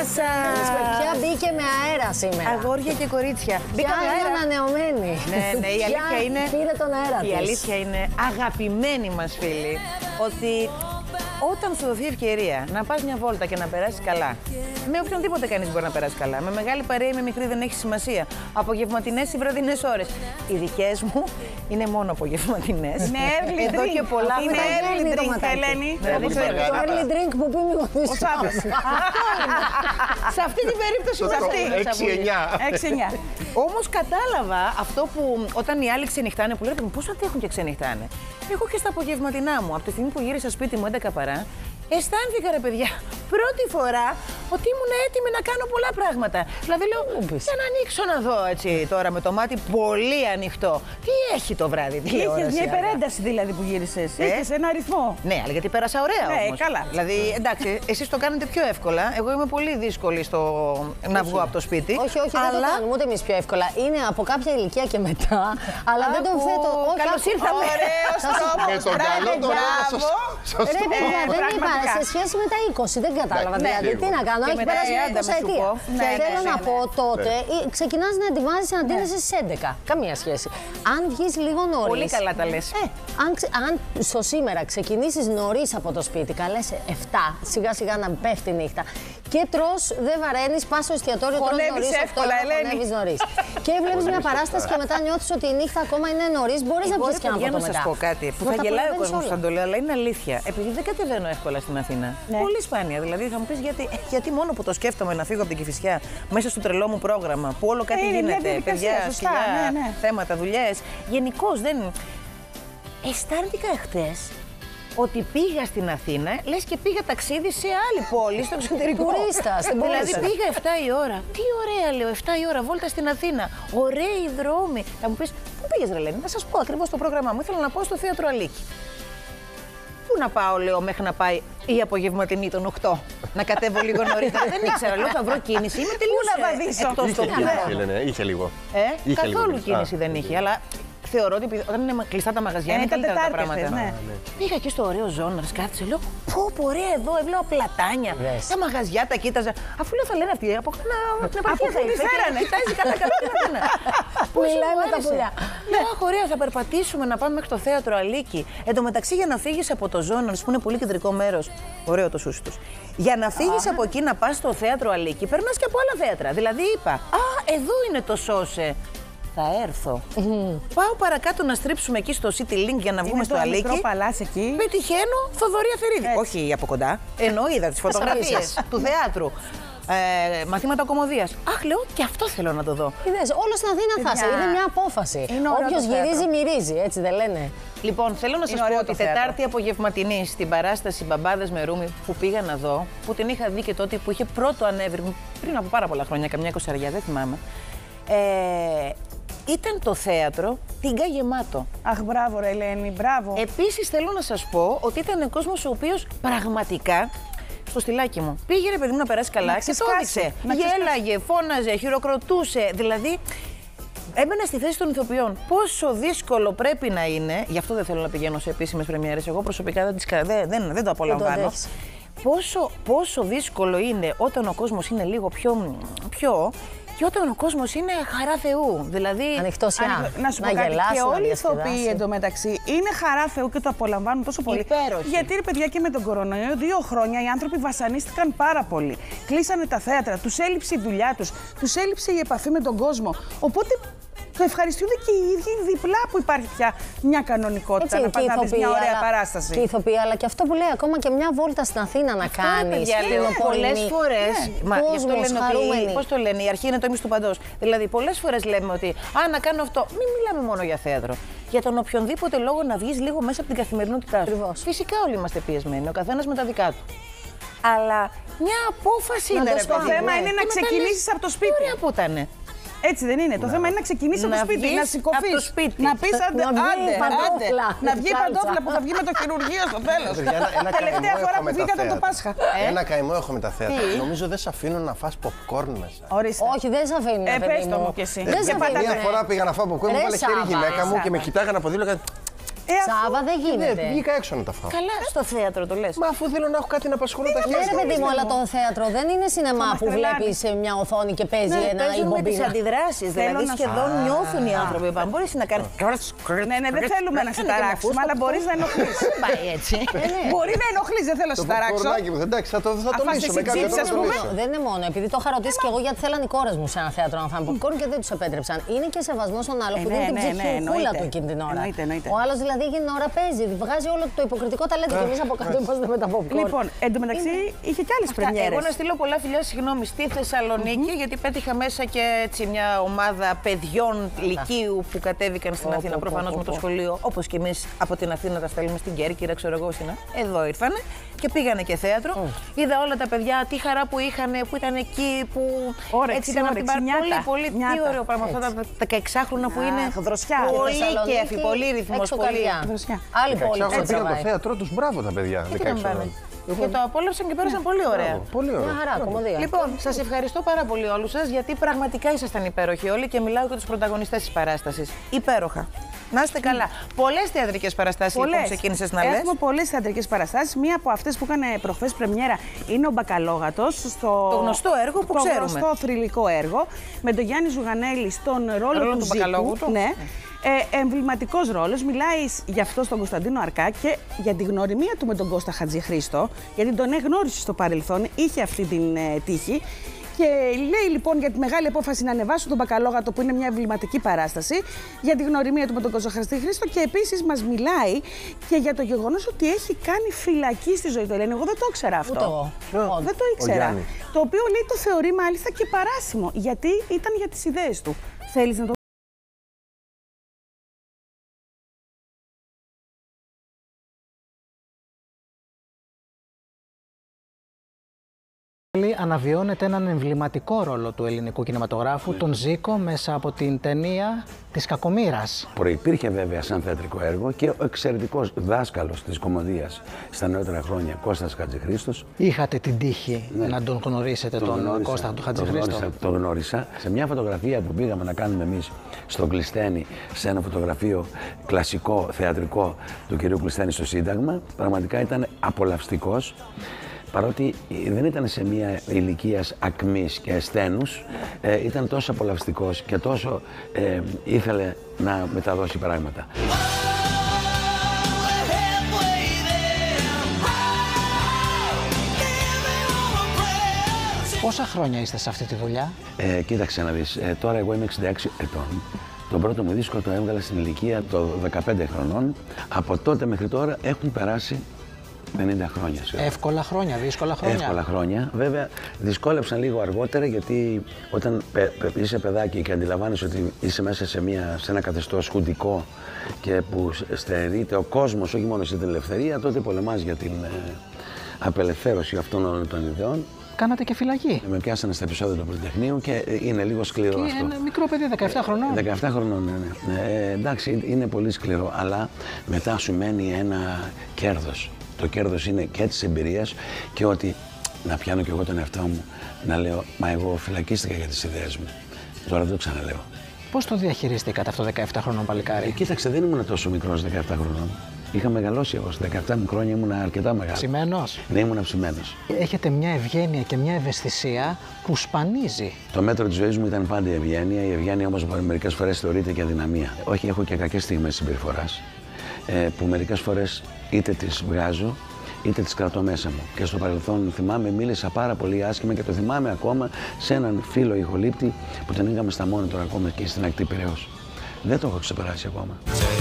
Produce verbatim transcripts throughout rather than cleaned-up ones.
σας! Ποια μπήκε με αέρα σήμερα? Αγόρια και κορίτσια. Ποια είναι ανανεωμένη? Ναι, ναι, η αλήθεια είναι. Πήρε τον αέρα της. Η αλήθεια είναι, αγαπημένοι μας φίλοι, ότι όταν σου δοθεί ευκαιρία να πας μια βόλτα και να περάσεις καλά, με οποιονδήποτε κανείς μπορεί να περάσει καλά, με μεγάλη παρέα ή με μικρή δεν έχει σημασία, απογευματινές ή βραδινές ώρες. Οι δικές μου είναι μόνο απογευματινές. Είναι early Εδώ drink. και πολλά Είναι early drink, Ελένη. Το early drink που πίνει ο Ο Σάββας. Σε αυτή την περίπτωση έξι εννιά. Όμως κατάλαβα αυτό που όταν οι άλλοι ξενυχτάνε, που λένε πώς αντέχουν και ξενυχτάνε. Εγώ και στα απογευματινά μου, από τη στιγμή που γύρισα σπίτι μου έντεκα παρά, αισθάνθηκα, ρε παιδιά, πρώτη φορά ότι ήμουν έτοιμη να κάνω πολλά πράγματα. Δηλαδή λέω, για να ανοίξω να δω έτσι τώρα με το μάτι πολύ ανοιχτό. Τι έχει το βράδυ, τι έχει. Είχες μια υπερένταση δηλαδή που γύρισες. Ε? Είχες ένα αριθμό. Ναι, αλλά γιατί πέρασα ωραία Ναι, όμως. καλά. Δηλαδή, εντάξει, εσείς το κάνετε πιο εύκολα. Εγώ είμαι πολύ δύσκολη στο να βγω από το σπίτι. Όχι, όχι, αλλά... δεν το κάνουμε ούτε εμείς πιο εύκολα. Είναι από κάποια ηλικία και μετά. Αλλά δεν τον θέτω. Καλώς ήρθαμε. Ωραίος τρόπος. Με τον καλό τρόπο σας Ρε παιδιά, δεν είπα σε σχέση με τα είκοσι, δεν κατάλαβα. Δηλαδή, τι να κάνω, έχει περάσει μια εικοσαετία. Θέλω να πω τότε, ξεκινάς να ετοιμάζεσαι να ντύνεσαι στις έντεκα. Καμία σχέση. Αν βγεις λίγο νωρίς. Πολύ καλά τα λες. Ε, αν, αν στο σήμερα ξεκινήσεις νωρίς από το σπίτι, καλές εφτά, σιγά σιγά να πέφτει η νύχτα. Και τρως, δεν βαραίνεις, πας στο εστιατόριο, τρως νωρίς, εύκολα, Ελένη. χωνεύεις νωρίς. Και βλέπεις μια παράσταση και μετά νιώθεις ότι η νύχτα ακόμα είναι νωρίς, μπορείς να πεις και ένα ποτό να σας μετά. πω κάτι που θα γελάει ο κόσμος όταν το λέω, αλλά είναι αλήθεια. Επειδή δεν κατεβαίνω εύκολα στην Αθήνα. Ναι. Πολύ σπάνια. Δηλαδή θα μου πεις γιατί, γιατί μόνο που το σκέφτομαι να φύγω από την Κηφισιά μέσα στο τρελό μου πρόγραμμα που όλο κάτι Είναι μια γίνεται. διαδικασία, Παιδιά, σωστά, σκυλιά, ναι, ναι. θέματα, δουλειές. Γενικώς δεν. Αισθάνθηκα εχθές ότι πήγα στην Αθήνα, λες και πήγα ταξίδι σε άλλη πόλη, στο εξωτερικό. Τουρίστα, στην πόλη Δηλαδή σας. πήγα εφτά η ώρα. Τι ωραία, λέω, εφτά η ώρα, βόλτα στην Αθήνα. Ωραίοι δρόμοι. Θα μου πεις, πού πήγες, ρε Ελένη? Να σας πω ακριβώς το πρόγραμμά μου. Ήθελα να πάω στο θέατρο Αλίκη. Πού να πάω, λέω, μέχρι να πάει η απογευματινή των οκτώ. Να κατέβω λίγο νωρίτερα. Δεν ήξερα, λέω, θα βρω κίνηση. Είμαι τελείως να βαδίσω. εκτός Είχε, τοπίου. είχε, είχε λίγο. Ε, Είχε καθόλου λίγο. κίνηση Α, δεν είχε, αλλά θεωρώ ότι όταν είναι κλειστά τα μαγαζιά Ε, είναι ήταν καλύτερα τα Τετάρτη πράγματα. χθες, ναι. Πήγα εκεί στο ωραίο Ζώναρ, κάθισε, λέω, πω, πω, ωραία εδώ, έβλεπα πλατάνια. Yes. Τα μαγαζιά τα κοίταζα. Αφού λέω θα λένε αυτοί, από να- την επαρχία θα πού τη ήρθε και φέρανε. κοιτάζει καλά καλά την Αθήνα. Πώς μου Μιλάει με τα άρεσε. πουλιά. Λέω, αχ, ωραία, θα περπατήσουμε να πάμε μέχρι το θέατρο Αλίκη. Εν τω μεταξύ, για να φύγεις από το Ζώναρ, που είναι πολύ κεντρικό μέρος, ωραίο το σούσι τους. Για να φύγεις από εκεί να πας στο θέατρο Αλίκη, περνάς και από άλλα θέατρα. Δηλαδή είπα, α, εδώ είναι το Σόσε. Θα έρθω. Πάω παρακάτω να στρίψουμε εκεί στο City Link για να βγούμε Είναι στο το Αλίκη. μικρό παλάς εκεί. Πετυχαίνω Θοδωρία Θερίδη. Όχι από κοντά. Ενώ είδα τις φωτογραφίες του θεάτρου. Ε, μαθήματα κομμωδίας. Αχ, λέω, και αυτό θέλω να το δω. Είδες, όλο στην Αθήνα θα είσαι. Παιδιά. Είναι μια απόφαση. Είναι ωραίο Όποιος το θέατρο. γυρίζει, μυρίζει. Έτσι δεν λένε. Λοιπόν, θέλω να σας ωραίο πω το ότι θέατρο. Τετάρτη απογευματινή στην παράσταση Μπαμπάδες με Ρούμι που πήγα να δω, που την είχα δει και τότε που είχε πρώτο ανέβει πριν από πάρα πολλά χρόνια, καμιά εικοσαριά, δεν θυμάμαι. Ε, ήταν το θέατρο τίγκα γεμάτο. Αχ, μπράβο, ρε Ελένη, μπράβο. Επίσης θέλω να σας πω ότι ήταν κόσμος ο οποίος πραγματικά στο στυλάκι μου πήγε, ρε παιδί μου, να περάσει καλά Να και το ξεσκάσει. έδειξε. Να ξεσκάσει. Γέλαγε, φώναζε, χειροκροτούσε. Δηλαδή έμπαινα στη θέση των ηθοποιών. Πόσο δύσκολο πρέπει να είναι, γι' αυτό δεν θέλω να πηγαίνω σε επίσημες πρεμιέρες. Εγώ προσωπικά δεν, τις, κα- δεν, δεν, δεν το απολαμβάνω. αντέχεις. Πόσο, πόσο δύσκολο είναι όταν ο κόσμος είναι λίγο πιο, πιο και όταν ο κόσμος είναι χαρά Θεού. Δηλαδή. Ανοιχτώσια. Να σου πω κάτι, γελάσει, και να όλοι οι διασκεδάσει. ηθοποιοί εντωμεταξύ είναι χαρά Θεού και το απολαμβάνουν τόσο πολύ. Υπέροχοι. Γιατί, ρε παιδιά, και με τον κορονοϊό, δύο χρόνια οι άνθρωποι βασανίστηκαν πάρα πολύ. Κλείσανε τα θέατρα, τους έλειψε η δουλειά τους, τους έλειψε η επαφή με τον κόσμο. Οπότε το ευχαριστούνται και οι ίδιοι διπλά που υπάρχει πια μια κανονικότητα να πας να δεις μια ωραία αλλά- παράσταση. Και ηθοποιοί, αλλά και αυτό που λέει ακόμα και μια βόλτα στην Αθήνα να κάνεις. Παιδιά, λέω, πολλές φορές. Μα γι' αυτό Κόσμος, λένε χαρούμενοι. ότι. Πώς το λένε, η αρχή είναι το ίμιση του παντός. Δηλαδή, πολλές φορές λέμε ότι, α, να κάνω αυτό. Μην μιλάμε μόνο για θέατρο. Για τον οποιονδήποτε λόγο να βγεις λίγο μέσα από την καθημερινότητά σου. Ακριβώς. Φυσικά όλοι είμαστε πιεσμένοι, ο καθένας με τα δικά του. Αλλά μια απόφαση Να είναι, το ρε σπάω. παιδί Το μου. θέμα Ναι. είναι να Και μετά ξεκινήσεις λες, από το σπίτι. Ωραία που ήτανε. Έτσι δεν είναι. Το θέμα είναι να ξεκινήσει από Να το σπίτι, βγεις να σηκωθεί. από το σπίτι. Να πει άντε, Να βγει η άντε, άντε. παντόφλα, Να βγει η κάλτσα. παντόφλα που θα βγει με το χειρουργείο στο τέλο. Παιδιά, ένα- ένα Τελευταία καημό φορά έχω που με τα βγήκατε το θέατρα. Πάσχα. Ένα καημό έχω με τα θέατρα. Τι? Νομίζω δεν σε αφήνουν να φας popcorn μέσα. Ορίστε. Όχι, δεν σε αφήνει. Ε, παιδί πες το μου. μου κι εσύ. Δεν σε Για αφήνει. πάντα Μία φορά πήγα να φάω popcorn, μου Ρε βάλε χέρι η Σάβα, γυναίκα ρε μου και με Σάβα. κοιτάγανε από δίπλα. Ε, Σάβα δεν γίνεται. Ναι, βγήκα έξω να τα φάω. Καλά, στο θέατρο το λες. Μα αφού θέλω να έχω κάτι να απασχολώ τα χέρια. Ναι, ρε παιδί μου, αλλά το θέατρο δεν είναι σινεμά που βλέπει σε μια οθόνη και παίζει ναι, ένα ή με τις αντιδράσεις. Δηλαδή σχεδόν νιώθουν οι άνθρωποι. Μπορεί να κάνει. Ναι, ναι, δεν θέλουμε να σε ταράξουμε, αλλά μπορεί να ενοχλείς. Πάει έτσι. Μπορεί να ενοχλείς, δεν θέλω να σε ταράξω. Εντάξει, θα το λύσω με κάποιο τρόπο. Δεν είναι μόνο, επειδή το είχα ρωτήσει και εγώ γιατί θέλανε οι κόρες μου σε ένα θέατρο να φάνε popcorn και δεν τους επέτρεψαν. Είναι και σεβασμός στον άλλο που δίνει την ψυχικούλα του εκείνη την ώρα. Ο άλλος δηλαδή εκείνη την ώρα παίζει, βγάζει όλο το υποκριτικό ταλέντο και εμείς από κάτω είμαστε με τα popcorn. Λοιπόν, εντωμεταξύ είχε κι άλλες πρεμιέρες. Εγώ να στείλω πολλά φιλιά, συγγνώμη, στη Θεσσαλονίκη, γιατί πέτυχα μέσα και έτσι μια ομάδα παιδιών λυκείου που κατέβηκαν στην Αθήνα, προφανώς με το σχολείο, όπως και εμείς από την Αθήνα τα στέλνουμε στην Κέρκυρα, ξέρω εγώ, εδώ ήρθανε και πήγανε και θέατρο. Είδα όλα τα παιδιά, τι χαρά που είχαν, που ήταν εκεί, που όρεξη, έτσι ήταν από την πάρα πολύ, πολύ, τι ωραίο πράγμα αυτά τα δεκαεξάχρονα που είναι. Δροσιά. Πολύ κέφι, πολύ ρυθμός, πολύ. Άλλη πόλη. Πήγαν το θέατρο τους, μπράβο τα παιδιά. Και το απόλαυσαν και πέρασαν πολύ ωραία. Πολύ ωραία. Μια χαρά, κομμωδία. Λοιπόν, σας ευχαριστώ πάρα πολύ όλους σας, γιατί πραγματικά ήσασταν υπέροχοι όλοι και μιλάω για τους πρωταγωνιστές της παράστασης. Υπέροχα. Να είστε καλά. Πολλές θεατρικές παραστάσεις λοιπόν ξεκίνησες να λες. Έχουμε πολλές θεατρικές παραστάσεις. Μία από αυτές που είχαν προχθές πρεμιέρα είναι ο Μπακαλόγατος. Στο... Το γνωστό έργο που το ξέρουμε. Το γνωστό θρυλικό έργο. Με τον Γιάννη Ζουγανέλη στον ρόλο, ρόλο του, του Ζήκου. Ναι. Ε, εμβληματικός ρόλος. Μιλάει γι' αυτό στον Κωνσταντίνο Αρκά και για την γνωριμία του με τον Κώστα Χατζηχρήστο, γιατί τον εγνώρισε στο παρελθόν, είχε αυτή την ε, τύχη. Και λέει λοιπόν για τη μεγάλη απόφαση να ανεβάσουν τον Μπακαλόγατο, που είναι μια εμβληματική παράσταση, για τη γνωριμία του με τον Κώστα Χατζηχρήστο και επίσης μας μιλάει και για το γεγονός ότι έχει κάνει φυλακή στη ζωή του. Ελένη, εγώ δεν το ήξερα αυτό. Ούτε εγώ. Δεν το ήξερα. Το οποίο λέει το θεωρεί μάλιστα και παράσιμο, γιατί ήταν για τις ιδέες του. Θέλεις να το αναβιώνεται έναν εμβληματικό ρόλο του ελληνικού κινηματογράφου, τον Ζήκο, μέσα από την ταινία της Κακομοίρας. Προϋπήρχε βέβαια σαν θεατρικό έργο και ο εξαιρετικός δάσκαλος της κομμωδίας στα νεότερα χρόνια, Κώστας Χατζηχρήστος. Είχατε την τύχη ναι. να τον γνωρίσετε, τον, τον γνώρισα, Κώστα του Χατζηχρήστο. Τον γνώρισα, τον γνώρισα. Σε μια φωτογραφία που πήγαμε να κάνουμε εμείς στον Κλεισθένη, σε ένα φωτογραφείο κλασικό θεατρικό του κυρίου Κλεισθένη στο Σύνταγμα, πραγματικά ήταν απολαυστικός. Παρότι δεν ήταν σε μια ηλικία ακμής και ασθένους, ε, ήταν τόσο απολαυστικός και τόσο ε, ήθελε να μεταδώσει πράγματα. Πόσα χρόνια είστε σε αυτή τη δουλειά? Ε, κοίταξε να δεις, ε, τώρα εγώ είμαι εξήντα έξι ετών. Τον πρώτο μου δίσκο το έβγαλα στην ηλικία των δεκαπέντε χρονών. Από τότε μέχρι τώρα έχουν περάσει πενήντα χρόνια. Εύκολα χρόνια, δύσκολα χρόνια. Εύκολα χρόνια. Βέβαια, δυσκόλεψαν λίγο αργότερα, γιατί όταν πε, πε, είσαι παιδάκι και αντιλαμβάνεσαι ότι είσαι μέσα σε, μια, σε ένα καθεστώς χουντικό και που στερείται ο κόσμος, όχι μόνο στην ελευθερία, τότε πολεμάς για την ε, απελευθέρωση αυτών των ιδεών. Κάνατε και φυλακή. Με πιάσανε στα επεισόδια του Πολυτεχνείου και είναι λίγο σκληρό και αυτό. Είναι μικρό παιδί, δεκαεπτά χρονών. δεκαεπτά χρονών, ναι. ναι. Ε, εντάξει, είναι πολύ σκληρό, αλλά μετά σου μένει ένα κέρδος. Το κέρδος είναι και της εμπειρίας και ότι να πιάνω κι εγώ τον εαυτό μου να λέω «Μα εγώ φυλακίστηκα για τις ιδέες μου». Τώρα δεν το ξαναλέω. Πώς το διαχειριστήκατε αυτό δεκαεπτά χρονών παλικάρι? Ε, κοίταξε, δεν ήμουν τόσο μικρός δεκαεπτά χρονών. Είχα μεγαλώσει εγώ. Στα δεκαεπτά μου χρόνια ήμουν αρκετά μεγάλο. Ψημένος. Ναι, ήμουν ψημένος. Έχετε μια ευγένεια και μια ευαισθησία που σπανίζει. Το μέτρο της ζωής μου ήταν πάντα η ευγένεια. Η ευγένεια όμως μερικές φορές θεωρείται και αδυναμία. Όχι, έχω και κακές στιγμές συμπεριφοράς ε, που μερικές φορές είτε τις βγάζω είτε τις κρατώ μέσα μου. Και στο παρελθόν θυμάμαι, μίλησα πάρα πολύ άσχημα και το θυμάμαι ακόμα σε έναν φίλο ηχολήπτη που τον είχαμε στα Μόνιτορ ακόμα και στην ακτή Πειραιώς. Δεν το έχω ξεπεράσει ακόμα.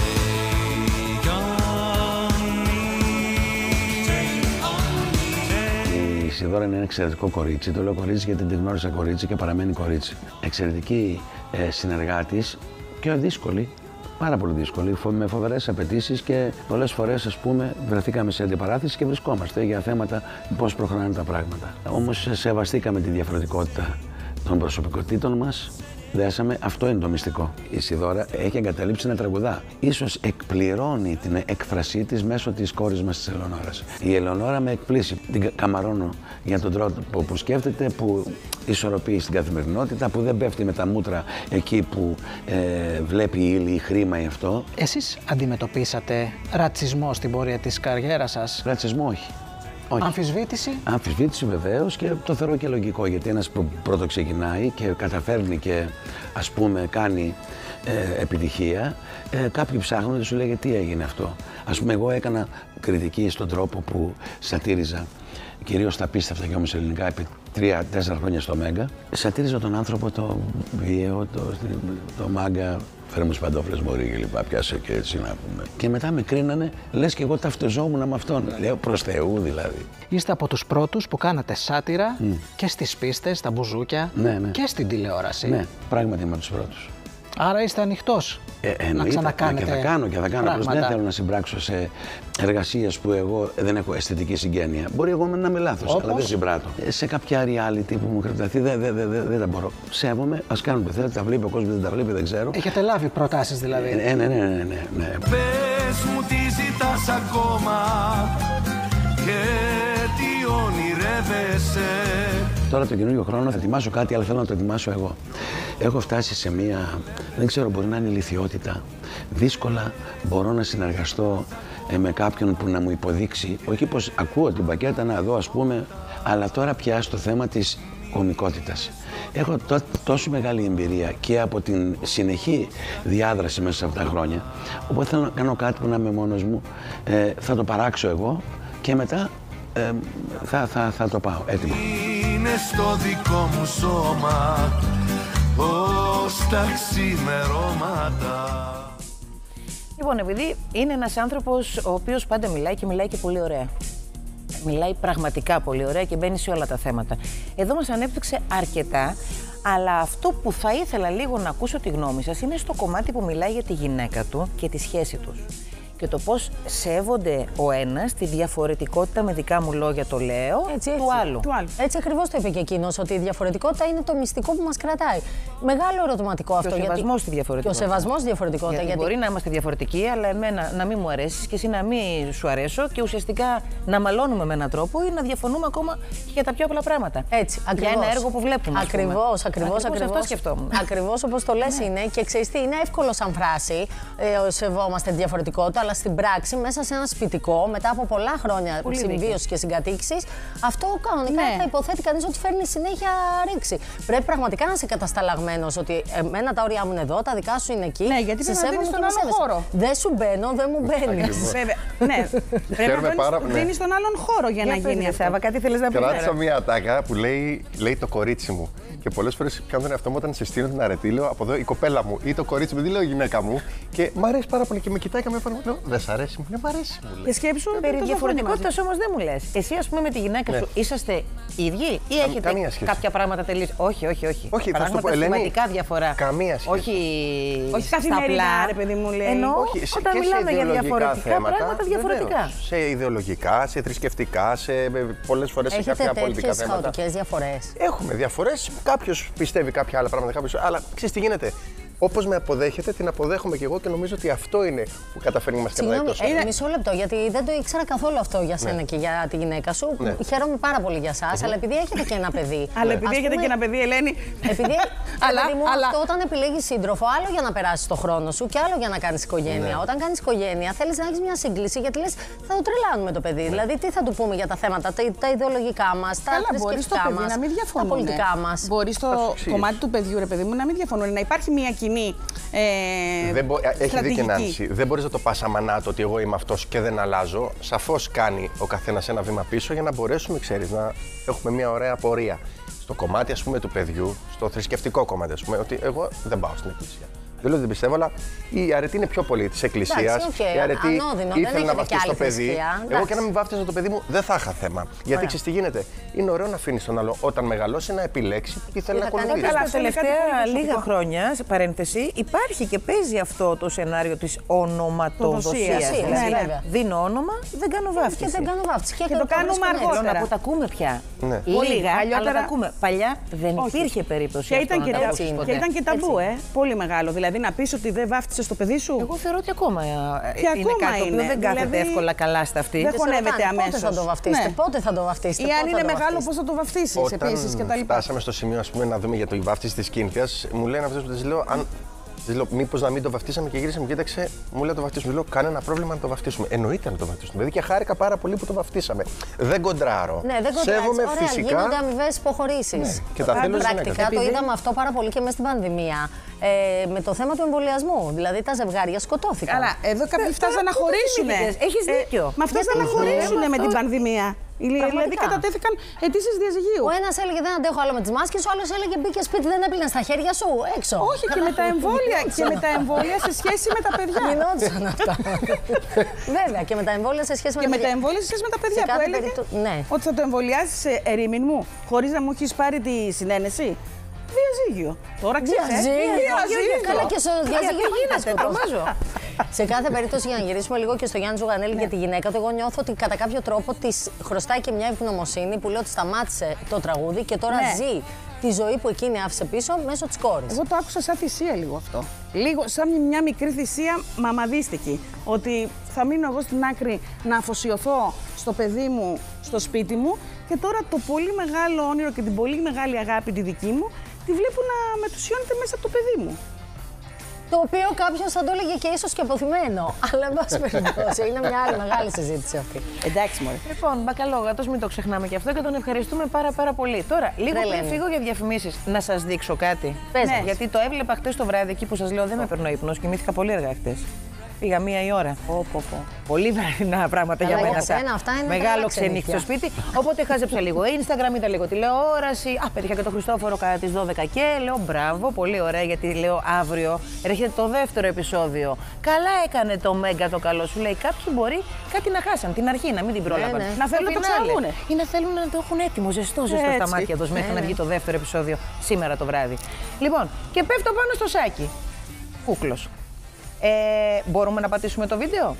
Η Σιδώρα είναι ένα εξαιρετικό κορίτσι. Το λέω κορίτσι γιατί την γνώρισα κορίτσι και παραμένει κορίτσι. Εξαιρετική ε, συνεργάτης και δύσκολη. Πάρα πολύ δύσκολη, με φοβερές απαιτήσεις και πολλές φορές, ας πούμε, βρεθήκαμε σε αντιπαράθεση και βρισκόμαστε για θέματα πώς προχωράνε τα πράγματα. Όμως σεβαστήκαμε τη διαφορετικότητα των προσωπικότητων μας δέσαμε, αυτό είναι το μυστικό. Η Σιδώρα έχει εγκαταλείψει ένα τραγουδά. Ίσως εκπληρώνει την έκφρασή της μέσω της κόρης μας της Ελεονόρας. Η Ελεονόρα με εκπλήσει. Την καμαρώνω για τον τρόπο που σκέφτεται, που ισορροπεί στην καθημερινότητα, που δεν πέφτει με τα μούτρα εκεί που ε, βλέπει ύλη, χρήμα ή αυτό. Εσείς αντιμετωπίσατε ρατσισμό στην πορεία της καριέρας σας? Ρατσισμό όχι. Όχι. Αμφισβήτηση. Αμφισβήτηση βεβαίως, και το θεωρώ και λογικό, γιατί ένας που πρώτο ξεκινάει και καταφέρνει και ας πούμε κάνει ε, επιτυχία, ε, κάποιοι ψάχνουν και σου λέγε τι έγινε αυτό. Ας πούμε, εγώ έκανα κριτική στον τρόπο που σατήριζα, κυρίως τα πίστευτα και όμως ελληνικά, επί τρία-τέσσερα χρόνια στο Μέγκα. Σατήριζα τον άνθρωπο, το βίαιο, το, το μάγκα. Φέρε μου τις παντόφλες μωρή και λοιπά, πιάσε και έτσι να πούμε. Και μετά με κρίνανε, λες και εγώ ταυτοζόμουν με αυτόν. Λέω προς Θεού δηλαδή. Είστε από τους πρώτους που κάνατε σάτυρα mm. και στις πίστες, στα μπουζούκια ναι, ναι. και στην τηλεόραση. Ναι, πράγματι είμαι από τους πρώτους. Άρα είστε ανοιχτός ε, να ξανακάνετε. Και θα κάνω και θα κάνω. Απλώς δεν θέλω να συμπράξω σε εργασίες που εγώ δεν έχω αισθητική συγγένεια. Μπορεί εγώ να είμαι λάθος, αλλά δεν συμπράττω. Σε κάποια reality που μου κραταθεί δεν δε, δε, δε, δε τα μπορώ. Σέβομαι, ας κάνουμε που θέλετε, τα βλέπει ο κόσμος, δεν τα βλέπει, δεν ξέρω. Έχετε λάβει προτάσεις δηλαδή? Ε, ναι, ναι, ναι, ναι, ναι. Πες μου τι ζητάς ακόμα και τι ονειρεύεσαι. Τώρα το καινούργιο χρόνο θα ετοιμάσω κάτι, αλλά θέλω να το ετοιμάσω εγώ. Έχω φτάσει σε μία, δεν ξέρω, μπορεί να είναι ηλιθιότητα. Δύσκολα μπορώ να συνεργαστώ ε, με κάποιον που να μου υποδείξει, όχι πως ακούω την πακέτα να δω ας πούμε, αλλά τώρα πια στο θέμα της κωμικότητας. Έχω τό, τόσο μεγάλη εμπειρία και από την συνεχή διάδραση μέσα σε αυτά τα χρόνια, οπότε θέλω να κάνω κάτι που να είμαι μόνος μου, ε, θα το παράξω εγώ και μετά ε, θα, θα, θα το πάω έτοιμο. Είναι στο δικό μου σώμα ως τα ξημερώματα. Λοιπόν, επειδή είναι ένας άνθρωπος ο οποίος πάντα μιλάει και μιλάει και πολύ ωραία. Μιλάει πραγματικά πολύ ωραία και μπαίνει σε όλα τα θέματα. Εδώ μας ανέπτυξε αρκετά, αλλά αυτό που θα ήθελα λίγο να ακούσω τη γνώμη σας είναι στο κομμάτι που μιλάει για τη γυναίκα του και τη σχέση τους. Και το πώς σέβονται ο ένας τη διαφορετικότητα, με δικά μου λόγια το λέω, έτσι, του, έτσι. άλλου. του άλλου. Έτσι ακριβώς το είπε και εκείνος, ότι η διαφορετικότητα είναι το μυστικό που μας κρατάει. Μεγάλο ερωτηματικό αυτό. Και ο σεβασμός στη διαφορετικότητα. Και ο σεβασμός στη διαφορετικότητα. Γιατί, γιατί μπορεί να είμαστε διαφορετικοί, αλλά εμένα να μην μου αρέσεις και εσύ να μην σου αρέσω και ουσιαστικά να μαλώνουμε με έναν τρόπο ή να διαφωνούμε ακόμα και για τα πιο απλά πράγματα. Έτσι, ακριβώς. Για ένα έργο που βλέπουμε. Ακριβώς, ακριβώς. Αυτό σκεφτόμουν. Ακριβώς όπως το λες είναι. Και ξέρεις τι, είναι εύκολο σαν φράση, ε, σεβόμαστε τη διαφορετικότητα, αλλά στην πράξη, μέσα σε ένα σπιτικό, μετά από πολλά χρόνια συμβίωσης και συγκατοίκησης, αυτό κανονικά ναι. θα υποθέτει κανείς ότι φέρνει συνέχεια ρήξη. Πρέπει πραγματικά να είσαι κατασταλαγμένος ότι εμένα τα όρια μου είναι εδώ, τα δικά σου είναι εκεί. Ναι, γιατί πρέπει να δίνεις στον άλλο χώρο. Δεν σου μπαίνω, δεν μου μπαίνεις. Βέβαια. Ναι, πρέπει να δίνεις στον άλλον χώρο για να γίνει αυτό. Κάτι θέλεις να πεις? Κράτησα μία ατάκα που λέει, λέει το κορίτσι μου. Και πολλές φορές πιάνω τον εαυτό μου όταν σε στείλω την αρετή, λέω από εδώ η κοπέλα μου ή το κορίτσι μου, δεν λέω η γυναίκα μου. Και μ' αρέσει πάρα πολύ και με κοιτάει καμιά φορά. Λέω, δεν σ' αρέσει, μου λέει, μ' αρέσει. Μου λέει. Και σκέψου περί διαφορετικότητας όμως δεν μου λες. Εσύ, ας πούμε, με τη γυναίκα σου είσαστε ίδιοι ή έχετε κάποια πράγματα τελείως? Όχι, όχι, όχι. Όχι, θα σου πω, σημαντικά διαφορά. Καμία σχέση. Όχι, όχι καθημερινά, ρε παιδί μου λέει. Ενώ όχι, όταν μιλάμε για διαφορετικά θέματα, πράγματα, διαφορετικά. Βεβαίως, σε ιδεολογικά, σε θρησκευτικά, σε πολλές φορές σε κάποια πολιτικά θέματα. Έχετε τέτοιες διαφορές? Έχουμε διαφορές. Κάποιος πιστεύει κάποια άλλα πράγματα, κάποιος. Αλλά ξέρεις τι γίνεται. Όπως με αποδέχεται, την αποδέχομαι και εγώ και νομίζω ότι αυτό είναι που καταφέρνει να μας κρατάει τόσο. Συγγνώμη, μισό λεπτό, γιατί δεν το ήξερα καθόλου αυτό για σένα ναι. και για τη γυναίκα σου. Ναι. Χαίρομαι πάρα πολύ για εσάς, mm-hmm. αλλά επειδή έχετε και ένα παιδί. Αλλά επειδή έχετε και ένα παιδί, Ελένη. Επειδή αλλά, μου, αλλά... αυτό όταν επιλέγεις σύντροφο, άλλο για να περάσεις το χρόνο σου και άλλο για να κάνεις οικογένεια. Ναι. Όταν κάνεις οικογένεια, θέλεις να έχεις μια σύγκληση γιατί λες θα το τρελάνουμε το παιδί. Ναι. Δηλαδή, τι θα του πούμε για τα θέματα, τα, τα ιδεολογικά μας, τα θρησκευτικά μας, τα πολιτικά μας. Μπορεί στο κομμάτι του παιδιού, ρε παιδί μου, να μην διαφωνούν, να υπάρχει μια κοινή. Ε, δεν μπο... Έχει δίκιο η Νάνση. Δεν μπορείς να το πας αμανάτο ότι εγώ είμαι αυτός και δεν αλλάζω. Σαφώς κάνει ο καθένας ένα βήμα πίσω για να μπορέσουμε, ξέρεις, να έχουμε μια ωραία πορεία. Στο κομμάτι, ας πούμε, του παιδιού, στο θρησκευτικό κομμάτι, ας πούμε, ότι εγώ δεν πάω στην εκκλησία. Δεν λέω ότι δεν πιστεύω, αλλά η αρετή είναι πιο πολύ τη εκκλησία. Okay. Η αρετή ανώδυνο, ήθελε να βαφτίσει το παιδί. Θρησκεία. Εγώ και να μην βάφτιζα το παιδί μου δεν θα είχα θέμα. Γιατί ξέρει τι γίνεται. Είναι ωραίο να αφήνει τον άλλο όταν μεγαλώσει να επιλέξει τι θέλει να ακολουθήσει. Τα τελευταία λίγα χρόνια, σε παρένθεση, υπάρχει και παίζει αυτό το σενάριο τη ονοματοδοσία. Δηλαδή, δίνω όνομα, δεν κάνω βάφτιση. Και δεν κάνω βάφτιση. Και το κάνουμε αργότερα. Να που τα ακούμε πια. Λίγα, αλλά τα ακούμε. Παλιά δεν υπήρχε περίπτωση. Και ήταν και ταμπού, ε. Πολύ μεγάλο. Δηλαδή να πει ότι δεν βάφτισε το παιδί σου. Εγώ θεωρώ ότι ακόμα και είναι ακόμα κάτι είναι. που δεν κάθεται δηλαδή, εύκολα καλά στα αυτή. Δεν χωνεύεται αμέσως. Πότε θα το βαφτίσετε, ναι. πότε θα το βαφτίσετε. Ή αν είναι μεγάλο, πώς θα το βαφτίσεις επίσης κτλ. Όταν φτάσαμε στο σημείο, ας πούμε, να δούμε για το βάφτιση της κίνθιας, μου λένε αυτές που τις λέω, αν. Μήπως να μην το βαφτίσαμε και γύρισε μου κοίταξε, μου λέει το βαφτίσουμε. Λέω, κανένα πρόβλημα να το βαφτίσουμε. Εννοείται να το βαφτίσουμε. Δηλαδή και χάρηκα πάρα πολύ που το βαφτίσαμε. Δεν κοντράρω. Ναι, δεν κοντράρω. Σέβομαι Ωραία, φυσικά. Γίνονται αμοιβές υποχωρήσεις. Ναι. Και τα θέλω πρακτικά το είδαμε αυτό πάρα πολύ και μέσα στην πανδημία. Ε, με το θέμα του εμβολιασμού. Δηλαδή τα ζευγάρια σκοτώθηκαν. Καλά, εδώ κάποιοι φτάσαν να χωρίσουν. Έχεις δίκιο. Μα φτάσαν να χωρίσουν με την πανδημία. Δηλαδή κατατέθηκαν αιτήσεις διαζυγίου. Ο ένας έλεγε δεν αντέχω άλλο με τις μάσκες, ο άλλος έλεγε μπήκε σπίτι, δεν έπλυνε στα χέρια σου, έξω. Όχι, και με τα εμβόλια, και με τα εμβόλια σε σχέση με τα παιδιά. Γινόντουσαν αυτά. Βέβαια, και με τα εμβόλια σε σχέση με τα παιδιά. Και με τα εμβόλια σε σχέση με τα παιδιά που έλεγε ναι. ότι θα το εμβολιάσεις σε ερήμην μου, χωρίς να μου έχεις πάρει τη συνένεση. Διαζύγιο. Τώρα ξέρεις. Διαζύγιο. Καλά και στο διαζύγιο γίνεται, τρομάζω. Σε κάθε περίπτωση, για να γυρίσουμε λίγο και στο Γιάννη Ζουγανέλη για τη γυναίκα του, εγώ νιώθω ότι κατά κάποιο τρόπο της χρωστάει και μια ευγνωμοσύνη που λέει ότι σταμάτησε το τραγούδι και τώρα ζει τη ζωή που εκείνη άφησε πίσω μέσω της κόρης. Εγώ το άκουσα σαν θυσία λίγο αυτό. Λίγο σαν μια μικρή θυσία μαμαδίστικη. Ότι θα μείνω εγώ στην άκρη να αφοσιωθώ στο παιδί μου, στο σπίτι μου και τώρα το πολύ μεγάλο όνειρο και την πολύ μεγάλη αγάπη τη δική μου τη βλέπω να μετουσιώνεται μέσα από το παιδί μου. Το οποίο κάποιος θα το έλεγε και ίσως και αποθυμένο. Αλλά εν πάση περιπτώσει, είναι μια άλλη μεγάλη συζήτηση αυτή. Εντάξει, μωρέ. Λοιπόν, Μπακαλόγατος, μην το ξεχνάμε και αυτό και τον ευχαριστούμε πάρα πάρα πολύ. Τώρα, λίγο δεν πριν φύγω για διαφημίσεις, να σας δείξω κάτι. Πες, ναι, γιατί το έβλεπα χτες το βράδυ εκεί που σας λέω δεν με παίρνω ύπνος, κοιμήθηκα πολύ αργά χτες. Πήγα μία η ώρα. Πω, πω, πω. Πολύ βραδινά πράγματα Καλά, για μένα. Για σένα, αυτά είναι μεγάλο ξενύχτη στο σπίτι. Οπότε χάζεψα λίγο Instagram, είδα λίγο τηλεόραση. Α, πέτυχα και τον Χριστόφορο κατά τις δώδεκα και λέω μπράβο, πολύ ωραία γιατί λέω αύριο έρχεται το δεύτερο επεισόδιο. Καλά έκανε το Μέγκα το καλό σου. Λέει κάποιοι μπορεί κάτι να χάσαν την αρχή, να μην την πρόλαβαν. Ναι, ναι. Να θέλουν να το ξαναδούνε. Ή να θέλουν να το έχουν έτοιμο, ζεστό, ζεστό στα μάτια τους μέχρι ναι, να βγει το δεύτερο επεισόδιο σήμερα το βράδυ. Λοιπόν, και πέφτω πάνω στο σάκι. Κούκλος. Ε, μπορούμε να πατήσουμε το βίντεο.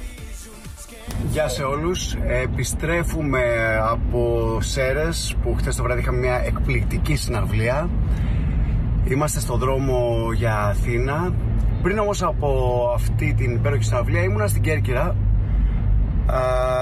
Γεια σε όλους. Επιστρέφουμε από Σέρρες που χθες το βράδυ είχαμε μια εκπληκτική συναυλία. Είμαστε στο δρόμο για Αθήνα. Πριν όμως από αυτή την υπέροχη συναυλία ήμουνα στην Κέρκυρα α,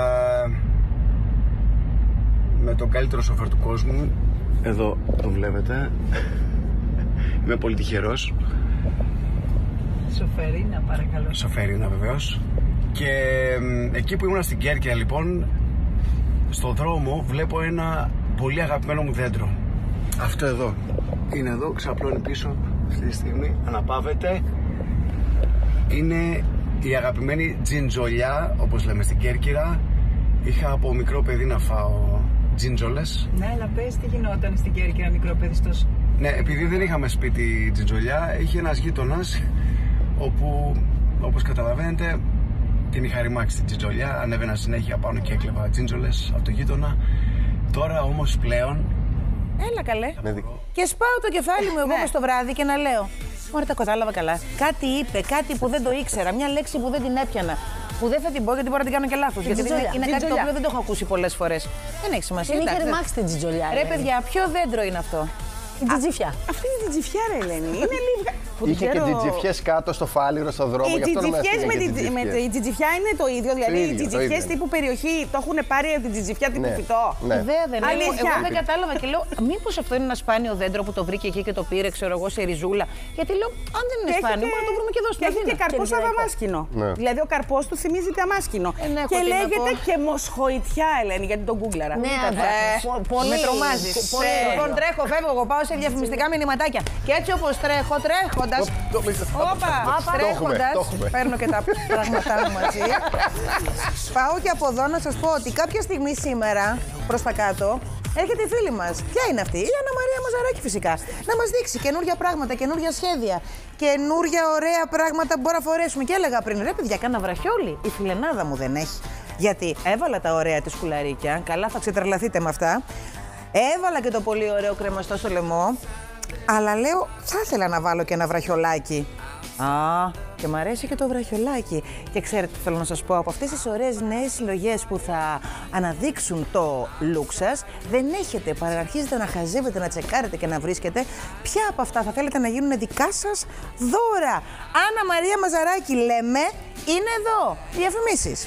με τον καλύτερο σοφέρ του κόσμου. Εδώ το βλέπετε. Είμαι πολύ τυχερός. Σοφερίνα, παρακαλώ. Σοφερίνα, βεβαίως. Και εκεί που ήμουν στην Κέρκυρα, λοιπόν, στο δρόμο βλέπω ένα πολύ αγαπημένο μου δέντρο. Αυτό εδώ. Είναι εδώ, ξαπλώνει πίσω αυτή τη στιγμή. Αναπαύεται. Είναι η αγαπημένη τζιντζολιά, όπως λέμε στην Κέρκυρα. Είχα από μικρό παιδί να φάω τζιντζόλες. Ναι, αλλά πες τι γινόταν στην Κέρκυρα μικρό παιδί τόσο. Ναι, επειδή δεν είχαμε σπίτι τζιντζολιά, είχε ένας γείτονας όπου, όπως καταλαβαίνετε, την είχα ρημάξει την τζιντζολιά, ανέβαινα συνέχεια πάνω και έκλεβα τζιντζολες από το γείτονα. Τώρα όμως πλέον... Έλα καλέ. Και σπάω το κεφάλι μου εγώ ναι. μες το βράδυ και να λέω ωραία, τα κατάλαβα καλά. Κάτι είπε, κάτι που δεν το ήξερα, μια λέξη που δεν την έπιανα. Που δεν θα την πω γιατί μπορεί να την κάνω και λάθος. Γιατί είναι, είναι κάτι το οποίο δεν το έχω ακούσει πολλές φορές. Δεν έχει σημασία. Την είχε ρημάξει την τζιντζολιά. Ρε παιδιά, ποιο δέντρο είναι αυτό? Η τζιτζιφιά. Αυτή είναι η τζιτζιφιά, ρε Ελένη. Είναι λίγα. Είχε και τζιτζιφιές κάτω στο φάληρο, στο δρόμο. Οι τζιτζιφιές με την η τζιτζιφιά είναι το ίδιο. Δηλαδή οι τζιτζιφιές τύπου περιοχή το έχουν πάρει από την τζιτζιφιά τύπου φυτό. Ιδέα δεν είναι. Εγώ δεν κατάλαβα και λέω, μήπως αυτό είναι ένα σπάνιο δέντρο που το βρήκε εκεί και το πήρε, ξέρω εγώ, σε ριζούλα. Γιατί λέω, αν δεν είναι σπάνιο, μπορούμε να το βρούμε και εδώ στην Αθήνα. Έχει και καρπό σαν δαμάσκηνο. Δηλαδή ο καρπός του θυμίζει δαμάσκηνο. Και λέγεται και μοσχοϊτιά, Ελένη, γιατί τον γκούγκλαρα. Ναι, με τρομάζει. Λοιπόν, τρέχω, φεύγω, εγώ πάω σε διαφημιστικά μηνυματάκια. Και έτσι όπως τρέχω, τρέχοντας. Όπα, τρέχοντας. Παίρνω και τα πράγματά μου μαζί. Πάω και από εδώ να σας πω ότι κάποια στιγμή σήμερα, προς τα κάτω, έρχεται η φίλη μας. Ποια είναι αυτή? Η Άννα Μαρία Μαζαράκη φυσικά. Να μας δείξει καινούργια πράγματα, καινούργια σχέδια, καινούργια ωραία πράγματα που μπορούμε να φορέσουμε. Και έλεγα πριν, ρε παιδιά, κάνα βραχιόλι. Η φιλενάδα μου δεν έχει. Γιατί έβαλα τα ωραία της σκουλαρίκια, καλά θα ξετρελαθείτε με αυτά. Έβαλα και το πολύ ωραίο κρεμαστό στο λαιμό. Αλλά λέω, θα ήθελα να βάλω και ένα βραχιολάκι. Α, και μου αρέσει και το βραχιολάκι. Και ξέρετε τι θέλω να σας πω, από αυτές τις ωραίες νέες συλλογές που θα αναδείξουν το look σας, δεν έχετε παρά να αρχίζετε να χαζεύετε, να τσεκάρετε και να βρίσκετε ποια από αυτά θα θέλετε να γίνουν δικά σας δώρα. Άννα Μαρία Μαζαράκη λέμε, είναι εδώ, διαφημίσεις.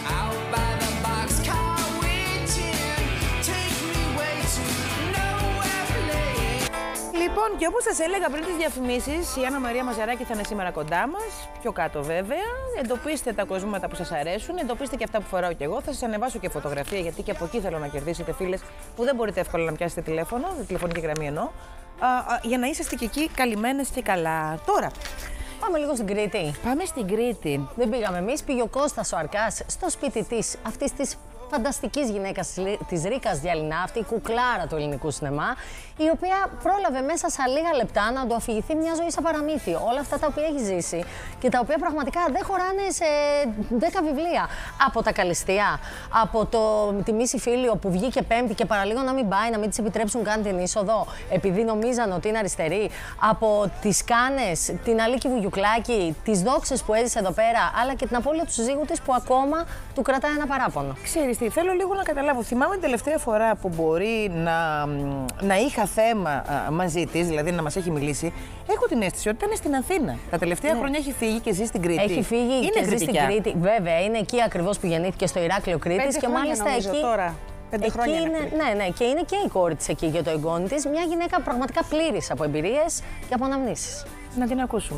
Λοιπόν, και όπως σας έλεγα πριν τις διαφημίσεις, η Άννα Μαρία Μαζαράκη θα είναι σήμερα κοντά μας, πιο κάτω βέβαια. Εντοπίστε τα κοσμήματα που σας αρέσουν, εντοπίστε και αυτά που φοράω κι εγώ. Θα σας ανεβάσω και φωτογραφία, γιατί και από εκεί θέλω να κερδίσετε φίλες που δεν μπορείτε εύκολα να πιάσετε τηλέφωνο, τη τηλεφωνική γραμμή εννοώ, α, α, για να είσαστε και εκεί καλυμμένες και καλά. Τώρα, πάμε λίγο στην Κρήτη. Πάμε στην Κρήτη. Δεν πήγαμε εμείς, πήγε ο Κώστας ο Αρκάς στο σπίτι της, αυτής της φανταστικής γυναίκας της Ρίκας Διαλυνά, αυτή η κουκλάρα του ελληνικού σινεμά, η οποία πρόλαβε μέσα σε λίγα λεπτά να του αφηγηθεί μια ζωή σαν παραμύθι. Όλα αυτά τα οποία έχει ζήσει και τα οποία πραγματικά δεν χωράνε σε δέκα βιβλία. Από τα Καλυστία, από το, τη Μίση Φίλιο που βγήκε Πέμπτη και παραλίγο να μην πάει, να μην της επιτρέψουν καν την είσοδο, επειδή νομίζαν ότι είναι αριστερή. Από τις Κάνες, την Αλίκη Βουγιουκλάκη, τις δόξες που έζησε εδώ πέρα, αλλά και την απώλεια του συζύγου της που ακόμα του κρατάει ένα παράπονο. Ξέρεις τι, θέλω λίγο να καταλάβω. Θυμάμαι την τελευταία φορά που μπορεί να, να είχα θέμα α, μαζί της, δηλαδή να μας έχει μιλήσει. Έχω την αίσθηση ότι ήταν στην Αθήνα. Τα τελευταία ναι. χρόνια έχει φύγει και ζει στην Κρήτη. Έχει φύγει είναι και ζει στην Κρήτη. Βέβαια, είναι εκεί ακριβώς που γεννήθηκε, στο Ηράκλειο Κρήτης. Και μάλιστα εκεί. Τώρα. Πέντε εκεί χρόνια είναι, ναι, ναι, και είναι και η κόρη της εκεί για το εγγόνι της. Μια γυναίκα πραγματικά πλήρης από εμπειρίες και από αναμνήσεις. Να την ακούσουμε.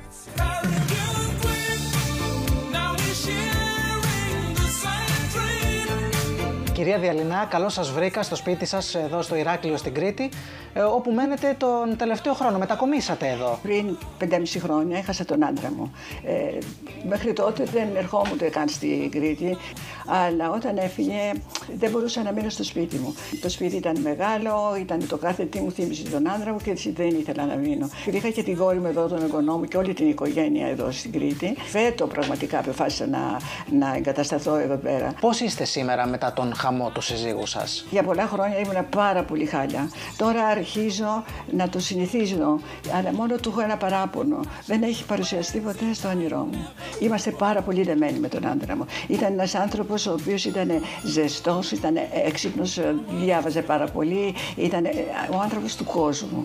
Κυρία Διαλυνά, καλώς σας βρήκα στο σπίτι σας εδώ στο Ηράκλειο στην Κρήτη, όπου μένετε τον τελευταίο χρόνο. Μετακομίσατε εδώ. Πριν πεντέμισι χρόνια έχασα τον άντρα μου. Ε, μέχρι τότε δεν ερχόμουν καν στην Κρήτη, αλλά όταν έφυγε δεν μπορούσα να μείνω στο σπίτι μου. Το σπίτι ήταν μεγάλο, ήταν το κάθε τι μου θύμιζε τον άντρα μου και έτσι δεν ήθελα να μείνω. Είχα και την κόρη μου εδώ, τον εγγονό μου και όλη την οικογένεια εδώ στην Κρήτη. Φέτο πραγματικά αποφάσισα να, να εγκατασταθώ εδώ πέρα. Πώς είστε σήμερα μετά τον χαμό του συζύγου σας? Για πολλά χρόνια ήμουν πάρα πολύ χάλια. Τώρα αρχίζω να το συνηθίζω, αλλά μόνο του έχω ένα παράπονο. Δεν έχει παρουσιαστεί ποτέ στο όνειρό μου. Είμαστε πάρα πολύ δεμένοι με τον άντρα μου. Ήταν ένας άνθρωπος ο οποίος ήταν ζεστός, ήταν έξυπνος, διάβαζε πάρα πολύ, ήταν ο άνθρωπος του κόσμου.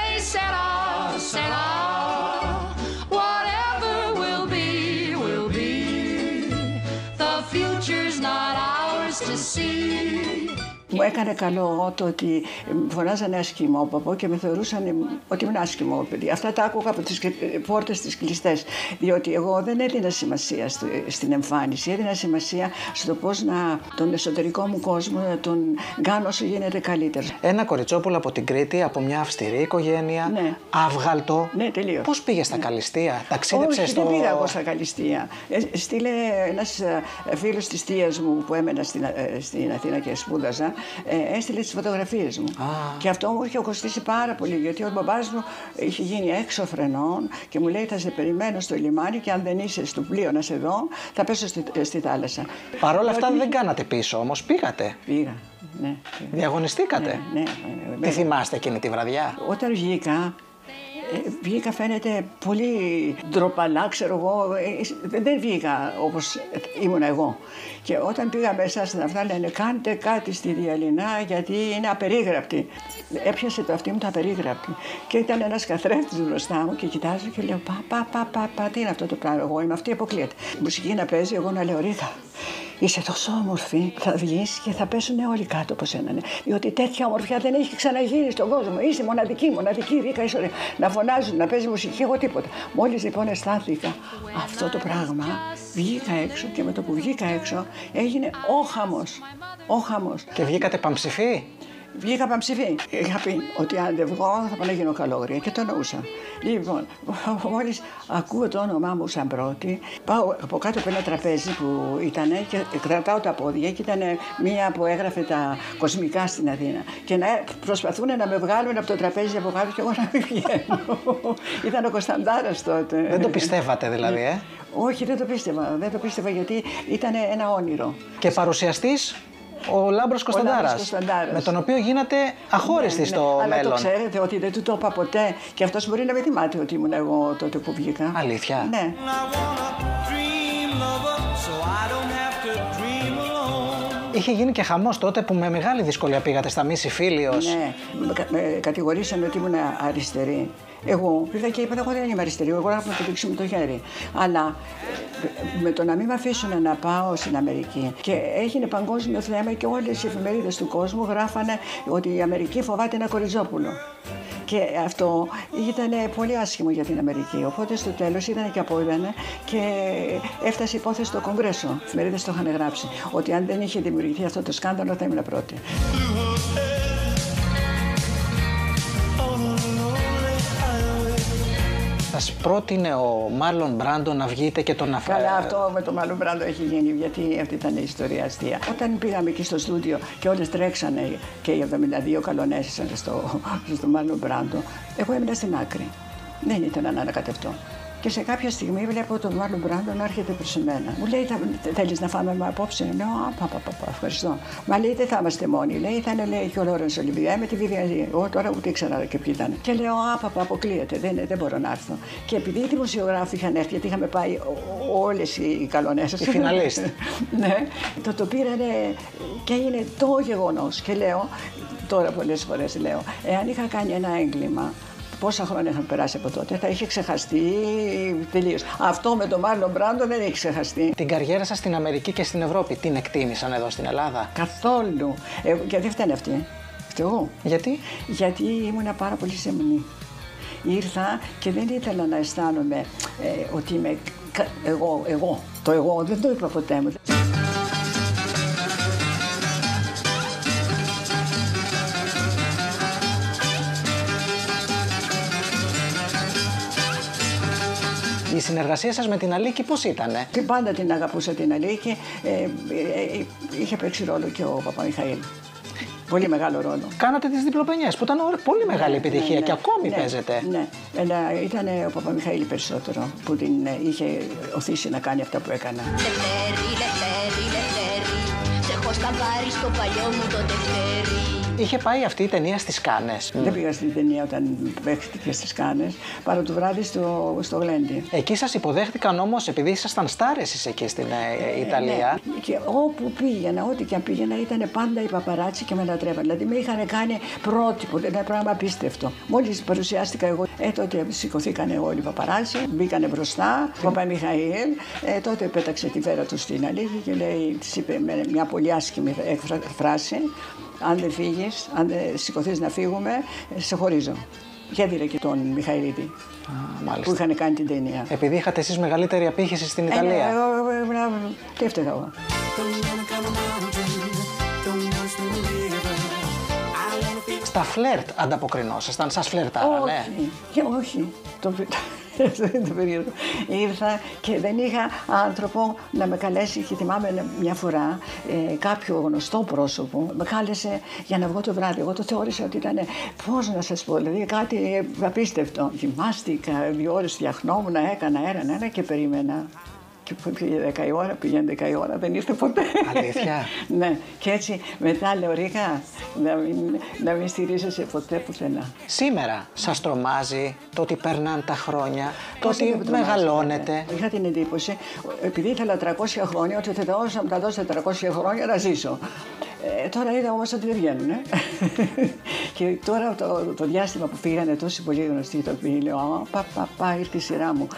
Μου έκανε καλό το ότι φωνάζανε ασκημόπαπο και με θεωρούσαν ότι ήμουν άσχημο παιδί. Αυτά τα άκουγα από τις πόρτες τις κλειστές. Διότι εγώ δεν έδινα σημασία στην εμφάνιση, έδινα σημασία στο πώς να τον εσωτερικό μου κόσμο να τον κάνω όσο γίνεται καλύτερο. Ένα κοριτσόπουλο από την Κρήτη, από μια αυστηρή οικογένεια, ναι. Αύγαλτο. Ναι, τελείως. Πώς πήγε στα Καλυστία, ταξίδεψε Όχι, στο... δεν πήγα εγώ στα Καλυστία. Ε, στείλε ένας φίλος της θείας μου που έμενα στην, στην Αθήνα και σπούδαζα. Ε, έστειλε τις φωτογραφίες μου. Ah. Και αυτό μου είχε κοστίσει πάρα πολύ, γιατί ο μπαμπάς μου είχε γίνει έξω φρενών και μου λέει θα σε περιμένω στο λιμάνι και αν δεν είσαι στο πλοίο να σε δω θα πέσω στη, στη θάλασσα. Παρ' όλα αυτά δεν κάνατε πίσω όμως, πήγατε. Πήγα, ναι. Διαγωνιστήκατε. Ναι, ναι, ναι. Τι θυμάστε εκείνη τη βραδιά? Όταν βγήκα, βγήκα φαίνεται πολύ ντροπαλά, ξέρω εγώ, δεν βγήκα όπως ήμουν εγώ. Και όταν πήγα μέσα στην αυτά λένε κάντε κάτι στη Διαλυνά γιατί είναι απερίγραπτη. Έπιασε το αυτί μου το απερίγραπτη. Και ήταν ένας καθρέφτης μπροστά μου και κοιτάζω και λέω πα, πα, πα, πα, πα, τι είναι αυτό το πράγμα, εγώ είμαι αυτή, αποκλείεται. Η μουσική να παίζει, εγώ να λέω Ρίκα, είσαι τόσο όμορφη, θα βγεις και θα πέσουν όλοι κάτω από σένα. Ναι. Διότι τέτοια ομορφιά δεν έχει ξαναγίνει στον κόσμο. Είσαι μοναδική, μοναδική, Ρίκα, είσαι ωραία. Να φωνάζουν, να παίζει μουσική, εγώ τίποτα. Μόλις λοιπόν αισθάνθηκα αυτό το πράγμα, βγήκα έξω και με το που βγήκα έξω έγινε ο χαμός. Ο χαμός. Και βγήκατε παμψηφοί? βγήκα πανψηφί. Είχα πει ότι αν δεν βγω θα πάω να γίνω καλόγρια και το εννοούσα. Λοιπόν, μόλις ακούω το όνομά μου σαν πρώτη, πάω από κάτω από ένα τραπέζι που ήταν και κρατάω τα πόδια και ήταν μία που έγραφε τα κοσμικά στην Αθήνα. Και να προσπαθούν να με βγάλουν από το τραπέζι από κάτω και εγώ να μην βγαίνω. Ήταν ο Κωνσταντάρας τότε. Δεν το πιστεύατε δηλαδή, ε? Όχι, δεν το πίστευα. Δεν το πίστευα γιατί ήταν ένα όνειρο. Και παρουσιαστής ο Λάμπρος Κωνσταντάρας, με τον οποίο γίνατε αχώριστοι, ναι, στο ναι, μέλλον. Αλλά το ξέρετε ότι δεν του το είπα ποτέ και αυτός μπορεί να μην θυμάται ότι ήμουν εγώ τότε που βγήκα. Αλήθεια? Ναι. Είχε γίνει και χαμός τότε που με μεγάλη δυσκολία πήγατε στα Μίση Φίλιος. Ναι, με κατηγορήσανε ότι ήμουν αριστερή. Εγώ πήγα και είπα: εγώ δεν είμαι αριστερή, εγώ να το δείξω με το χέρι. Αλλά με το να μην με αφήσουν να πάω στην Αμερική και έγινε παγκόσμιο θέμα και όλες οι εφημερίδες του κόσμου γράφανε ότι η Αμερική φοβάται ένα κοριτσόπουλο. Και αυτό ήταν πολύ άσχημο για την Αμερική. Οπότε στο τέλος ήταν και απόειδανε και έφτασε η υπόθεση στο Κογκρέσο. Οι εφημερίδες το είχαν γράψει. Ότι αν δεν είχε δημιουργηθεί αυτό το σκάνδαλο θα ήμουν πρώτη. Σας πρότεινε ο Μάρλον Μπράντο να βγείτε και τον αφαιρέσετε? Καλά, αυτό με τον Μάρλον Μπράντο έχει γίνει, γιατί αυτή ήταν η ιστορία αστεία. Όταν πήγαμε εκεί στο στούντιο και όλες τρέξανε και οι εβδομήντα δύο καλονέσαν στο, στο Μάρλον Μπράντο, εγώ έμεινα στην άκρη. Δεν ήθελα να ανακατευτώ. Και σε κάποια στιγμή βλέπω τον Μάρλον Μπράντο να έρχεται προς εμένα. Μου λέει: θέλεις να φάμε με απόψε? Λέω: α, πα, πα, πα, ευχαριστώ. Μα λέει: δεν θα είμαστε μόνοι. Λέει: θα είναι, λέει, και ο Λόρενς Ολιβιέ με τη Βιβιαζή. Εγώ τώρα ούτε ήξερα και ποιοι ήταν. Και λέω: α, πα, πα, αποκλείεται. Δεν, δεν μπορώ να έρθω. Και επειδή οι δημοσιογράφοι είχαν έρθει, γιατί είχαμε πάει όλες οι καλονέσες. Οι φιναλίστ. Ναι, το το πήρανε και έγινε το γεγονός. Και λέω: τώρα πολλές φορές λέω: εάν είχα κάνει ένα έγκλημα. Πόσα χρόνια είχαν περάσει από τότε, θα είχε ξεχαστεί τελείως. Αυτό με τον Μάρλον Μπράντο δεν έχει ξεχαστεί. Την καριέρα σας στην Αμερική και στην Ευρώπη την εκτίμησαν εδώ στην Ελλάδα? Καθόλου. Ε, γιατί φταίνε αυτοί. Φταίω. Γιατί? Γιατί ήμουν πάρα πολύ σεμνή. Ήρθα και δεν ήθελα να αισθάνομαι ε, ότι είμαι εγώ, εγώ. Το εγώ δεν το είπα ποτέ μου. Η συνεργασία σας με την Αλίκη πώς ήτανε? Και πάντα την αγαπούσα την Αλίκη. Ε, ε, ε, είχε παίξει ρόλο και ο Παπαμιχαήλ. Πολύ μεγάλο ρόλο. Κάνατε τις διπλοπενιές που ήταν πολύ μεγάλη επιτυχία, ναι, ναι, και ακόμη ναι, παίζετε. Ναι, αλλά ήταν ο Παπαμιχαήλ περισσότερο που την είχε οθήσει να κάνει αυτά που έκανα. Λευτέρη, Λευτέρη, Λευτέρη, σε έχω σκαμπάρει στο παλιό μου το Δευτέρη. Είχε πάει αυτή η ταινία στις Κάνες. Δεν πήγα στην ταινία όταν παίχτηκε στις Κάνες, παρά το βράδυ στο, στο Γλέντι. Εκεί σας υποδέχτηκαν όμως επειδή ήσασταν στάρ εσείς εκεί στην ε, Ιταλία. Ναι. Και όπου πήγαινα, ό,τι και αν πήγαινα, ήταν πάντα οι παπαράτσι και με λατρεύαν. Δηλαδή με είχαν κάνει πρότυπο, ένα πράγμα απίστευτο. Μόλις παρουσιάστηκα εγώ, ε, τότε σηκωθήκανε όλοι οι παπαράτσι, μπήκανε μπροστά, ο Παπαμιχαήλ, ε, τότε πέταξε τη βέρα του στην Αλίκη και λέει, της είπε με μια πολύ άσχημη φράση. Αν δεν φύγεις, αν δεν σηκωθείς να φύγουμε, σε χωρίζω. Και έδινε και τον Μιχαηλίδη, που είχαν κάνει την ταινία. Επειδή είχατε εσείς μεγαλύτερη απήχηση στην Ιταλία. Ε, εγώ, τι έφταιγα εγώ. Στα φλερτ ανταποκρινόσασταν, σας φλερτάρανε? Όχι, και όχι. Το... το περίοδο. Ήρθα και δεν είχα άνθρωπο να με καλέσει και θυμάμαι μια φορά ε, κάποιο γνωστό πρόσωπο με κάλεσε για να βγω το βράδυ. Εγώ το θεώρησα ότι ήταν, πώς να σας πω, δηλαδή κάτι απίστευτο. Γυμάστηκα, δύο ώρες φτιαχνόμουν, έκανα ένα, ένα και περίμενα. Και πήγε δέκα η ώρα, πήγαινε δέκα η ώρα, δεν ήρθε ποτέ. Αλήθεια? Ναι, και έτσι μετά λέω, Ρίκα, να μην, να μην στηρίζεσαι ποτέ πουθενά. Σήμερα σας τρομάζει το ότι περνάνε τα χρόνια, το ότι μεγαλώνετε? Είχα την εντύπωση, επειδή ήθελα τριακόσια χρόνια, ότι ο Θεός να μου τα δώσει τριακόσια χρόνια να ζήσω. Ε, τώρα είδα όμως ότι δεν βγαίνουν. Ε. Και τώρα το, το διάστημα που φύγανε τόσοι πολύ γνωστοί ηθοποιοί, λέω, α, πα, πα, πα, ήρθε η σειρά μου.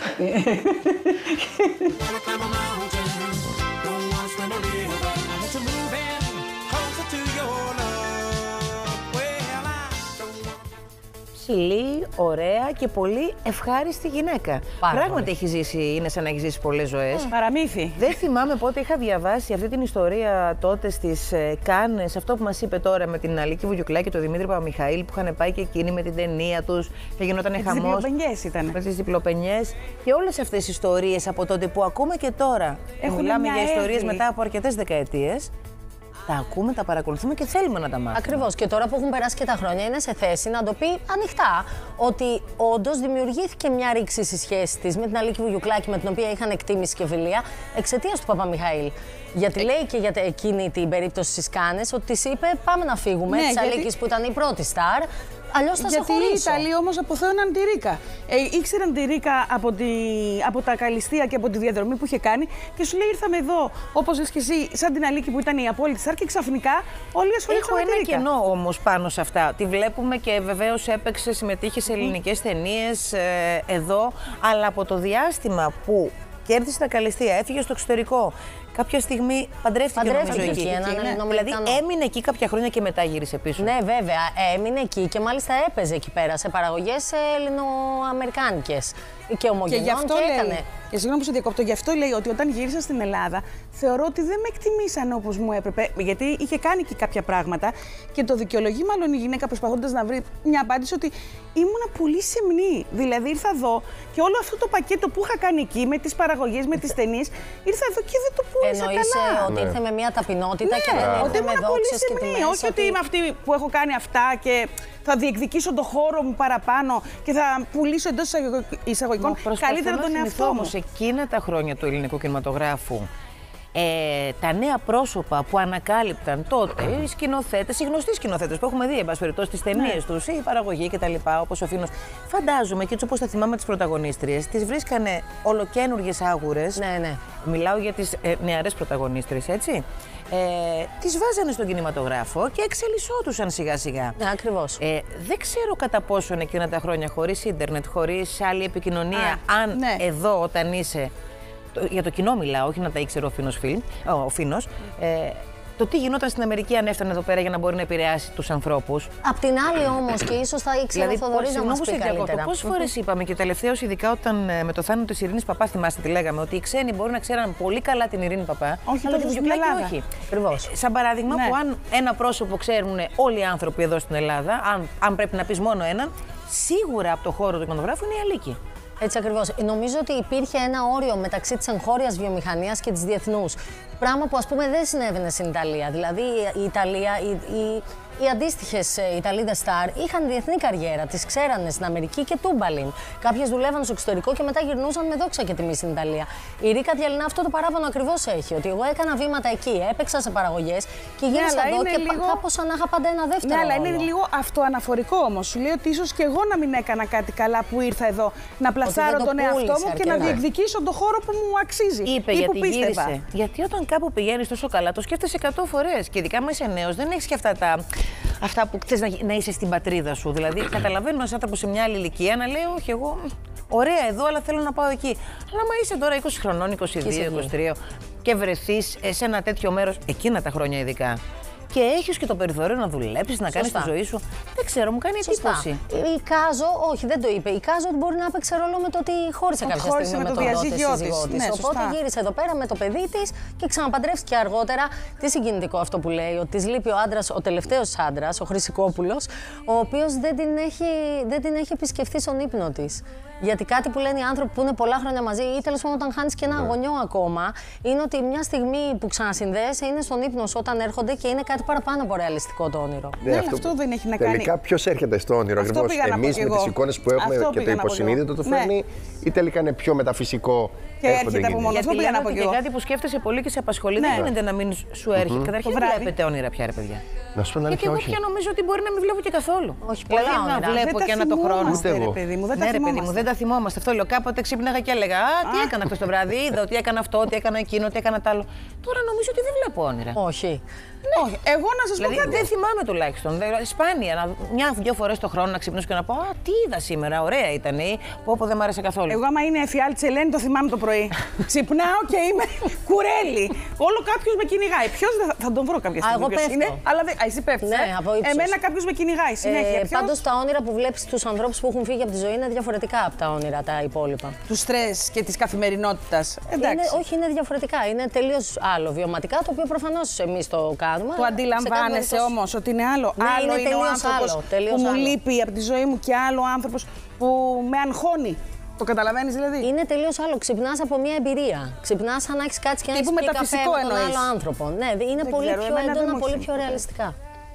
ψηλή, ωραία και πολύ ευχάριστη γυναίκα. Πάρα Πράγματι πολύ. έχει ζήσει, είναι σαν να έχει ζήσει πολλές ζωές. Παραμύθι. Δεν θυμάμαι πότε είχα διαβάσει αυτή την ιστορία τότε στις ε, Κάνες, αυτό που μας είπε τώρα με την Αλίκη Βουγιουκλάκη και τον Δημήτρη Παπαμιχαήλ που είχαν πάει και εκείνοι με την ταινία τους και γινόταν χαμός. Με τις διπλοπενιές ήταν. Με τις διπλοπενιές και όλες αυτές οι ιστορίες από τότε που ακούμε και τώρα. Έχουν Μιλάμε μια για ιστορίες αίρη. μετά από αρκετές δεκαετίες. Τα ακούμε, τα παρακολουθούμε και θέλουμε να τα μάθουμε. Ακριβώς. Και τώρα που έχουν περάσει και τα χρόνια, είναι σε θέση να το πει ανοιχτά ότι όντως δημιουργήθηκε μια ρήξη στη σχέση της με την Αλίκη Βουγιουκλάκη, με την οποία είχαν εκτίμηση και φιλία, εξαιτίας του Παπαμιχαήλ. Γιατί ε... λέει και για εκείνη την περίπτωση στις Κάνες ότι της είπε: πάμε να φύγουμε. Ναι, της γιατί... Αλίκης που ήταν η πρώτη στάρ. Αλλιώς θα σε χωρίσω. Γιατί οι Ιταλοί όμως αποθέωναν τη Ρίκα. Ε, ήξεραν τη Ρίκα από, τη, από τα καλλιστεία και από τη διαδρομή που είχε κάνει και σου λέει: ήρθαμε εδώ, όπως λες και εσύ, σαν την Αλίκη που ήταν η απόλυτη στάρ και ξαφνικά όλοι ασχολήθηκαν με τη Ρίκα. Έχω ένα κενό όμως πάνω σε αυτά. Τη βλέπουμε και βεβαίως έπαιξε, συμμετείχε σε ελληνικές ταινίες ε, εδώ, αλλά από το διάστημα που κέρδισε τα καλλιστεία, έφυγε στο εξωτερικό. Κάποια στιγμή παντρεύτηκε, παντρεύτηκε νομίζω εκεί. εκεί. Δηλαδή έμεινε εκεί κάποια χρόνια και μετά γύρισε πίσω. Ναι, βέβαια. Έμεινε εκεί και μάλιστα έπαιζε εκεί πέρα σε παραγωγές ελληνοαμερικάνικες και ομογενών και, και λέει, έκανε. Και συγγνώμη που σε διακόπτω, γι' αυτό λέει ότι όταν γύρισα στην Ελλάδα θεωρώ ότι δεν με εκτιμήσαν όπως μου έπρεπε. Γιατί είχε κάνει και κάποια πράγματα και το δικαιολογεί μάλλον η γυναίκα προσπαθώντας να βρει μια απάντηση ότι ήμουνα πολύ σεμνή. Δηλαδή ήρθα εδώ και όλο αυτό το πακέτο που είχα κάνει εκεί με τις παραγωγές, με τις ταινίες, ήρθα εδώ και δεν το πούλησα καλά. Εννοείσαι ότι ήρθε με μια ταπεινότητα ναι, και δεν ότι ήρθε με δόξες και τιμές. Όχι ότι είμαι αυτή που έχω κάνει αυτά και θα διεκδικήσω το χώρο μου παραπάνω και θα πουλήσω εντός εισαγωγικών καλύτερα τον εαυτό μου. Όμως εκείνα τα χρόνια του ελληνικού κινηματογράφου, ε, τα νέα πρόσωπα που ανακάλυπταν τότε, οι σκηνοθέτες, οι γνωστοί σκηνοθέτες που έχουμε δει, εν πάση περιπτώσει, τις ταινίες ναι. τους, η παραγωγή κτλ. Όπως ο Φίνος. Φαντάζομαι και έτσι όπως τα θυμάμαι τις πρωταγωνίστριες, τις βρίσκανε ολοκένουργιες άγουρες. Ναι, ναι. Μιλάω για τις ε, νεαρές πρωταγωνίστριες, έτσι. Ε, τις βάζανε στον κινηματογράφο και εξελισσόντουσαν σιγά σιγά. Ναι, ακριβώς. Ε, δεν ξέρω κατά πόσον εκείνα τα χρόνια χωρίς ίντερνετ, χωρίς άλλη επικοινωνία, Α, αν ναι. εδώ όταν είσαι. Το, για το κοινό μιλάω, όχι να τα ήξερε ο Φίνος Φιλμ, ο, ο Φίνος. Ε, το τι γινόταν στην Αμερική αν έφτανε εδώ πέρα για να μπορεί να επηρεάσει τους ανθρώπους. Απ' την άλλη όμως και ίσως θα ήξερε δηλαδή, ο Θοδωρής να μας πει καλύτερα. Πόσες φορές είπαμε και τελευταίως, ειδικά όταν με το θάνατο της Ειρήνης Παπά, θυμάστε τι λέγαμε, ότι οι ξένοι μπορεί να ξέραν πολύ καλά την Ειρήνη Παπά, όχι, αλλά τη Βουγιουκλάκη όχι. Ακριβώς. Σαν παράδειγμα ναι. που αν ένα πρόσωπο ξέρουν όλοι οι άνθρωποι εδώ στην Ελλάδα, αν, αν πρέπει να πεις μόνο έναν, σίγουρα από το χώρο του κινηματογράφου είναι η Αλίκη. Έτσι ακριβώς. Νομίζω ότι υπήρχε ένα όριο μεταξύ της εγχώριας βιομηχανίας και της διεθνούς. Πράγμα που ας πούμε δεν συνέβαινε στην Ιταλία. Δηλαδή η Ιταλία, η, η, οι αντίστοιχες Ιταλίδες στάρ είχαν διεθνή καριέρα. Τις ξέρανε στην Αμερική και τούμπαλιν. Κάποιες δουλεύαν στο εξωτερικό και μετά γυρνούσαν με δόξα και τιμή στην Ιταλία. Η Ρίκα Διαλυνά αυτό το παράπονο ακριβώς έχει. Ότι εγώ έκανα βήματα εκεί, έπαιξα σε παραγωγές και γύρισα ναι, εδώ και λίγο... κάπως σαν να είχα πάντα ένα δεύτερο. Ναι, αλλά είναι λίγο αυτοαναφορικό όμως. Σου λέει ότι ίσως και εγώ να μην έκανα κάτι καλά που ήρθα εδώ να πλασάρω τον εαυτό μου και να διεκδικήσω τον χώρο που μου αξίζει. Είπε γιατί γύρισε. Γιατί όταν κάπου πηγαίνεις τόσο καλά, το σκέφτεσαι εκατό φορές. Και ειδικά με είσαι νέος, δεν έχεις και αυτά τα. Αυτά που θες να, να είσαι στην πατρίδα σου. Δηλαδή, καταλαβαίνω ένας άνθρωπος σε μια άλλη ηλικία να λέει: όχι, εγώ ωραία εδώ, αλλά θέλω να πάω εκεί. Αλλά άμα είσαι τώρα είκοσι χρονών, είκοσι δύο, είκοσι τρία και βρεθείς σε ένα τέτοιο μέρος, εκείνα τα χρόνια ειδικά, και έχεις και το περιθώριο να δουλέψεις, να κάνεις τη ζωή σου. Δεν ξέρω, μου κάνει εντύπωση. Η Κάζο, όχι, δεν το είπε. Η Κάζο μπορεί να έπαιξε ρόλο με το ότι χώρισε κάποια στιγμή με, με τον διαζύγιο της. Ναι, οπότε γύρισε εδώ πέρα με το παιδί της και ξαναπαντρεύτηκε αργότερα. Τι συγκινητικό αυτό που λέει, ότι της λείπει ο άντρας, ο τελευταίος άντρας, ο Χρυσικόπουλος, ο οποίος δεν την έχει, δεν την έχει επισκεφθεί στον ύπνο της. Γιατί κάτι που λένε οι άνθρωποι που είναι πολλά χρόνια μαζί, ή τέλος πάντων όταν χάνεις και ένα γονιό ακόμα, είναι ότι μια στιγμή που ξανασυνδέεσαι είναι στον ύπνο σου όταν έρχονται και είναι κάτι παραπάνω από ρεαλιστικό το όνειρο. Ναι, αυτό, αυτό δεν έχει να κάνει. Τελικά ποιος έρχεται στο όνειρο, ακριβώς εμείς με τις εικόνες που έχουμε αυτό και το υποσυνείδητο το φέρνει, ναι. ή τελικά είναι πιο μεταφυσικό. Και έρχεται από μόνο του. Γιατί να πω και κάτι που σκέφτεσαι πολύ και σε απασχολεί, δεν γίνεται να μην σου έρχεται. Καταρχήν δεν βλέπετε όνειρα πια, ρε παιδιά. Να σου πω γιατί εγώ πια νομίζω ότι μπορεί να μην βλέπω και καθόλου. Όχι, πολλά να βλέπω και ένα το χρόνο. Ούτε εγώ. Ναι, ρε παιδί μου, δεν τα θυμόμαστε. Αυτό λέω. Κάποτε ξύπναγα και έλεγα: Α, τι έκανα χθες το βράδυ. Είδα ότι έκανα αυτό, ότι έκανα εκείνο, τι έκανα τ' άλλο. Τώρα νομίζω ότι δεν βλέπω όνειρα. Όχι. Ναι. Όχι. Εγώ να σας δηλαδή, πω κάτι. Δεν θυμάμαι τουλάχιστον. Σπάνια, μια-δυο φορές το χρόνο να ξυπνήσω και να πω: Α, τι είδα σήμερα, ωραία ήταν. Που όπου δεν μ' άρεσε καθόλου. Εγώ, άμα είναι εφιάλτη Ελένη, το θυμάμαι το πρωί. Ξυπνάω και είμαι κουρέλι. Όλο κάποιος με κυνηγάει. Ποιος θα, θα τον βρω κάποια στιγμή. Α, εγώ πέφτω. Είναι, αλλά δεν. Α, εσύ πέφτεις. Ναι, από ύψος. Εμένα κάποιος με κυνηγάει συνέχεια. Ε, πάντως τα όνειρα που βλέπεις τους ανθρώπους που έχουν φύγει από τη ζωή είναι διαφορετικά από τα όνειρα τα υπόλοιπα. Του στρες και της καθημερινότητας. Εντάξει. Είναι, όχι, είναι διαφορετικά. Είναι τελείως άλλο βιωματικά, το οποίο προφανώς εμείς το κάνουμε. Το αντιλαμβάνεσαι όμως ότι είναι άλλο. Ναι, άλλο είναι, είναι ο άνθρωπος άλλο, που μου άλλο. λείπει από τη ζωή μου και άλλο άνθρωπος που με αγχώνει. Το καταλαβαίνεις δηλαδή. Είναι τελείως άλλο. Ξυπνάς από μια εμπειρία. Ξυπνάς σαν να έχεις κάτσει και να έχεις πει καφέ με τον άλλο άνθρωπο. Ναι, είναι δεν πολύ ξέρω, πιο έντονα, πολύ έχει. πιο ρεαλιστικά.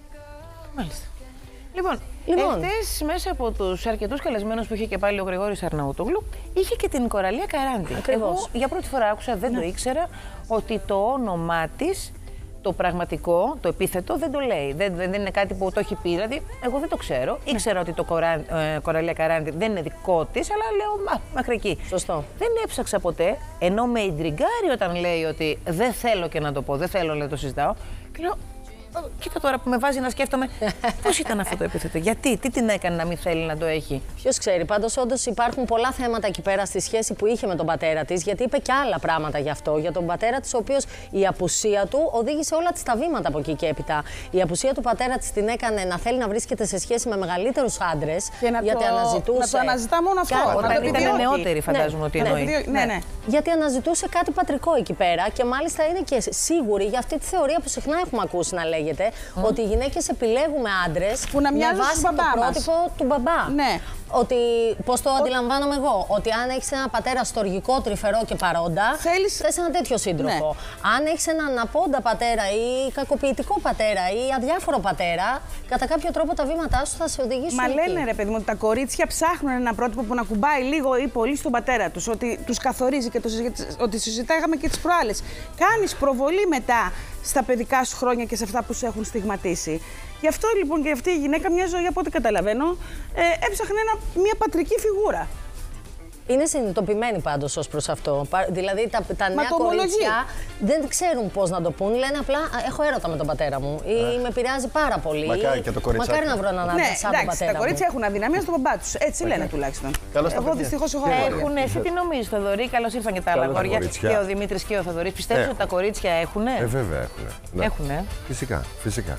Μάλιστα. Λοιπόν, Λοιπόν. εχθές μέσα από τους αρκετούς καλεσμένους που είχε και πάλι ο Γρηγόρης Αρναούτογλου, είχε και την Κοραλία Καράντη. Ακριβώς. Εγώ για πρώτη φορά άκουσα, δεν ναι. το ήξερα, ότι το όνομά της, το πραγματικό, το επίθετο δεν το λέει. Δεν, δεν είναι κάτι που το έχει πει. Δηλαδή, εγώ δεν το ξέρω. Ναι. Ήξερα ότι το κορα, ε, Κοραλία Καράντη δεν είναι δικό της, αλλά λέω, μα, μέχρι εκεί. Σωστό. Δεν έψαξα ποτέ, ενώ με ιντριγκάρει όταν λέει ότι δεν θέλω και να το πω, δεν θέλω να το συζητάω. Και λέω, κοίτα τώρα που με βάζει να σκέφτομαι πώς ήταν αυτό το επίθετο, γιατί, τι την έκανε να μην θέλει να το έχει. Ποιος ξέρει, πάντως όντως υπάρχουν πολλά θέματα εκεί πέρα στη σχέση που είχε με τον πατέρα της, γιατί είπε και άλλα πράγματα γι' αυτό. Για τον πατέρα της, ο οποίος η απουσία του οδήγησε όλα της τα βήματα από εκεί και έπειτα. Η απουσία του πατέρα της την έκανε να θέλει να βρίσκεται σε σχέση με μεγαλύτερους άντρες, γιατί το, αναζητούσε. Να το αναζητά μόνο αυτό. Κάτι Όταν πατρικό. ήταν νεότερη, φαντάζομαι ναι, ότι ναι, εννοεί. Ναι, ναι. ναι. Γιατί αναζητούσε κάτι πατρικό εκεί πέρα και μάλιστα είναι και σίγουρη για αυτή τη θεωρία που συχνά έχουμε ακούσει να λέγεται, mm. ότι οι γυναίκες επιλέγουμε άντρες που να με μοιάζουν βάση στον το μπαμπά πρότυπο μας. του μπαμπά. Ναι. Ότι, πώς το αντιλαμβάνομαι εγώ, ότι αν έχεις ένα πατέρα στοργικό, τρυφερό και παρόντα, θέλεις θες ένα τέτοιο σύντροφο. Ναι. Αν έχεις έναν απόντα πατέρα ή κακοποιητικό πατέρα ή αδιάφορο πατέρα, κατά κάποιο τρόπο τα βήματά σου θα σε οδηγήσουν. Μα εκεί. λένε ρε παιδί μου ότι τα κορίτσια ψάχνουν ένα πρότυπο που να κουμπάει λίγο ή πολύ στον πατέρα τους, ότι τους καθορίζει και το, ότι συζητάγαμε και τις προάλλες. Κάνεις προβολή μετά στα παιδικά σου χρόνια και σε αυτά που σε έχουν στιγματίσει. Γι' αυτό λοιπόν και αυτή η γυναίκα μια ζωή, από ό,τι καταλαβαίνω, ε, έψαχνε ένα, μια πατρική φιγούρα. Είναι συνειδητοποιημένοι πάντως ως προς αυτό. Δηλαδή τα, τα νέα κορίτσια δεν ξέρουν πώς να το πούν. Λένε απλά έχω έρωτα με τον πατέρα μου ή με επηρεάζει πάρα πολύ. Μακάρι και το κοριτσάκι. Μακάρι να βρω έναν άντρα ναι, σαν τον πατέρα τα κορίτσια έχουν αδυναμία στον μπαμπά τους. Έτσι okay. λένε τουλάχιστον. Καλώς Εγώ δυστυχώς έχω αγόρια. Έχουν, εσύ τι νομίζεις, Θοδωρή, καλώς ήρθαν και τα άλλα αγόρια. Και ο Δημήτρης και ο Θοδωρής. Πιστεύεις ότι τα κορίτσια έχουνε? Ε, βέβαια έχουνε. Ναι. Έχουνε. Φυσικά, φυσικά.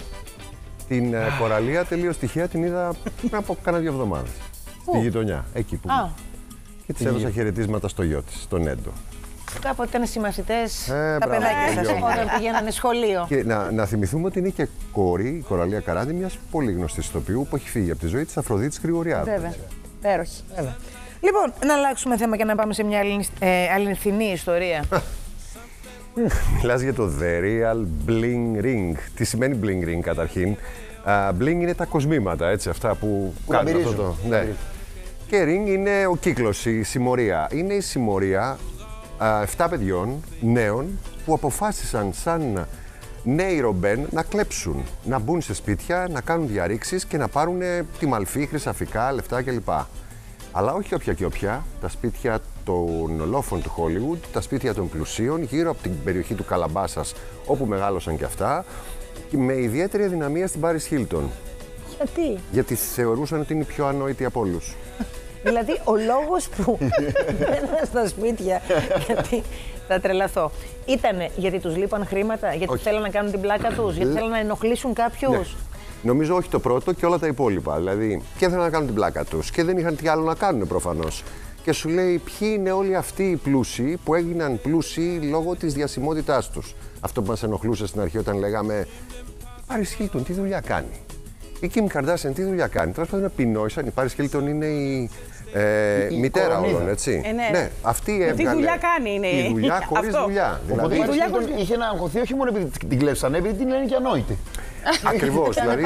Την uh, Κοραλία τελείως τυχαία την είδα πριν από κάνα δύο εβδομάδες. Στη γειτονιά, εκεί που. Ah. Και της έδωσα χαιρετίσματα στο γιο της, στον Έντο. Κάποτε ήταν συμμαθητές ε, τα παιδάκια σας όταν πηγαίνανε σχολείο. Και να, να θυμηθούμε ότι είναι και κόρη, η Κοραλία Καράντη, μιας πολύ γνωστής ηθοποιού που έχει φύγει από τη ζωή της, Αφροδίτης Γρηγοριάδου. Βέβαια. Πέροχη. Βέβαια. Λοιπόν, να αλλάξουμε θέμα και να πάμε σε μια ε, αληθινή ιστορία. Μιλάς για το The Real Bling Ring. Τι σημαίνει Bling Ring καταρχήν? Uh, bling είναι τα κοσμήματα, έτσι, αυτά που, που κάνουν αυτό το... Ναι. Και ring είναι ο κύκλος, η συμμορία. Είναι η συμμορία εφτά παιδιών νέων που αποφάσισαν σαν νέοι ρομπέν να κλέψουν, να μπουν σε σπίτια, να κάνουν διαρρήξεις και να πάρουν τη μαλφή, χρυσαφικά, λεφτά κλπ. Αλλά όχι όποια και όποια, τα σπίτια των λόφων του Hollywood, τα σπίτια των πλουσίων γύρω από την περιοχή του Καλαμπάσας, όπου μεγάλωσαν και αυτά, και με ιδιαίτερη αδυναμία στην Πάρις Χίλτον. Γιατί? Γιατί θεωρούσαν ότι είναι η πιο ανόητη από όλους. Δηλαδή, ο λόγος που μπαίναν στα σπίτια, γιατί θα τρελαθώ, ήτανε γιατί τους λείπαν χρήματα, γιατί όχι. θέλαν να κάνουν την πλάκα τους, γιατί θέλαν να ενοχλήσουν κάποιους. Ναι. Νομίζω όχι το πρώτο και όλα τα υπόλοιπα. Δηλαδή, και ήθελαν να κάνουν την πλάκα τους και δεν είχαν τι άλλο να κάνουν προφανώς. Και σου λέει ποιοι είναι όλοι αυτοί οι πλούσιοι που έγιναν πλούσιοι λόγω της διασημότητάς τους. Αυτό που μας ενοχλούσε στην αρχή όταν λέγαμε Πάρις Χίλτον, τι δουλειά κάνει. Η Κιμ Καρντάσιαν τι δουλειά κάνει. Τώρα πρέπει να επινόησαν. Η Πάρις Χίλτον είναι η, ε, η μητέρα κορονίδα. όλων, έτσι. Ε, ναι. ναι, αυτή έβγαλε. Τι δουλειά κάνει είναι η δουλειά χωρίς δουλειά. Δηλαδή, η Πάρις Χίλτον είχε να αγχωθεί όχι μόνο επειδή την κλέψανε, επειδή την λένε και ανόητη. Ακριβώς. Δηλαδή,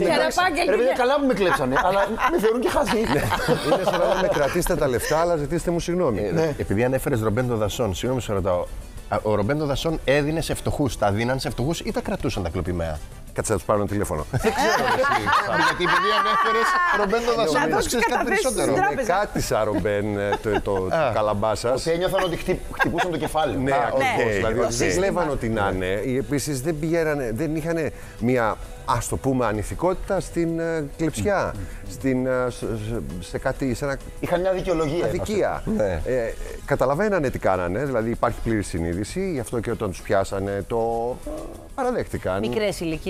ρε καλά που με κλέψανε, αλλά με θεωρούν και χαζή. Είναι σαν να λέμε κρατήστε τα λεφτά, αλλά ζητήστε μου συγγνώμη. Επειδή ανέφερες Ρομπέντο Δασόν, συγγνώμη σε ρωτάω. Ο Ρομπέντο Δασόν έδινε σε φτωχούς, τα δίναν σε φτωχούς ή τα κρατούσαν τα κλοπημαία? Κάτσε να τους πάρω τηλέφωνο. Δεν ξέρω. Γιατί επειδή ανέφερες Ρομπέντο Δασόν, δεν ξέρεις κάτι περισσότερο. Κάτισα Ρομπέν το Καλαμπάσας. Ότι ένιωθαν ότι χτυπούσαν το κεφάλι. Ναι, ακριβώς. Δηλαδή δεν κλέβαν ό,τι να είναι. Επίσης δεν πηγαίνανε, δεν είχαν μια, ας το πούμε, ανηθικότητα στην κλεψιά. Στην, σε κάτι, σε ένα... Είχαν μια δικαιολογία. Αδικία. Ναι. Ε, καταλαβαίνανε τι κάνανε, δηλαδή υπάρχει πλήρη συνείδηση, γι' αυτό και όταν τους πιάσανε το παραδέχτηκαν. Μικρές ηλικίες.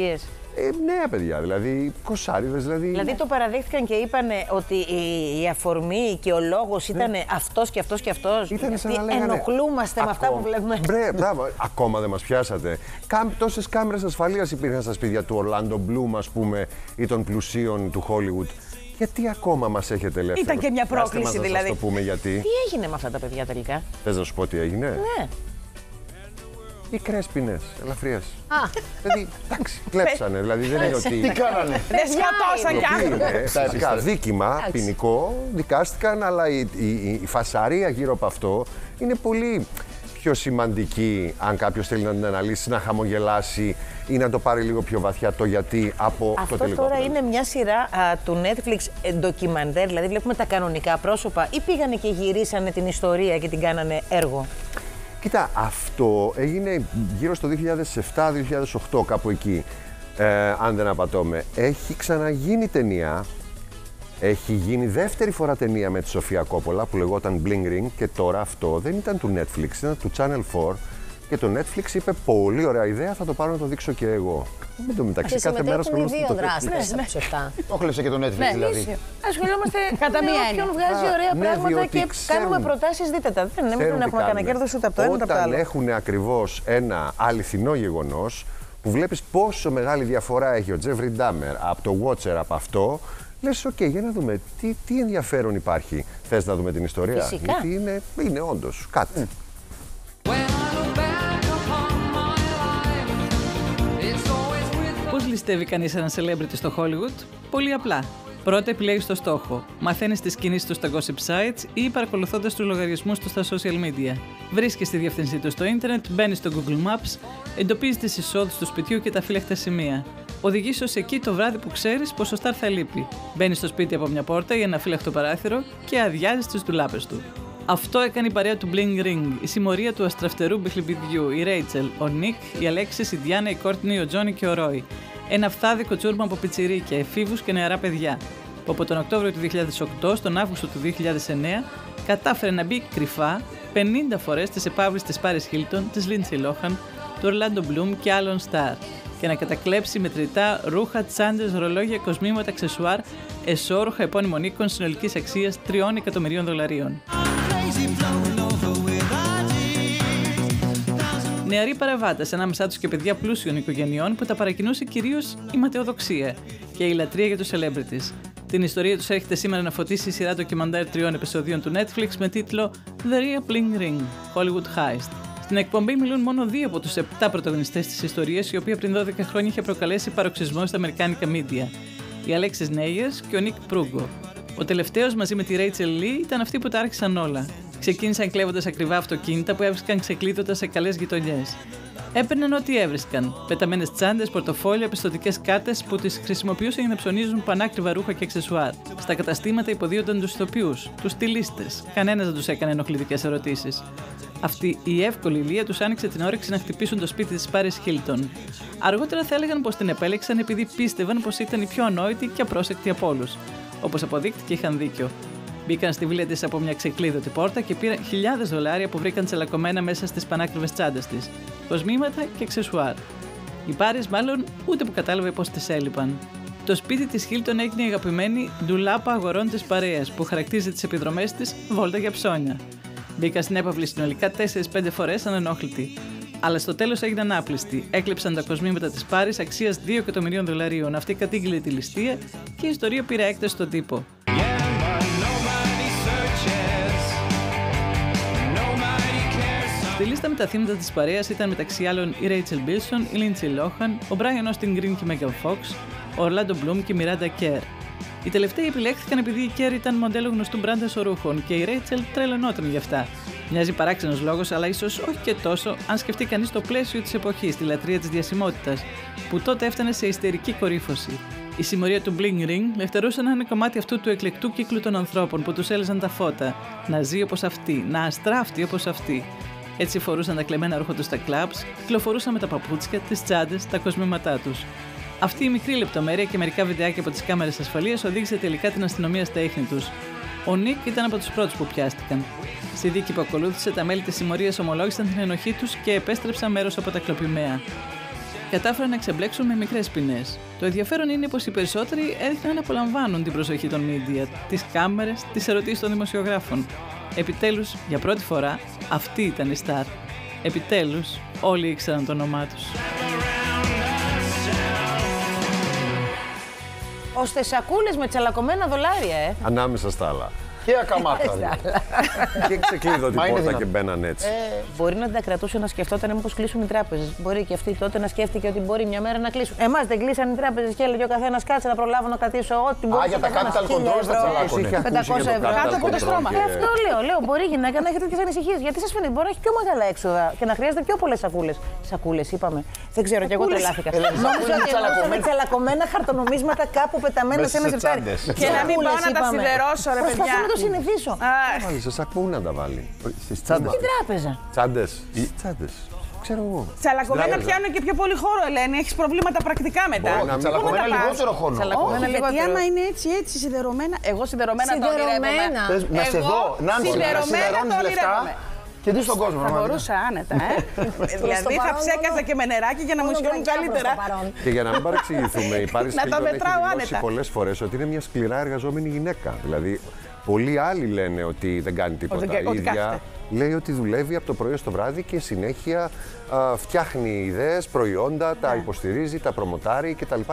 Ε, νέα παιδιά, δηλαδή κοσάριδες. Δηλαδή... δηλαδή το παραδείχτηκαν και είπαν ότι η, η αφορμή και ο λόγος ήταν ναι. αυτός και αυτός και αυτός. Ήταν σαν να λέγανε, ενοχλούμαστε ακόμα, με αυτά που βλέπουμε. Μπρε, μπράβο, ακόμα δεν μας πιάσατε. Κάμ, τόσες κάμερες ασφαλείας υπήρχαν στα σπίτια του Orlando Bloom, ας πούμε, ή των πλουσίων του Hollywood. Γιατί ακόμα μας έχετε ελεύθερους? Ήταν και μια πρόκληση μας, δηλαδή. Να το πούμε γιατί. Τι έγινε με αυτά τα παιδιά τελικά? Θες να σου πω τι έγινε? Ναι. Μικρές ποινές, ελαφριές. Α. Δηλαδή, εντάξει, κλέψανε. Δηλαδή δεν είναι ότι. Τι κάνανε? Δεν σκοτώσαν κι άνθρωποι. Φυσικά, δίκημα ποινικό, δικάστηκαν, αλλά η, η, η φασαρία γύρω από αυτό είναι πολύ πιο σημαντική. Αν κάποιος θέλει να την αναλύσει, να χαμογελάσει ή να το πάρει λίγο πιο βαθιά το γιατί από αυτό το τελικό. Αυτό τώρα είναι μια σειρά α, του Netflix ντοκιμαντέρ, δηλαδή βλέπουμε τα κανονικά πρόσωπα ή πήγανε και γυρίσανε την ιστορία και την κάνανε έργο? Κοίτα, αυτό έγινε γύρω στο δύο χιλιάδες επτά δύο χιλιάδες οκτώ, κάπου εκεί, ε, αν δεν απατώμε. Έχει ξαναγίνει ταινία, έχει γίνει δεύτερη φορά ταινία με τη Σοφία Κόπολα που λεγόταν Bling Ring και τώρα αυτό δεν ήταν του Netflix, ήταν του Channel φορ και το Netflix είπε πολύ ωραία ιδέα, θα το πάρω να το δείξω και εγώ. Με το μεταξύ, και κάθε μέρα συμμετέχουν οι δύο το δράστες από τους επτά. Το χλέψε και το Netflix ναι, δηλαδή. Ασχολούμαστε κατά μία έννοια. Ποιον βγάζει ωραία ναι, πράγματα και ξέρουν, κάνουμε προτάσεις, δείτε τα. Δεν είναι να έχουμε κανένα κέρδος ούτε από το ένα ούτε από το άλλο. Όταν έχουν ακριβώς ένα αληθινό γεγονός που βλέπεις πόσο μεγάλη διαφορά έχει ο Τζέφρι Ντάμερ από το Watcher από αυτό, λες, οκ, okay, για να δούμε τι, τι ενδιαφέρον υπάρχει. Θες να δούμε την ιστορία? Φυσικά. Γιατί είναι, είναι όντως κάτι. Mm. Πώς ληστεύει κανείς ένα celebrity στο Hollywood? Πολύ απλά. Πρώτα επιλέγεις το στόχο. Μαθαίνεις τις κινήσεις του στα gossip sites ή παρακολουθώντας τους λογαριασμούς του στα social media. Βρίσκεις τη διεύθυνσή του στο ίντερνετ, μπαίνεις στο Google Maps, εντοπίζεις τις εισόδους του σπιτιού και τα φύλακτα σημεία. Οδηγείς ως εκεί το βράδυ που ξέρεις πως ο Σταρ θα λείπει. Μπαίνεις στο σπίτι από μια πόρτα ή ένα φύλακτο παράθυρο και αδειάζεις τις ντουλάπες του. Αυτό έκανε η παρέα του Bling Ring, η συμμορία του αστραφτερού μπιχλιμπιδιού, η Ρέιτσελ, ο Νικ, η Αλέξης, η Διάννα, η Κόρτνη, ο Τζόνι και ο Ρόι. Ένα φθάδικο τσούρμα από πιτσιρίκια, εφήβους και νεαρά παιδιά, που από τον Οκτώβριο του δύο χιλιάδες οκτώ στον Αύγουστο του δύο χιλιάδες εννέα κατάφερε να μπει κρυφά πενήντα φορές στις επαύλεις της Πάρις Χίλτον, της Λίντσεϊ Λόχαν, του Ορλάντο Μπλουμ και άλλων στάρ και να κατακλέψει μετρητά ρούχα, τσάντες, ρολόγια, κοσμήματα, αξεσουάρ, εσώρουχα επώνυμων οίκων συνολικής αξίας τριών εκατομμυρίων δολαρίων. Νεαροί παραβάτες, ανάμεσά τους και παιδιά πλούσιων οικογενειών που τα παρακινούσε κυρίως η ματαιοδοξία και η λατρεία για τους celebrities. Την ιστορία τους έρχεται σήμερα να φωτίσει η σειρά ντοκιμαντέρ τριών επεισοδίων του Netflix με τίτλο The Real Bling Ring, Hollywood Heist. Στην εκπομπή μιλούν μόνο δύο από τους επτά πρωταγωνιστές της ιστορίας, η οποία πριν δώδεκα χρόνια είχε προκαλέσει παροξισμό στα αμερικάνικα μίντια. Η Αλέξης Νέιες και ο Νικ Προύγκο. Ο τελευταίος μαζί με τη Ρέιτσελ Λι ήταν αυτοί που τα άρχισαν όλα. Ξεκίνησαν κλέβοντας ακριβά αυτοκίνητα που έβρισκαν ξεκλείδωτα σε καλές γειτονιές. Έπαιρναν ό,τι έβρισκαν. Πεταμένες τσάντες, πορτοφόλια, πιστωτικές κάρτες που τις χρησιμοποιούσαν για να ψωνίζουν πανάκριβα ρούχα και αξεσουάρ. Στα καταστήματα υποδίωταν τους ηθοποιούς, τους στυλίστες. Κανένας δεν τους έκανε ενοχλητικές ερωτήσεις. Αυτή η εύκολη ηλία τους άνοιξε την όρεξη να χτυπήσουν το σπίτι της Πάρις Χίλτον. Αργότερα θα έλεγαν πως την επέλεξαν επειδή πίστευαν πως ήταν η πιο ανόητη και απρόσεκτη από όλους. Όπως αποδείχτηκε, είχαν δίκιο. Μπήκαν στη βίλα της από μια ξεκλείδωτη πόρτα και πήραν χιλιάδες δολάρια που βρήκαν τσελακωμένα μέσα στις πανάκριβες τσάντες της, κοσμήματα και αξεσουάρ. Η Πάρις μάλλον ούτε που κατάλαβε πως της έλειπαν. Το σπίτι της Χίλτον έγινε η αγαπημένη ντουλάπα αγορών της παρέας που χαρακτήριζε τις επιδρομές της βόλτα για ψώνια. Μπήκαν στην έπαυλη συνολικά τέσσερις πέντε φορές ανενόχλητοι. Αλλά στο τέλος έγιναν άπλιστοι. Έκλεψαν τα κοσμήματα της Πάρις αξίας δύο εκατομμυρίων δολαρίων. Αυτή κατήγγειλε τη ληστεία και η ιστορία πήρε έκταση στον τύπο. Στη λίστα με τα θύματα της παρέας ήταν μεταξύ άλλων η Ρέιτσελ Μπίλσον, η Λίντσεϊ Λόχαν, ο Μπράιαν Όστιν Γκριν και η Μέγαν Φόξ, ο Ορλάντο Μπλουμ και η Μιράντα Κέρ. Οι τελευταίοι επιλέχθηκαν επειδή η Κέρ ήταν μοντέλο γνωστού μπραντ εσωρούχων και η Ρέιτσελ τρελαινόταν γι' αυτά. Μοιάζει παράξενος λόγος, αλλά ίσως όχι και τόσο, αν σκεφτεί κανείς το πλαίσιο της εποχής, τη λατρεία της διασημότητας, που τότε έφτανε σε ιστερική κορύφωση. Η συμμορία του Bling Ring λευτερούσε να είναι κομμάτι αυτού του εκλεκτού κύκλου των ανθρώπων που τους έλυζαν τα φώτα, να ζει όπως αυτοί, να αστράφτει όπως αυτοί. Έτσι φορούσαν τα κλεμμένα ρούχα τους στα κλαμπς, κυκλοφορούσαν με τα παπούτσια, τις τσάντες, τα κοσμήματά τους. Αυτή η μικρή λεπτομέρεια και μερικά βιντεάκια από τις κάμερες ασφαλείας οδήγησε τελικά την αστυνομία στα ίχνη τους. Ο Νικ ήταν από τους πρώτους που πιάστηκαν. Στη δίκη που ακολούθησε, τα μέλη της συμμορίας ομολόγησαν την ενοχή τους και επέστρεψαν μέρος από τα κλοπημαία. κατάφεραν να ξεμπλέξουν με μικρές ποινές. Το ενδιαφέρον είναι πως οι περισσότεροι έδειχναν να απολαμβάνουν την προσοχή των media, τις κάμερες, τις ερωτήσεις των δημοσιογράφων. Επιτέλους, για πρώτη φορά, αυτή ήταν η στάρ. Επιτέλους, όλοι ήξεραν το όνομά τους. Ώστε σακούλες με τσαλακωμένα δολάρια, ε. Ανάμεσα στα άλλα. Και ακαμάτα. Και ξεκλείδω την πόρτα και μπαίναν έτσι. Ε, μπορεί να τα κρατούσε να σκεφτόταν μήπως κλείσουν οι τράπεζες. Μπορεί και αυτή τότε να σκέφτηκε ότι μπορεί μια μέρα να κλείσουν. Εμάς δεν κλείσαν οι τράπεζες και έλεγε ο καθένας κάτσε να προλάβω να κρατήσω ό,τι μπορεί. Α, για τα capital controls θα τσαλάκωνε. πεντακόσια ευρώ. Κάτω από το στρώμα. Αυτό λέω, λέω. Μπορεί η γυναίκα να έχει τέτοιες ανησυχίες. Γιατί σας φαίνεται, μπορεί να έχει πιο μεγάλα έξοδα και να χρειάζεται πιο πολλές σακούλες. Σακούλες είπαμε. Δεν ξέρω, κι εγώ τρελάθηκα. Νόμιζα ότι με τσαλακωμένα χαρτονομίσματα κάπου πεταμένα σε ένα σιρτάρι. Και να μην πάω να τα σιδερώσω, ρε παιδιά. Το συνηθίσω. Σε σακού να τα βάλει. Στις τσάντες. Στην τράπεζα. Τσάντες. Τσάντες. Ξέρω εγώ. Τσαλακωμένα πιάνουν και πιο πολύ χώρο, Ελένη. Έχεις προβλήματα πρακτικά μετά. Τσαλακωμένα λιγότερο χώρο. Όχι, γιατί άμα είναι έτσι, έτσι σιδερωμένα. Εγώ σιδερωμένα το ονειρεύομαι. Να σε δω, να σιδερώνεις λεφτά. Και τι στον κόσμο, θα μπορούσα άνετα, ε. Δηλαδή θα ψέκαζα και με νεράκι για να μου ισχύουν καλύτερα. Και για να μην παρεξηγηθούμε, η Πάρης Χίλτον έχει δηλώσει πολλές φορές ότι είναι μια σκληρά εργαζόμενη γυναίκα. Δηλαδή, πολλοί άλλοι λένε ότι δεν κάνει τίποτα. Η ίδια λέει ότι δουλεύει από το πρωί στο βράδυ και συνέχεια α, φτιάχνει ιδέες, προϊόντα, τα υποστηρίζει, τα προμοτάρει κτλ.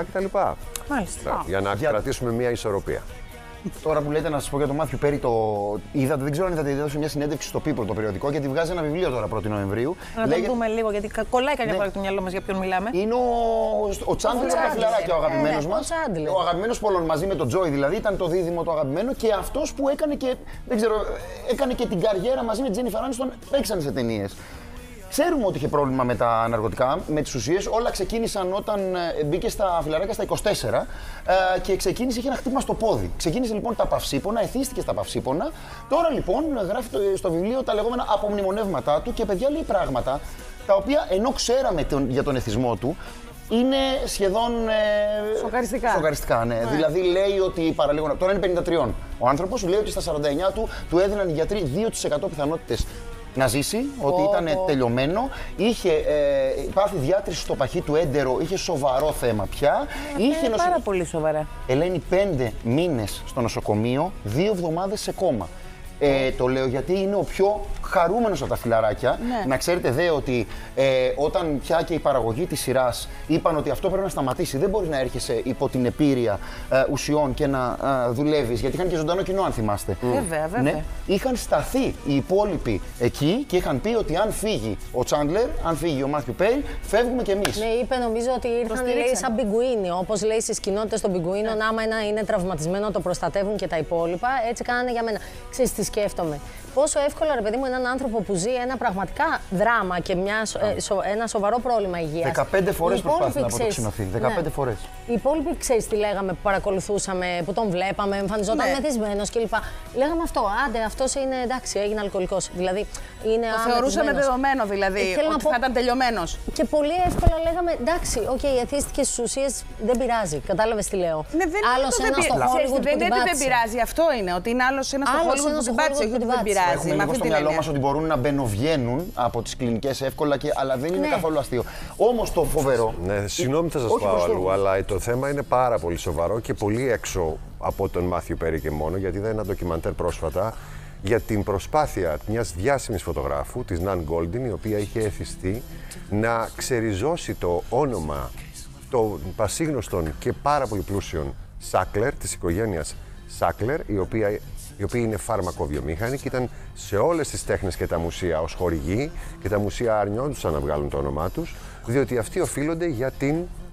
Μάλιστα. Για να για... κρατήσουμε μια ισορροπία. Τώρα που λέτε να σας πω για τον Μάθιου Πέρι, το είδατε, δεν ξέρω αν είδατε, έδωσε μια συνέντευξη στο People, το περιοδικό, γιατί βγάζει ένα βιβλίο τώρα πρώτη Νοεμβρίου. Να Λέγε... το δούμε λίγο, γιατί κολλάει καμιά φορά το μυαλό μας για ποιον μιλάμε. Είναι ο, ο Τσάντλερ από τα φιλαράκια, ο αγαπημένος ε, μας. Ο, ο αγαπημένος Πόλων μαζί με τον Τζόι, δηλαδή ήταν το δίδυμο το αγαπημένο και αυτός που έκανε και, δεν ξέρω, έκανε και την καριέρα μαζί με την Τζένιφερ Άνιστον, παίξαν σε ταινίες. Ξέρουμε ότι είχε πρόβλημα με τα ναρκωτικά, με τις ουσίες. Όλα ξεκίνησαν όταν μπήκε στα φιλαράκια στα είκοσι τέσσερα ε, και ξεκίνησε, είχε ένα χτύπημα στο πόδι. Ξεκίνησε λοιπόν τα παυσίπονα, εθίστηκε στα παυσίπονα. Τώρα λοιπόν γράφει το, στο βιβλίο τα λεγόμενα απομνημονεύματά του και παιδιά λέει πράγματα τα οποία ενώ ξέραμε τον, για τον εθισμό του, είναι σχεδόν. Ε, σοκαριστικά. Σοκαριστικά, ναι. ναι. Δηλαδή λέει ότι παραλίγο. Τώρα είναι πενήντα τρία. Ο άνθρωπος λέει ότι στα σαράντα εννιά του του έδιναν οι γιατροί δύο τοις εκατό πιθανότητες να ζήσει, ότι ήταν oh. τελειωμένο, είχε ε, πάθει διάτρηση στο παχύ του έντερο, είχε σοβαρό θέμα πια. Ε, είχε είναι νοσο... πάρα πολύ σοβαρά. Ελένη, πέντε μήνες στο νοσοκομείο, δύο εβδομάδες σε κόμμα. Ε, το λέω γιατί είναι ο πιο χαρούμενος από τα φιλαράκια. Ναι. Να ξέρετε δε ότι ε, όταν πια και η παραγωγή της σειράς είπαν ότι αυτό πρέπει να σταματήσει, δεν μπορεί να έρχεσαι υπό την επίρρεια ε, ουσιών και να ε, δουλεύεις, γιατί είχαν και ζωντανό κοινό αν θυμάστε. Mm. Βέβαια, βέβαια. Ναι, είχαν σταθεί οι υπόλοιποι εκεί και είχαν πει ότι αν φύγει ο Τσάντλερ, αν φύγει ο Μάθιου Πέιν, φεύγουμε κι εμείς. Ναι, είπε νομίζω ότι ήρθαν λέει, σαν πιγκουίνι, όπως λέει στις κοινότητες των πιγκουίνων, yeah. άμα ένα είναι τραυματισμένο το προστατεύουν και τα υπόλοιπα, έτσι κάνανε για μένα. Ξέρεις τι σκέφτομαι. Πόσο εύκολα, ρε παιδί μου, έναν άνθρωπο που ζει ένα πραγματικά δράμα και μια, ε, σο, ένα σοβαρό πρόβλημα υγείας. δεκαπέντε φορές προσπάθησε να αποτοξινωθεί. δεκαπέντε ναι. φορές. Οι υπόλοιποι, ξέρεις τι λέγαμε που παρακολουθούσαμε, που τον βλέπαμε, εμφανιζόταν ναι. μεθυσμένος κλπ. Λέγαμε αυτό. Άντε, αυτός είναι εντάξει, έγινε αλκοολικός. Δηλαδή, είναι το θεωρούσαμε δεδομένο δηλαδή, ε, ότι πω... θα ήταν τελειωμένος. Και πολύ εύκολα λέγαμε εντάξει, οκ, okay, εθίστηκε στις ουσίες, δεν πειράζει. Κατάλαβες τι λέω. Ναι, δεν άλλος ένας στο Hollywood δεν είναι ότι δεν πειράζει, αυτό είναι. Ότι είναι άλλος ένας στο Hollywood που την πάτησε, όχι ότι δεν πειράζει. Έχουμε λίγο στο μυαλό μας ότι μπορούν να μπαινοβγαίνουν από τις κλινικές εύκολα, και, αλλά δεν είναι ναι. καθόλου αστείο. Όμως το φοβερό. Ναι, συγγνώμη θα σας πάω αλλού, αλλά το θέμα είναι πάρα πολύ σοβαρό και πολύ έξω από τον Μάθιου Πέρι και μόνο, γιατί είδα ένα ντοκιμαντέρ πρόσφατα για την προσπάθεια μιας διάσημης φωτογράφου, της Ναν Γκόλντιν, η οποία είχε εθιστεί να ξεριζώσει το όνομα των πασίγνωστων και πάρα πολύ πλούσιων Σάκλερ, της οικογένειας Σάκλερ, η οποία οι οποίοι είναι φαρμακοβιομήχανοι και ήταν σε όλες τις τέχνες και τα μουσεία ως χορηγοί, και τα μουσεία αρνιόντουσαν να βγάλουν το όνομά τους, διότι αυτοί οφείλονται για την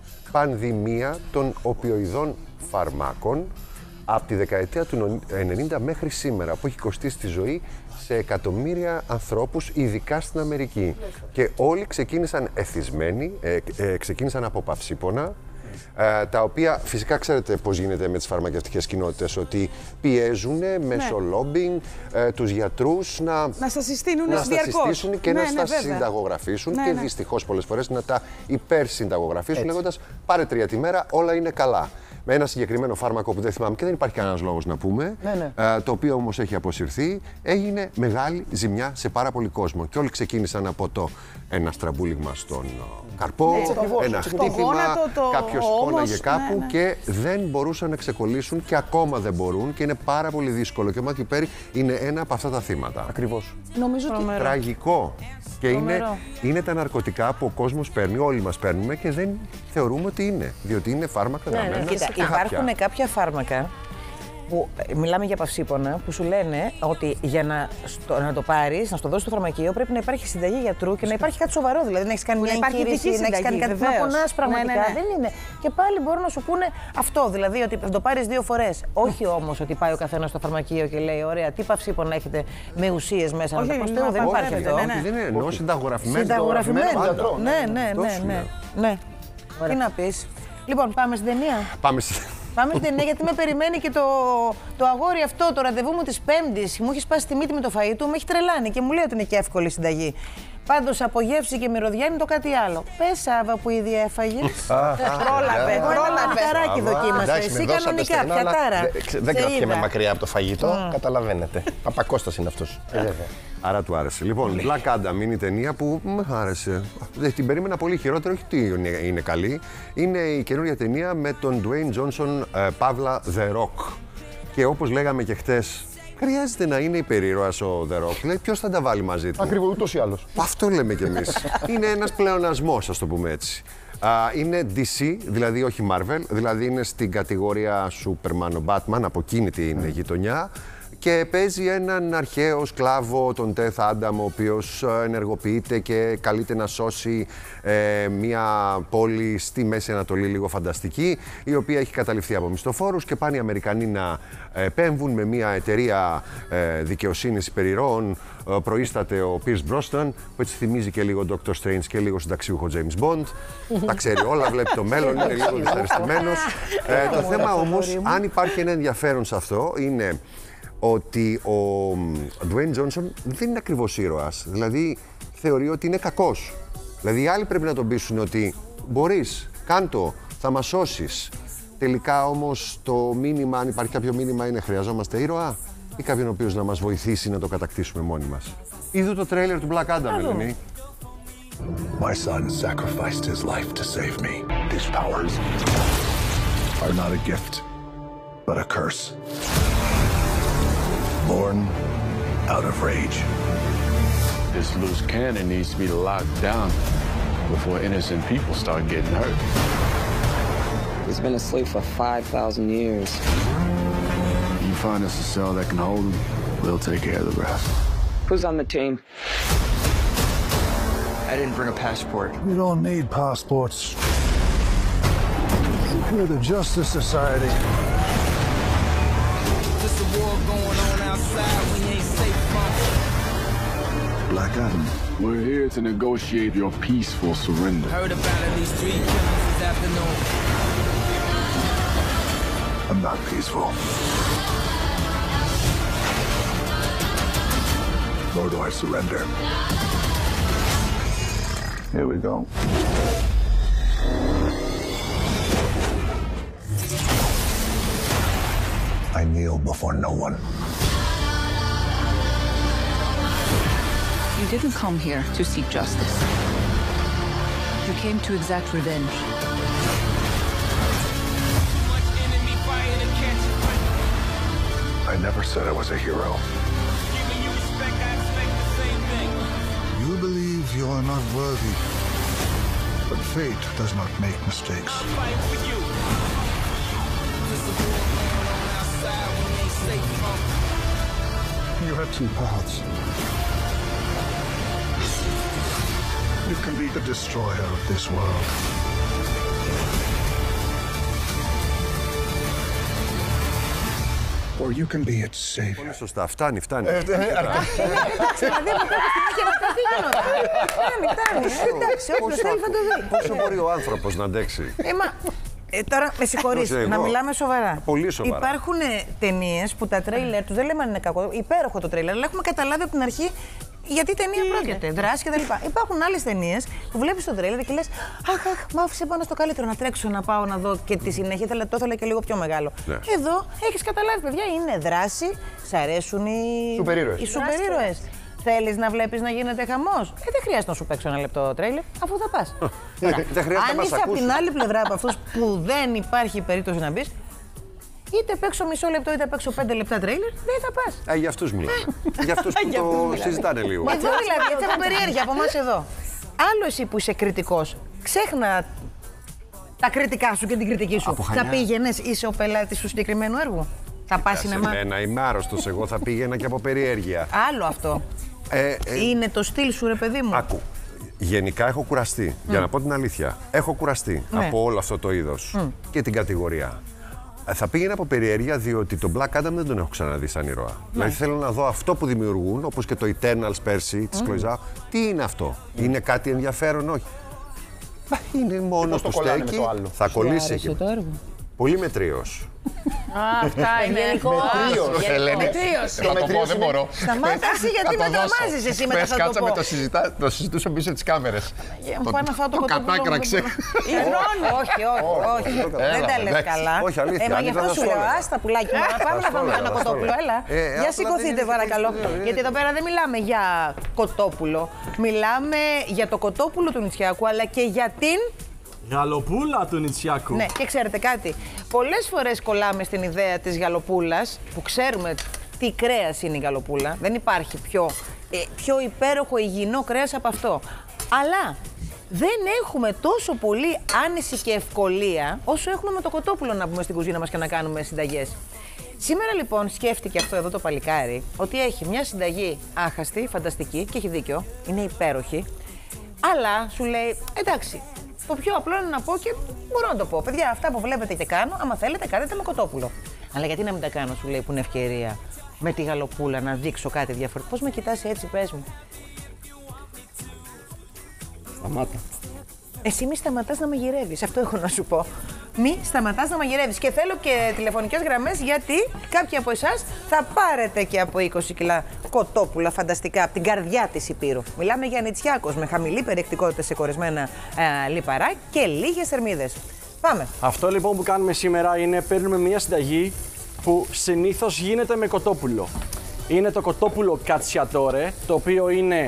πανδημία των οπιοειδών φαρμάκων από τη δεκαετία του ενενήντα μέχρι σήμερα, που έχει κοστίσει τη ζωή σε εκατομμύρια ανθρώπους, ειδικά στην Αμερική. Και όλοι ξεκίνησαν εθισμένοι, ε, ε, ξεκίνησαν από παυσίπονα, Ε, τα οποία φυσικά ξέρετε πώς γίνεται με τις φαρμακευτικές κοινότητες, ότι πιέζουν μέσω ναι. lobbying ε, τους γιατρούς να, να στα συστήνουν να στα συστήσουν και ναι, να ναι, στα βέβαια. συνταγογραφήσουν ναι, και ναι. δυστυχώς πολλές φορές να τα υπερσυνταγογραφήσουν, λέγοντας πάρε τρία τη μέρα, όλα είναι καλά. με ένα συγκεκριμένο φάρμακο που δεν θυμάμαι και δεν υπάρχει κανένας λόγος να πούμε, ναι, ναι. Ε, το οποίο όμως έχει αποσυρθεί, έγινε μεγάλη ζημιά σε πάρα πολύ κόσμο. Και όλοι ξεκίνησαν από το ένα στραμπούλιγμα στον καρπό, ναι, ένα χτύπημα, το... κάποιος πόναγε κάπου, ναι, ναι. και δεν μπορούσαν να ξεκολλήσουν και ακόμα δεν μπορούν και είναι πάρα πολύ δύσκολο. Και ο Μάθιου Πέρι είναι ένα από αυτά τα θύματα. Ακριβώς. Νομίζω ότι... Τραγικό. Και είναι, είναι τα ναρκωτικά που ο κόσμος παίρνει, όλοι μας παίρνουμε και δεν θεωρούμε ότι είναι. Διότι είναι φάρμακα γραμμένα. Ναι, ναι. Κοίτα, υπάρχουν κάποια φάρμακα που μιλάμε για παυσίπονα που σου λένε ότι για να, στο, να το πάρεις, να στο δώσεις στο φαρμακείο πρέπει να υπάρχει συνταγή γιατρού και να υπάρχει κάτι σοβαρό. Δηλαδή να έχεις κάνει μια εγχείρηση, να έχεις κάνει κάτι που να πονάς πραγματικά. Ναι, ναι, ναι. Δεν είναι. Και πάλι μπορούν να σου πούνε αυτό. Δηλαδή ότι θα το πάρεις δύο φορές. Όχι όμως ότι πάει ο καθένας στο φαρμακείο και λέει: ωραία, τι παυσίπονα έχετε με ουσίες μέσα. Όχι, να το δεν υπάρχει αυτό. Δεν είναι εννοώ συνταγογραφημένο. Συνταγογραφημένο. Ναι, ναι, ναι. Τι να πεις. Λοιπόν, πάμε στην ταινία. Πάμε στην Πάμε στην ταινία γιατί με περιμένει και το, το αγόρι αυτό, το ραντεβού μου της Πέμπτης. Μου έχει σπάσει τη μύτη με το φαΐ του, με έχει τρελάνει και μου λέει ότι είναι και εύκολη συνταγή. Πάντως από γεύση και μυρωδιά είναι το κάτι άλλο. Πες, Σάβα, που ήδη έφαγες. Πρόλαβε, πρόλαβε. Καράκι δοκίμασε. Εσύ κανονικά, πιατάρα. Δεν κρατιέμαι μακριά από το φαγητό, καταλαβαίνετε. Παπακώστας είναι αυτός. Άρα του άρεσε. Λοιπόν, Black Adam είναι η ταινία που μου άρεσε. Την περίμενα πολύ χειρότερο, όχι ότι είναι καλή. Είναι η καινούργια ταινία με τον Dwayne Johnson, παύλα The Rock. Και όπως λέγαμε και χτες, χρειάζεται να είναι υπερήρωας ο The Rock. Λέει, ποιος θα τα βάλει μαζί του. Ακριβώς, ούτως ή άλλως. Αυτό λέμε κι εμείς. Είναι ένας πλεονασμός, ας το πούμε έτσι. Uh, είναι ντι σι, δηλαδή όχι Marvel, δηλαδή είναι στην κατηγορία Superman, ο Batman, από εκείνη την mm. γειτονιά. Και παίζει έναν αρχαίο σκλάβο, τον Τεθ Άνταμ, ο οποίος ενεργοποιείται και καλείται να σώσει ε, μια πόλη στη Μέση Ανατολή, λίγο φανταστική, η οποία έχει καταληφθεί από μισθοφόρους και πάνε οι Αμερικανοί να επέμβουν με μια εταιρεία ε, δικαιοσύνης υπερηρώων. Ε, προείσταται ο Pierce Brosnan, που έτσι θυμίζει και λίγο Doctor Strange και λίγο συνταξιούχο James Bond. Τα ξέρει όλα, βλέπει το μέλλον, είναι λίγο δυσαρεστημένος. Ε, το θέμα όμως, αν υπάρχει ένα ενδιαφέρον σε αυτό, είναι ότι ο Dwayne Johnson δεν είναι ακριβώς ήρωας. Δηλαδή, θεωρεί ότι είναι κακός. Δηλαδή, οι άλλοι πρέπει να τον πείσουν ότι μπορείς, κάντο, θα μας σώσεις. Τελικά όμως το μήνυμα, αν υπάρχει κάποιο μήνυμα, είναι χρειαζόμαστε ήρωα ή κάποιον ο οποίος να μας βοηθήσει να το κατακτήσουμε μόνοι μας. Είδου το τρέιλερ του Black Adam, Ελένη. My son sacrificed his life to save me. These powers are not a gift, but a curse. Born out of rage. This loose cannon needs to be locked down before innocent people start getting hurt. He's been asleep for five thousand years. You find us a cell that can hold him, we'll take care of the rest. Who's on the team? I didn't bring a passport. We don't need passports. We're the Justice Society. There's a war going on outside. We ain't safe from it. Black Adam, we're here to negotiate your peaceful surrender. Heard about it, these three killings this afternoon. I'm not peaceful. Nor do I surrender. Here we go. I kneel before no one. You didn't come here to seek justice. You came to exact revenge. I never said I was a hero. You believe you are not worthy, but fate does not make mistakes. You have two paths. You can be the destroyer of this world. Or you can be its savior. Πολύ σωστά. Φτάνει, φτάνει. Δηλαδή από κάποια στιγμή και να κάτι γίνονταν. Φτάνει, φτάνει. Εντάξει, όποιος θέλει θα το δει. Πόσο μπορεί ο άνθρωπος να αντέξει. Ε, τώρα με συγχωρείς, να μιλάμε σοβαρά. Πολύ σοβαρά. Υπάρχουν ταινίες που τα τρέιλερ τους δεν λέμε αν είναι κακό, υπέροχο το τρέιλερ, αλλά έχουμε καταλάβει από την αρχή Γιατί η ταινία πρόκειται, δράση κτλ. Υπάρχουν άλλες ταινίες που βλέπεις το τρέιλερ και λες αχ, αχ, μ' άφησε πάνω στο καλύτερο να τρέξω να πάω να δω και τη συνέχεια. Ήθελα, το ήθελα και λίγο πιο μεγάλο. Ναι. Εδώ έχεις καταλάβει, παιδιά, είναι δράση, σ' αρέσουν οι σούπερ-ήρωες. Οι σούπερ-ήρωες. Θέλεις να βλέπεις να γίνεται χαμός. Ε, δεν χρειάζεται να σου παίξω ένα λεπτό τρέιλερ, αφού θα πας. Αν είσαι από την άλλη πλευρά από αυτούς που δεν υπάρχει περίπτωση να μπεις, είτε παίξω μισό λεπτό είτε παίξω πέντε λεπτά τρέιλερ, δεν θα πας. Ε, για αυτούς μιλάμε. Για αυτούς που το συζητάνε λίγο. Εδώ δηλαδή, έτσι από περιέργεια από εμάς εδώ. Άλλο εσύ που είσαι κριτικός, ξέχνα τα κριτικά σου και την κριτική σου. Θα πήγαινες, είσαι ο πελάτης του συγκεκριμένου έργου. Θα πας σινεμά. Σε μένα είμαι άρρωστος, εγώ θα πήγαινα και από περιέργεια. Άλλο αυτό. Ε, ε, είναι το στυλ σου, ρε παιδί μου. Άκου. Γενικά έχω κουραστεί, mm. για να πω την αλήθεια. Έχω κουραστεί ναι. από όλο αυτό το είδος mm. και την κατηγορία. Θα πήγαινα από περιέργεια διότι τον Black Adam δεν τον έχω ξαναδεί σαν ήρωα. Ναι. Δηλαδή θέλω να δω αυτό που δημιουργούν, όπως και το Eternals πέρσι της Chloe Zhao. Τι είναι αυτό, mm. είναι κάτι ενδιαφέρον, όχι. Μα είναι μόνο του στέκει, θα κολλήσει εκεί. Το έργο. Πολύ μετρίος. Α, αυτά είναι. Μετρίος. Θα το πω, δεν μπορώ. Σταμάτα εσύ, γιατί με τρομάζεις εσύ μετά θα το πω. Το συζητούσα πίσω τις κάμερες. Μου πάνε να φάω το κοτόπουλο. Κατάκραξε. Όχι, όχι, όχι. Δεν τα λες καλά. Όχι, αλήθεια. Μα γι' αυτό σου λέω, άστα πουλάκι μου, να πάμε να φάμε ένα κοτόπουλο. Έλα, για σηκωθείτε παρακαλώ. Γιατί εδώ πέρα δεν μιλάμε για κοτόπουλο. Μιλάμε για το κοτόπουλο του Νητσιάκου, αλλά και για την γαλοπούλα του Νητσιάκου. Ναι, και ξέρετε κάτι. Πολλές φορές κολλάμε στην ιδέα της γαλοπούλας, που ξέρουμε τι κρέας είναι η γαλοπούλα. Δεν υπάρχει πιο, ε, πιο υπέροχο υγιεινό κρέας από αυτό. Αλλά δεν έχουμε τόσο πολύ άνεση και ευκολία όσο έχουμε με το κοτόπουλο να μπούμε στην κουζίνα μας και να κάνουμε συνταγές. Σήμερα λοιπόν σκέφτηκε αυτό εδώ το παλικάρι ότι έχει μια συνταγή άχαστη, φανταστική και έχει δίκιο, είναι υπέροχη. Αλλά σου λέει εντάξει. Το πιο απλό είναι να πω και μπορώ να το πω. Παιδιά, αυτά που βλέπετε και κάνω, άμα θέλετε, κάνετε με κοτόπουλο. Αλλά γιατί να μην τα κάνω, σου λέει, που είναι ευκαιρία με τη γαλοπούλα να δείξω κάτι διαφορετικό. Πώς με κοιτάς έτσι, πες μου. Σταμάτα. Εσύ μη σταματάς να μαγειρεύεις, αυτό έχω να σου πω. Μη σταματάς να μαγειρεύεις. Και θέλω και τηλεφωνικές γραμμές, γιατί κάποιοι από εσάς θα πάρετε και από είκοσι κιλά κοτόπουλα φανταστικά από την καρδιά της Υπήρου. Μιλάμε για Νητσιάκος με χαμηλή περιεκτικότητα σε κορεσμένα ε, λιπαρά και λίγες θερμίδες. Πάμε. Αυτό λοιπόν που κάνουμε σήμερα είναι παίρνουμε μια συνταγή που συνήθως γίνεται με κοτόπουλο. Είναι το κοτόπουλο κατσιατόρε, το οποίο είναι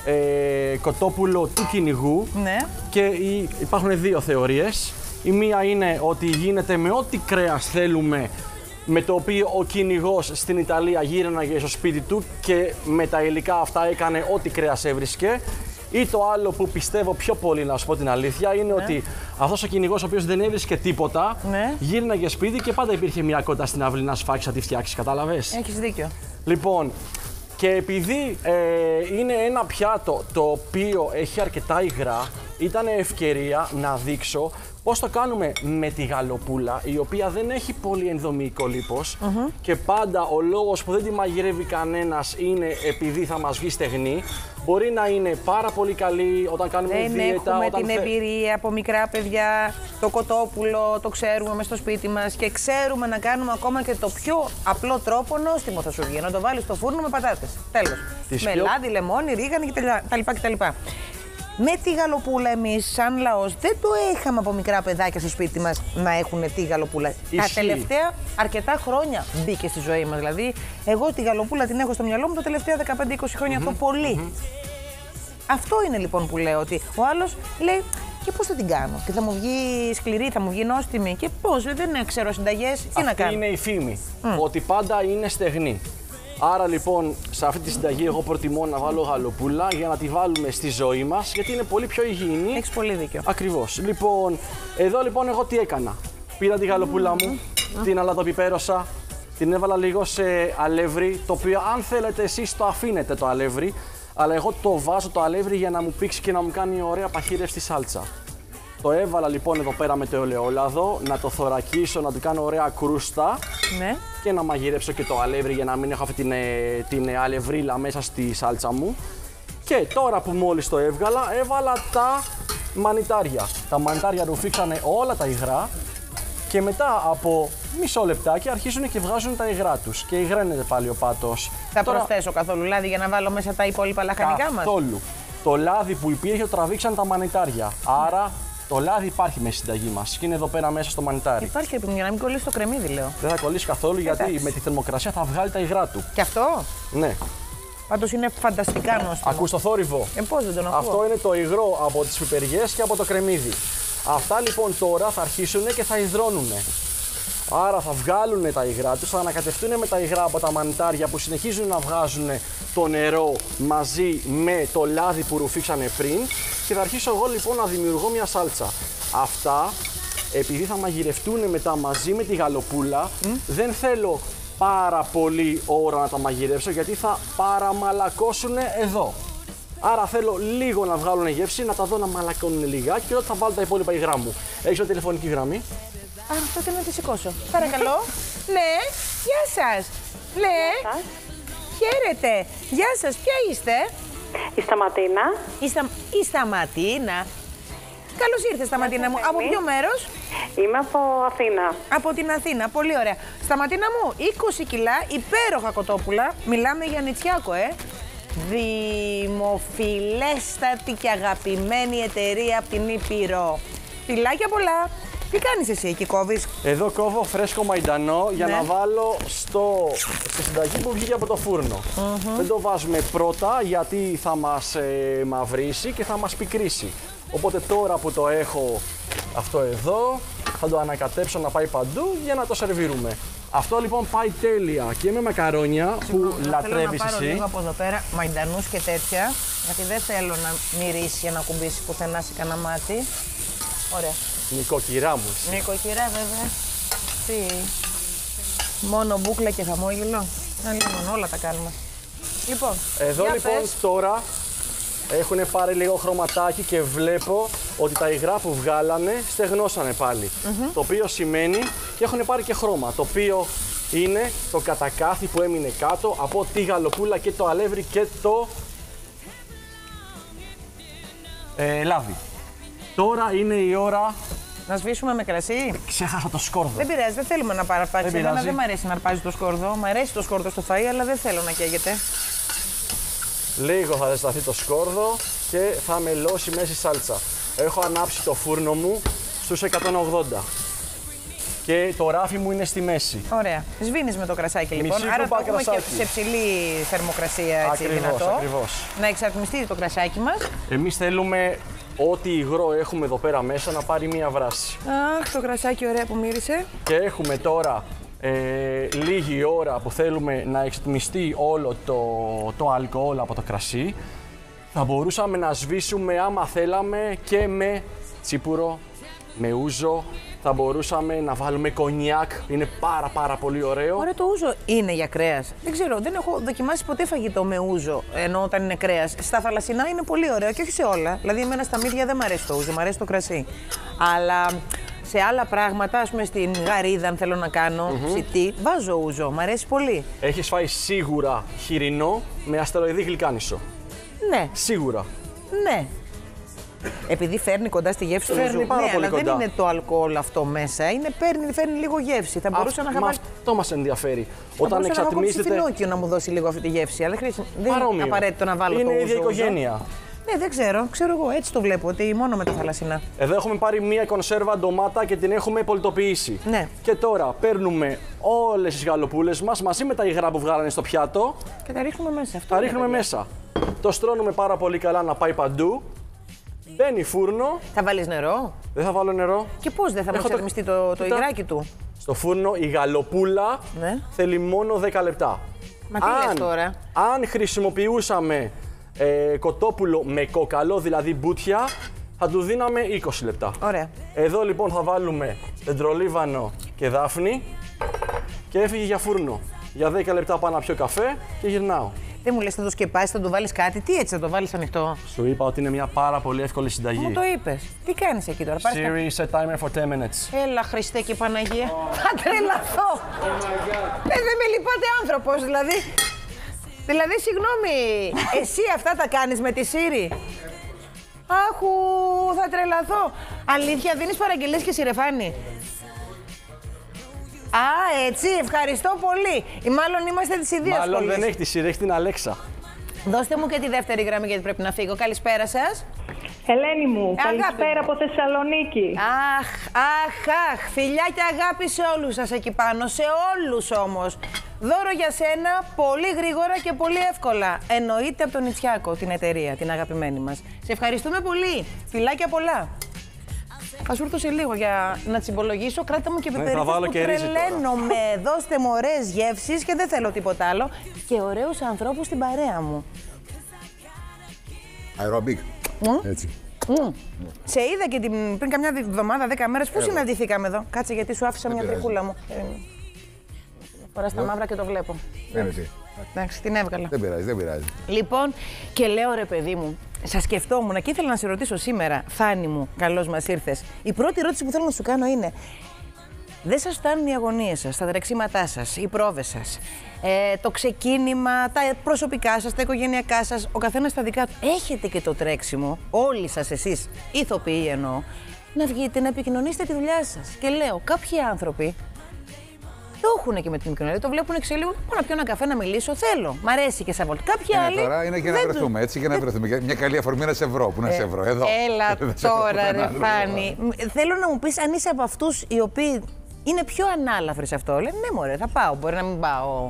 ε, κοτόπουλο του κυνηγού. Ναι. Και υπάρχουν δύο θεωρίες. Η μία είναι ότι γίνεται με ό,τι κρέας θέλουμε, με το οποίο ο κυνηγός στην Ιταλία γύρναγε στο σπίτι του και με τα υλικά αυτά έκανε ό,τι κρέας έβρισκε. Ή το άλλο που πιστεύω πιο πολύ, να σου πω την αλήθεια, είναι ναι. ότι αυτός ο κυνηγός ο οποίος δεν έβρισκε τίποτα, ναι. γύρναγε σπίτι και πάντα υπήρχε μια κότα στην αυλή να σφάξει, να τη φτιάξει. Κατάλαβες. Έχεις δίκιο. Λοιπόν, και επειδή ε, είναι ένα πιάτο το οποίο έχει αρκετά υγρά, ήταν ευκαιρία να δείξω πώς το κάνουμε με τη γαλοπούλα, η οποία δεν έχει πολύ ενδομικό λίπος mm-hmm. και πάντα ο λόγος που δεν τη μαγειρεύει κανένας είναι επειδή θα μας βγει στεγνή. Μπορεί να είναι πάρα πολύ καλή όταν κάνουμε δεν δίαιτα. Έχουμε όταν την θε... εμπειρία από μικρά παιδιά, το κοτόπουλο το ξέρουμε μες στο σπίτι μας και ξέρουμε να κάνουμε ακόμα και το πιο απλό τρόπο νόστιμο θα σου βγει, να το βάλεις στο φούρνο με πατάτες. Τέλος. Με πιο... λάδι, λεμόνι, ρίγανη κτλ. Με τη γαλοπούλα εμείς σαν λαός δεν το είχαμε από μικρά παιδάκια στο σπίτι μας να έχουν τη γαλοπούλα. Ισχύει. Τα τελευταία αρκετά χρόνια μπήκε στη ζωή μας. Δηλαδή, εγώ τη γαλοπούλα την έχω στο μυαλό μου τα τελευταία δεκαπέντε είκοσι χρόνια mm-hmm. το πολύ. Mm-hmm. Αυτό είναι λοιπόν που λέω, ότι ο άλλος λέει και πώς θα την κάνω και θα μου βγει σκληρή, θα μου βγει νόστιμη και πώς, δεν ξέρω συνταγές, τι αυτή να κάνω. Είναι η φήμη, mm. ότι πάντα είναι στεγνή. Άρα λοιπόν σε αυτή τη συνταγή εγώ προτιμώ να βάλω γαλοπούλα για να τη βάλουμε στη ζωή μας, γιατί είναι πολύ πιο υγιεινή. Έχεις πολύ δίκιο. Ακριβώς. Λοιπόν, εδώ λοιπόν εγώ τι έκανα. Πήρα τη γαλοπούλα μου, mm. την αλατοπιπέρωσα, την έβαλα λίγο σε αλεύρι, το οποίο αν θέλετε εσείς το αφήνετε το αλεύρι, αλλά εγώ το βάζω το αλεύρι για να μου πήξει και να μου κάνει ωραία παχύρευστη σάλτσα. Το έβαλα λοιπόν εδώ πέρα με το ελαιόλαδο, να το θωρακίσω, να του κάνω ωραία κρούστα ναι. και να μαγειρέψω και το αλεύρι για να μην έχω αυτή την, την αλευρίλα μέσα στη σάλτσα μου. Και τώρα που μόλις το έβγαλα, έβαλα τα μανιτάρια. Τα μανιτάρια ρουφήξανε όλα τα υγρά Και μετά από μισό λεπτάκι αρχίζουν και βγάζουν τα υγρά τους και υγραίνεται πάλι ο πάτος. Θα Τώρα... προσθέσω καθόλου λάδι για να βάλω μέσα τα υπόλοιπα λαχανικά μας? Καθόλου. Το λάδι που υπήρχε το τραβήξαν τα μανιτάρια. Άρα το λάδι υπάρχει μέσα στη συνταγή μας και είναι εδώ πέρα μέσα στο μανιτάρι. Υπάρχει για να μην κολλήσει το κρεμμύδι, λέω. Δεν θα κολλήσει καθόλου. Εντάξει. Γιατί με τη θερμοκρασία θα βγάλει τα υγρά του. Και αυτό? Ναι. Πάντως είναι φανταστικά νόστιμο. Ακούς το θόρυβο? Ε, πώς δεν τον ακούω? Αυτό είναι το υγρό από τις πιπεριές και από το κρεμμύδι. Αυτά λοιπόν τώρα θα αρχίσουν και θα υδρώνουν. Άρα θα βγάλουν τα υγρά τους, θα ανακατευτούν με τα υγρά από τα μανιτάρια που συνεχίζουν να βγάζουν το νερό μαζί με το λάδι που ρουφήξανε πριν και θα αρχίσω εγώ λοιπόν να δημιουργώ μια σάλτσα. Αυτά, επειδή θα μαγειρευτούν μετά μαζί με τη γαλοπούλα, mm. δεν θέλω πάρα πολύ ώρα να τα μαγειρεύσω γιατί θα παραμαλακώσουν εδώ. Άρα θέλω λίγο να βγάλουν γεύση, να τα δω να μαλακώνουν λιγάκι και τότε θα βάλω τα υπόλοιπα υγρά μου. Έχεις μια τηλεφωνική γραμμή? Α, τότε να τη σηκώσω. Παρακαλώ. Ναι, γεια σας. Ναι, χαίρετε. Γεια σας, ποια είστε? Η Σταματίνα. Η, Στα... η Σταματίνα. Καλώς ήρθες, Σταματίνα μου. Από ποιο μέρος? Είμαι από Αθήνα. Από την Αθήνα, πολύ ωραία. Σταματίνα μου, είκοσι κιλά, υπέροχα κοτόπουλα. Μιλάμε για Νητσιάκο, ε. Δημοφιλέστατη και αγαπημένη εταιρεία από την Ήπειρο. Φιλάκια πολλά. Τι κάνεις εσύ εκεί, κόβεις? Εδώ κόβω φρέσκο μαϊντανό για ναι. να βάλω στο, στη συνταγή που βγήκε από το φούρνο. Mm-hmm. Δεν το βάζουμε πρώτα γιατί θα μας ε, μαυρίσει και θα μας πικρίσει. Οπότε τώρα που το έχω αυτό εδώ, θα το ανακατέψω να πάει παντού για να το σερβίρουμε. Αυτό λοιπόν πάει τέλεια και με μακαρόνια που λατρεύεις εσύ. Θέλω να πάρω λίγο από εδώ πέρα μαϊντανούς και τέτοια, γιατί δεν θέλω να μυρίσει για να κουμπίσει πουθενά σε κανένα μάτι. Ωραία. Νοικοκυρά μου. Νοικοκυρά βέβαια. Τι. Μόνο μπούκλα και χαμόγελο. Να λοιπόν, όλα τα κάνουμε. Λοιπόν, εδώ λοιπόν πες. Τώρα έχουν πάρει λίγο χρωματάκι και βλέπω ότι τα υγρά που βγάλανε στεγνώσανε πάλι. Mm-hmm. Το οποίο σημαίνει και έχουν πάρει και χρώμα. Το οποίο είναι το κατακάθι που έμεινε κάτω από τη γαλοπούλα και το αλεύρι και το ε, λάδι. Τώρα είναι η ώρα. Να σβήσουμε με κρασί. Ξέχασα το σκόρδο. Δεν πειράζει, δεν θέλουμε να παραπάξει. Δεν, Εμένα δεν μ' αρέσει να αρπάζει το σκόρδο. Μ' αρέσει το σκόρδο στο φαΐ, αλλά δεν θέλω να καίγεται. Λίγο θα ζεσταθεί το σκόρδο και θα μελώσει μέσα η σάλτσα. Έχω ανάψει το φούρνο μου στους εκατόν ογδόντα. Και το ράφι μου είναι στη μέση. Ωραία. Σβήνεις με το κρασάκι λοιπόν. Μισή Άρα το έχουμε κρασάκι. Και σε ψηλή θερμοκρασία, έτσι, ακριβώς, δυνατό. Ακριβώς. Να εξατμιστεί το κρασάκι μας. Εμείς θέλουμε ό,τι υγρό έχουμε εδώ πέρα μέσα να πάρει μία βράση. Αχ, το κρασάκι ωραία που μύρισε. Και έχουμε τώρα ε, λίγη ώρα που θέλουμε να εξατμιστεί όλο το, το αλκοόλ από το κρασί. Θα μπορούσαμε να σβήσουμε άμα θέλαμε και με τσίπουρο, με ούζο. Θα μπορούσαμε να βάλουμε κονιάκ, είναι πάρα πάρα πολύ ωραίο. Ωραία, το ούζο είναι για κρέας. Δεν ξέρω, δεν έχω δοκιμάσει ποτέ φαγητό με ούζο, ενώ όταν είναι κρέας. Στα θαλασσινά είναι πολύ ωραίο και όχι σε όλα. Δηλαδή, εμένα στα μύδια δεν μου αρέσει το ούζο, μου αρέσει το κρασί. Αλλά σε άλλα πράγματα, ας πούμε στην γαρίδα, αν θέλω να κάνω mm-hmm. ψητή, βάζω ούζο, μου αρέσει πολύ. Έχεις φάει σίγουρα χοιρινό με αστεροειδή γλυκάνισο. Ναι. Σίγουρα. Ναι. Επειδή φέρνει κοντά στη γεύση του ούζου. Πάρα ναι, πολύ αλλά κοντά. δεν είναι το αλκοόλ αυτό μέσα. Είναι, παίρνει, φέρνει λίγο γεύση. Θα μπορούσα Α, να είχα. Αυτό μας ενδιαφέρει. Θα Όταν εξατμίζεται. Να έχω να μου δώσει λίγο αυτή τη γεύση. Αλλά χρήσι... δεν είναι απαραίτητο να βάλω είναι το ούζο. Είναι η ίδια οικογένεια. Ναι, δεν ξέρω. Ξέρω εγώ. Έτσι το βλέπω. Ότι μόνο με τα θαλασσινά. Εδώ έχουμε πάρει μία κονσέρβα ντομάτα και την έχουμε πολιτοποιήσει. Ναι. Και τώρα παίρνουμε όλες τις γαλοπούλες μας μαζί με τα υγρά που βγάλανε στο πιάτο. Και τα ρίχνουμε μέσα. Αυτό τα ρίχνουμε μέσα. Το στρώνουμε πάρα πολύ καλά να πάει παντού. Μπαίνει φούρνο. Θα βάλεις νερό? Δεν θα βάλω νερό. Και πώς δεν θα μας εξατμιστεί το, το, το υγράκι του? Στο φούρνο η γαλοπούλα ναι. θέλει μόνο δέκα λεπτά. Μα τι λες τώρα? Αν χρησιμοποιούσαμε ε, κοτόπουλο με κόκαλο, δηλαδή μπούτια, θα του δίναμε είκοσι λεπτά. Ωραία. Εδώ λοιπόν θα βάλουμε δεντρολίβανο και δάφνη και έφυγε για φούρνο. Για δέκα λεπτά πάω να πιω καφέ και γυρνάω. Δεν μου λες να το σκεπάσεις, θα το βάλεις κάτι, τι έτσι θα το βάλεις ανοιχτό? Σου είπα ότι είναι μια πάρα πολύ εύκολη συνταγή. Μου το είπες. Τι κάνεις εκεί τώρα? Siri, set timer for ten minutes. Έλα Χριστέ και Παναγία. Θα τρελαθώ. Ε, δεν με λυπάται άνθρωπος δηλαδή. Δηλαδή, συγγνώμη, εσύ αυτά τα κάνεις με τη Siri? Άχου, θα τρελαθώ. Αλήθεια, δίνεις παραγγελίες και σιρεφάνι? Α, έτσι, ευχαριστώ πολύ. Ή μάλλον είμαστε της ίδιας σχολής. Μάλλον δεν έχει τη Σύρη, έχει την Αλέξα. Δώστε μου και τη δεύτερη γραμμή γιατί πρέπει να φύγω. Καλησπέρα σας. Ελένη μου, καλησπέρα από Θεσσαλονίκη. Αχ, αχ, αχ, φιλιά και αγάπη σε όλους σας εκεί πάνω, σε όλους όμως. Δώρο για σένα, πολύ γρήγορα και πολύ εύκολα. Εννοείται από τον Ιτσιάκο, την εταιρεία, την αγαπημένη μας. Σε ευχαριστούμε πολύ. Φιλάκια πολλά. Θα σου έρθω σε λίγο για να τσιμπολογήσω. Κράτα μου και πιπερίτσες που τρελαίνομαι. Δώστε μου ωραίες γεύσεις και δεν θέλω τίποτα άλλο. Και ωραίους ανθρώπους στην παρέα μου. Αερόμπικ. Έτσι. Mm. Σε είδα και την, πριν καμιά εβδομάδα, δέκα μέρες. Πού συναντηθήκαμε εδώ? Κάτσε γιατί σου άφησα δεν μια τρικούλα μου. Ε, φορά στα μαύρα και το βλέπω. Εντάξει, την έβγαλα. Δεν πειράζει, δεν πειράζει. Λοιπόν, και λέω ρε παιδί μου, σας σκεφτόμουν και ήθελα να σε ρωτήσω σήμερα, Φάνη μου, καλώς μας ήρθες. Η πρώτη ερώτηση που θέλω να σου κάνω είναι, δεν σας φτάνουν οι αγωνίες σας, τα τρεξίματά σας, οι πρόβες σας, ε, το ξεκίνημα, τα προσωπικά σας, τα οικογενειακά σας, ο καθένας στα δικά του. Έχετε και το τρέξιμο, όλοι σας εσείς, ηθοποιοί εννοώ, να βγείτε να επικοινωνήσετε τη δουλειά σας. Και λέω, κάποιοι άνθρωποι το έχουν και με την επικοινωνία, το βλέπουν και σε λίγο. Πάω να πιω ένα καφέ να μιλήσω, θέλω. Μ' αρέσει και σαν βολτ. Κάποιοι άλλοι. Τώρα είναι και να βρεθούμε, έτσι και να βρεθούμε. Μια καλή αφορμή να σε βρω. Πού να σε βρω, εδώ. Έλα τώρα, ρε Φάνη. Θέλω να μου πεις αν είσαι από αυτούς οι οποίοι είναι πιο ανάλαφροι σε αυτό. Λένε ναι, μωρέ, θα πάω. Μπορεί να μην πάω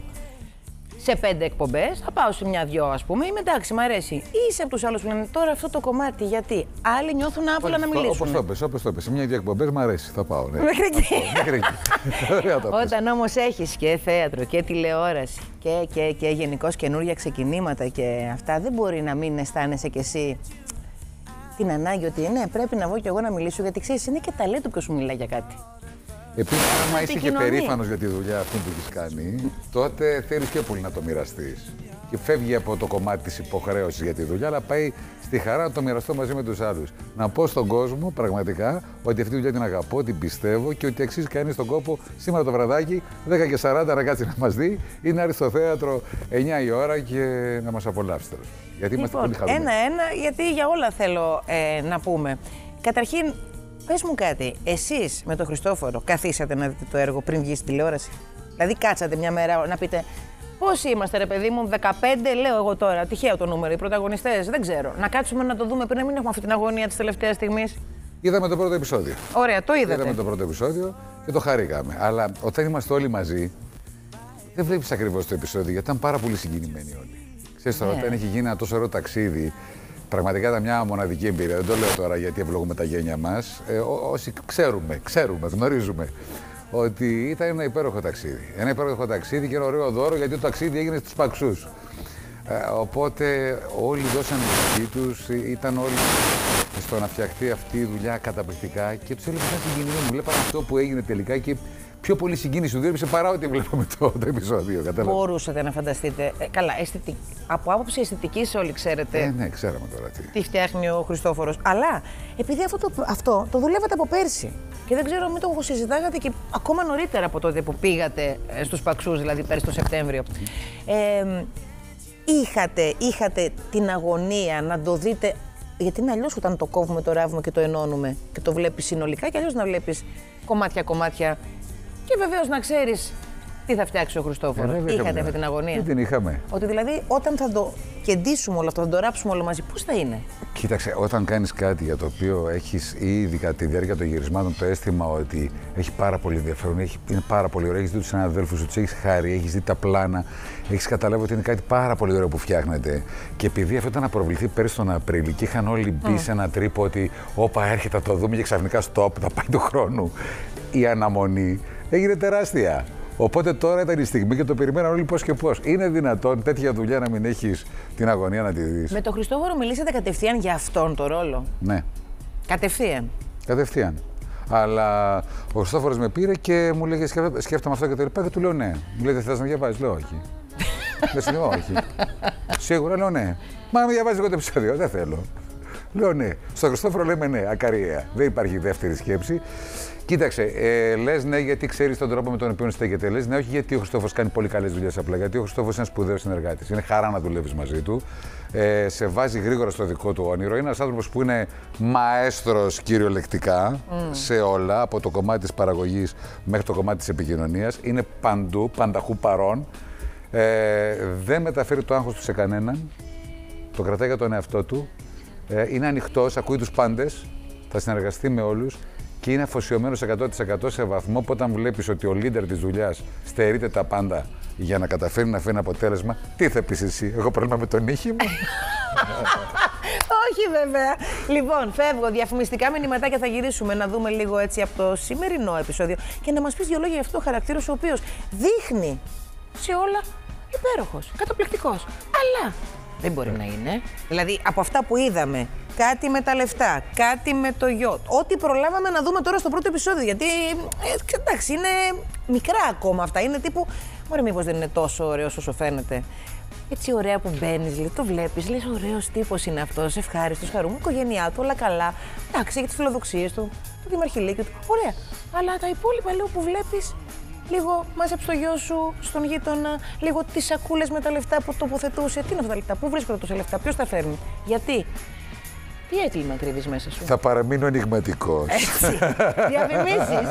σε πέντε εκπομπές, θα πάω σε μια-δυο, ας πούμε. Είμαι εντάξει, μ' αρέσει. Ή είσαι από τους άλλους που λένε τώρα αυτό το κομμάτι, γιατί άλλοι νιώθουν άβολα να μιλήσουν. Όπως το πες, όπως το πες. Σε μια-δυο εκπομπές μ' αρέσει, θα πάω. Ναι. Μέχρι εκεί. Μέχρι εκεί. Όταν όμως έχεις και θέατρο και τηλεόραση και, και, και γενικώς καινούργια ξεκινήματα και αυτά, δεν μπορεί να μην αισθάνεσαι κι εσύ την ανάγκη ότι ναι, πρέπει να βγω κι εγώ να μιλήσω, γιατί ξέρεις, είναι και ταλέντο ποιος σου μιλάει για κάτι. Επίσης, άμα είσαι και περήφανος για τη δουλειά αυτή που έχεις κάνει, τότε θέλεις και πολύ να το μοιραστείς. Και φεύγει από το κομμάτι της υποχρέωσης για τη δουλειά, αλλά πάει στη χαρά να το μοιραστώ μαζί με τους άλλους. Να πω στον κόσμο πραγματικά ότι αυτή τη δουλειά την αγαπώ, την πιστεύω και ότι αξίζει κανείς τον κόπο σήμερα το βραδάκι, δέκα και σαράντα να κάτσει να μας δει ή να έρθει στο θέατρο εννιά η ώρα και να μας απολαύσει. Γιατί είμαστε λοιπόν, πολύ χαρούμενοι. Ένα-ένα, γιατί για όλα θέλω ε, να πούμε. Καταρχήν, πες μου κάτι, εσείς με τον Χριστόφορο καθίσατε να δείτε το έργο πριν βγει στην τηλεόραση? Δηλαδή κάτσατε μια μέρα να πείτε πόσοι είμαστε ρε παιδί μου, δεκαπέντε λέω εγώ τώρα, τυχαίο το νούμερο, οι πρωταγωνιστές, δεν ξέρω. Να κάτσουμε να το δούμε πριν να μην έχουμε αυτή την αγωνία της τελευταίας στιγμής. Είδαμε το πρώτο επεισόδιο. Ωραία, το είδατε. Είδαμε το πρώτο επεισόδιο και το χαρήκαμε. Αλλά όταν είμαστε όλοι μαζί, δεν βλέπεις ακριβώς το επεισόδιο γιατί ήταν πάρα πολύ συγκινημένοι όλοι. Ξέρεις τώρα, yeah. όταν έχει γίνει ένα τόσο ωραίο ταξίδι. Πραγματικά ήταν μια μοναδική εμπειρία. Δεν το λέω τώρα γιατί ευλογούμε τα γένια μας. Ε, ό, όσοι ξέρουμε, ξέρουμε, γνωρίζουμε ότι ήταν ένα υπέροχο ταξίδι. Ένα υπέροχο ταξίδι και ένα ωραίο δώρο γιατί το ταξίδι έγινε στους Παξούς. Ε, οπότε όλοι δώσαν τη δική τους, ήταν όλοι στο να φτιαχτεί αυτή η δουλειά καταπληκτικά και τους έλεγα σαν συγκινημένοι. Μου βλέπαν αυτό που έγινε τελικά και πιο πολύ συγκίνηση του δίρυψε παρά ό,τι βλέπαμε το, το επεισόδιο. Κατάλαβα. Μπορούσατε να φανταστείτε. Ε, καλά, αισθητικ... από άποψη αισθητικής όλοι ξέρετε. Ε, ναι, ξέραμε τώρα τι. Τι φτιάχνει ο Χριστόφορος. Αλλά επειδή αυτό το, αυτό το δουλεύατε από πέρσι. Και δεν ξέρω, μην το συζητάγατε και ακόμα νωρίτερα από τότε που πήγατε στους Παξούς, δηλαδή πέρσι το Σεπτέμβριο. Ε, είχατε, είχατε την αγωνία να το δείτε. Γιατί είναι αλλιώς όταν το κόβουμε, το ράβουμε και το ενώνουμε και το βλέπεις συνολικά, και αλλιώς να βλέπεις κομμάτια-κομμάτια. Και βεβαίως να ξέρεις τι θα φτιάξει ο Χριστόφορος. Ε, είχατε αυτή την αγωνία? Δεν την είχαμε. Ότι δηλαδή όταν θα το κεντήσουμε όλο αυτό, θα το ράψουμε όλο μαζί, πώς θα είναι? Κοίταξε, όταν κάνεις κάτι για το οποίο έχεις ήδη κατά τη διάρκεια των γυρισμάτων το αίσθημα ότι έχει πάρα πολύ ενδιαφέρον, έχει, είναι πάρα πολύ ωραίο, έχεις δει τους συναδέλφους σου, τους έχεις χάρη, έχεις δει τα πλάνα, έχεις καταλάβει ότι είναι κάτι πάρα πολύ ωραίο που φτιάχνεται. Και επειδή αυτό ήταν να προβληθεί πέρσι τον Απρίλιο και είχαν όλοι μπει mm. σε ένα τρύπο ότι όπα έρχεται να το δούμε και ξαφνικά stop, θα πάει του χρόνου. Η αναμονή έγινε τεράστια. Οπότε τώρα ήταν η στιγμή και το περιμέναν όλοι πώς και πώς. Είναι δυνατόν τέτοια δουλειά να μην έχεις την αγωνία να τη δεις? Με τον Χριστόφορο μιλήσατε κατευθείαν για αυτόν το ρόλο? Ναι. Κατευθείαν? Κατευθείαν. Αλλά ο Χριστόφορος με πήρε και μου λέγε σκέφτομαι αυτό και το λοιπά και του λέω ναι. Μου λέει δεν θες να διαβάζεις? Λέω όχι. Δεν λέω όχι. Σίγουρα λέω ναι. Μα να διαβάζεις εγώ το επεισόδιο? Δεν θέλω. Λέω ναι. Στον Χριστόφορο λέμε ναι, ακαριέα. Δεν υπάρχει δεύτερη σκέψη. Κοίταξε, ε, λες ναι γιατί ξέρεις τον τρόπο με τον οποίο στέκεται. Λες ναι, όχι γιατί ο Χριστόφορος κάνει πολύ καλές δουλειές απλά. Γιατί ο Χριστόφορος είναι σπουδαίος συνεργάτης. Είναι χαρά να δουλεύεις μαζί του. ε, σε βάζει γρήγορα στο δικό του όνειρο. Είναι ένας άνθρωπος που είναι μαέστρος κυριολεκτικά mm. σε όλα, από το κομμάτι της παραγωγής μέχρι το κομμάτι της επικοινωνίας. Είναι παντού, πανταχού παρών. Ε, δεν μεταφέρει το άγχος του σε κανέναν. Το κρατάει για τον εαυτό του. Ε, είναι ανοιχτός, ακούει τους πάντες, θα συνεργαστεί με όλους και είναι αφοσιωμένος εκατό τοις εκατό σε βαθμό που όταν βλέπεις ότι ο leader της δουλειάς στερείται τα πάντα για να καταφέρει να φέρει αποτέλεσμα, τι θα πεις εσύ, έχω πρόβλημα με τον ήχη μου. Όχι βέβαια. Λοιπόν, φεύγω. Διαφημιστικά μηνυματάκια θα γυρίσουμε να δούμε λίγο έτσι από το σημερινό επεισόδιο και να μας πεις δύο λόγια για αυτό το χαρακτήρα ο οποίος δείχνει σε όλα υπέροχος, καταπληκτικός. Αλλά δεν μπορεί να είναι. Δηλαδή, από αυτά που είδαμε, κάτι με τα λεφτά, κάτι με το γιο, ό,τι προλάβαμε να δούμε τώρα στο πρώτο επεισόδιο. Γιατί, ε, εντάξει, είναι μικρά ακόμα αυτά. Είναι τύπου, μωρέ, μήπως δεν είναι τόσο ωραίος όσο φαίνεται. Έτσι ωραία που μπαίνεις, το βλέπεις, λες ωραίος τύπος είναι αυτός, ευχάριστος, χαρούμενος, οικογένειά του, όλα καλά. Εντάξει, για τις φιλοδοξίες του, το δημαρχηλίκι του. Ωραία. Αλλά τα υπόλοιπα λίγο που βλέπεις. Λίγο μάζεψε το γιο σου στον γείτονα, λίγο τις σακούλες με τα λεφτά που τοποθετούσε. Τι είναι αυτά τα λεφτά, πού βρίσκονται τόσα λεφτά, ποιος τα φέρνει, γιατί. Τι έγκλημα κρύβεις μέσα σου. Θα παραμείνω ενιγματικός. Έτσι. Διαφημίσεις.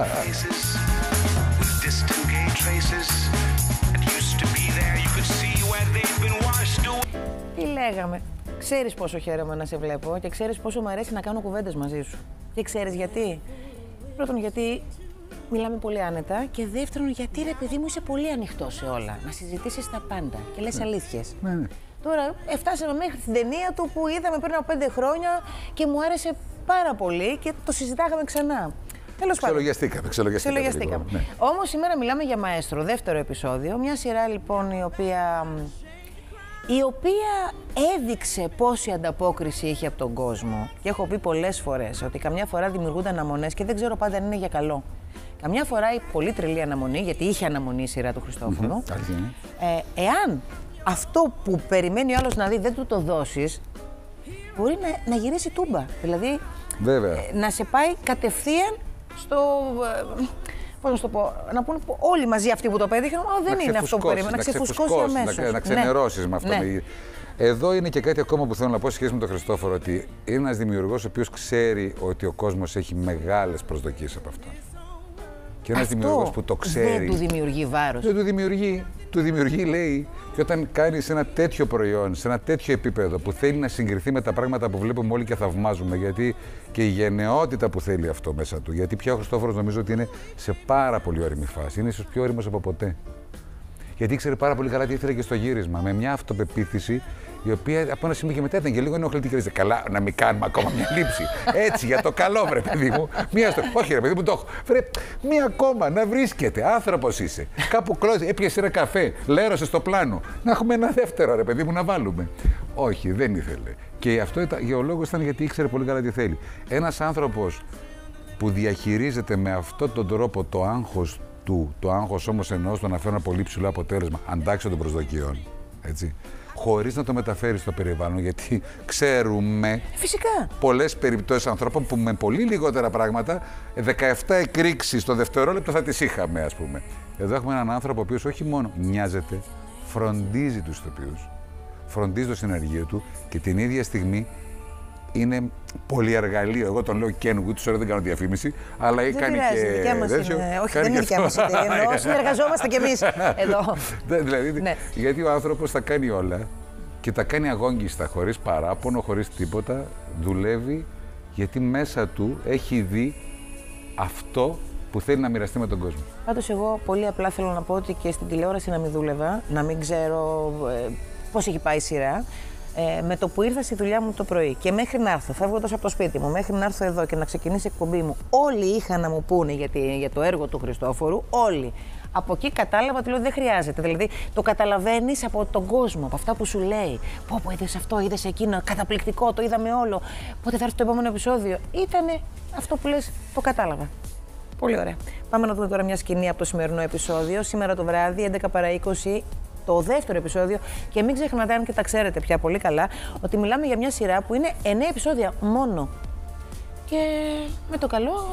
Τι λέγαμε. Ξέρεις πόσο χαίρομαι να σε βλέπω και ξέρεις πόσο μου αρέσει να κάνω κουβέντες μαζί σου. Και ξέρεις γιατί. Πρώτον, γιατί μιλάμε πολύ άνετα και δεύτερον, γιατί ρε παιδί μου είσαι πολύ ανοιχτό σε όλα. Να συζητήσεις τα πάντα και λες ναι. αλήθειες. Ναι, ναι. Τώρα φτάσαμε μέχρι την ταινία του που είδαμε πριν από πέντε χρόνια και μου άρεσε πάρα πολύ και το συζητάγαμε ξανά. Τέλος πάντων. Ξελογιαστήκαμε, ξελογιαστήκαμε. ξελογιαστήκαμε. Ναι. Όμως σήμερα μιλάμε για Μαέστρο, δεύτερο επεισόδιο. Μια σειρά λοιπόν η οποία, η οποία έδειξε πόση ανταπόκριση είχε από τον κόσμο. Και έχω πει πολλές φορές ότι καμιά φορά δημιουργούνται αναμονές και δεν ξέρω πάντα αν είναι για καλό. Καμιά φορά η πολύ τρελή αναμονή, γιατί είχε αναμονή η σειρά του Χριστόφορου. Mm-hmm. ε, εάν αυτό που περιμένει ο άλλος να δει δεν του το δώσεις, μπορεί να, να γυρίσει τούμπα. Δηλαδή, βέβαια. Ε, να σε πάει κατευθείαν στο... Ε, πώς να σου το πω, να πούνε όλοι μαζί αυτοί που το πέτυχαν, δεν είναι αυτό που περίμενα, να ξεφουσκώσει αμέσως. Να, να ξενερώσεις ναι. με αυτό. Ναι. Εδώ είναι και κάτι ακόμα που θέλω να πω σε σχέση με τον Χριστόφορο, ότι είναι ένας δημιουργός ο οποίος ξέρει ότι ο κόσμος έχει μεγάλες προσδοκίες από αυτόν. Και ένας δημιουργός που το ξέρει. Δεν του δημιουργεί βάρος. Δεν του δημιουργεί. Του δημιουργεί, λέει, και όταν κάνεις ένα τέτοιο προϊόν, σε ένα τέτοιο επίπεδο που θέλει να συγκριθεί με τα πράγματα που βλέπουμε όλοι και θαυμάζουμε, γιατί και η γενναιότητα που θέλει αυτό μέσα του. Γιατί πια ο Χριστόφορος νομίζω ότι είναι σε πάρα πολύ όριμη φάση. Είναι ίσως πιο όριμος από ποτέ. Γιατί ήξερε πάρα πολύ καλά τι ήθελε και στο γύρισμα. Με μια αυτοπεποίθηση η οποία από ένα σημείο και μετά ήταν και λίγο ενοχλητική. Καλά, να μην κάνουμε ακόμα μια λήψη. Έτσι, για το καλό, βρε παιδί μου. Μία στο... Όχι, ρε παιδί μου, το έχω. Βρε, μία ακόμα να βρίσκεται. Άνθρωπος είσαι. Κάπου κλώζει, έπιασε ένα καφέ, λέρωσε στο πλάνο. Να έχουμε ένα δεύτερο, ρε παιδί μου, να βάλουμε. Όχι, δεν ήθελε. Και αυτό ήταν, για ο λόγος ήταν γιατί ήξερε πολύ καλά τι θέλει. Ένας άνθρωπος που διαχειρίζεται με αυτόν τον τρόπο το άγχος του, το άγχος όμως εννοώ στο να φέρει ένα πολύ ψηλό αποτέλεσμα, αντάξιο των προσδοκιών. Έτσι. Χωρίς να το μεταφέρει στο περιβάλλον, γιατί ξέρουμε φυσικά πολλές περιπτώσεις ανθρώπων που με πολύ λιγότερα πράγματα, δεκαεπτά εκρήξεις το δευτερόλεπτο θα τις είχαμε, ας πούμε. Εδώ έχουμε έναν άνθρωπο ο οποίος όχι μόνο μοιάζεται, φροντίζει τους ηθοποιούς, φροντίζει το συνεργείο του και την ίδια στιγμή είναι πολυεργαλείο. Εγώ τον λέω Kenwood, τώρα δεν κάνω διαφήμιση, αλλά δεν κάνει πειράζει, και... δικιά μας είναι. Όχι, δεν είναι δικιά μας εταιρεία, συνεργαζόμαστε κι εμείς εδώ. Δηλαδή, ναι. Γιατί ο άνθρωπος τα κάνει όλα και τα κάνει αγόγγιστα, χωρίς παράπονο, χωρίς τίποτα, δουλεύει, γιατί μέσα του έχει δει αυτό που θέλει να μοιραστεί με τον κόσμο. Πάντως εγώ πολύ απλά θέλω να πω ότι και στην τηλεόραση να μην δούλευα, να μην ξέρω ε, πώς έχει πάει η σειρά. Ε, με το που ήρθα στη δουλειά μου το πρωί και μέχρι να έρθω, φεύγοντας από το σπίτι μου, μέχρι να έρθω εδώ και να ξεκινήσει η εκπομπή μου, όλοι είχαν να μου πούνε για, τη, για το έργο του Χριστόφορου, όλοι. Από εκεί κατάλαβα ότι λέω δεν χρειάζεται. Δηλαδή το καταλαβαίνεις από τον κόσμο, από αυτά που σου λέει. Πω, πω, είδες αυτό, είδες εκείνο, καταπληκτικό, το είδαμε όλο. Πότε θα έρθει το επόμενο επεισόδιο. Ήτανε αυτό που λες, το κατάλαβα. Πολύ ωραία. Πάμε να δούμε τώρα μια σκηνή από το σημερινό επεισόδιο. Σήμερα το βράδυ, έντεκα παρά είκοσι. Το δεύτερο επεισόδιο, και μην ξεχνάτε, αν και τα ξέρετε πια πολύ καλά, ότι μιλάμε για μια σειρά που είναι εννέα επεισόδια μόνο. Και με το καλό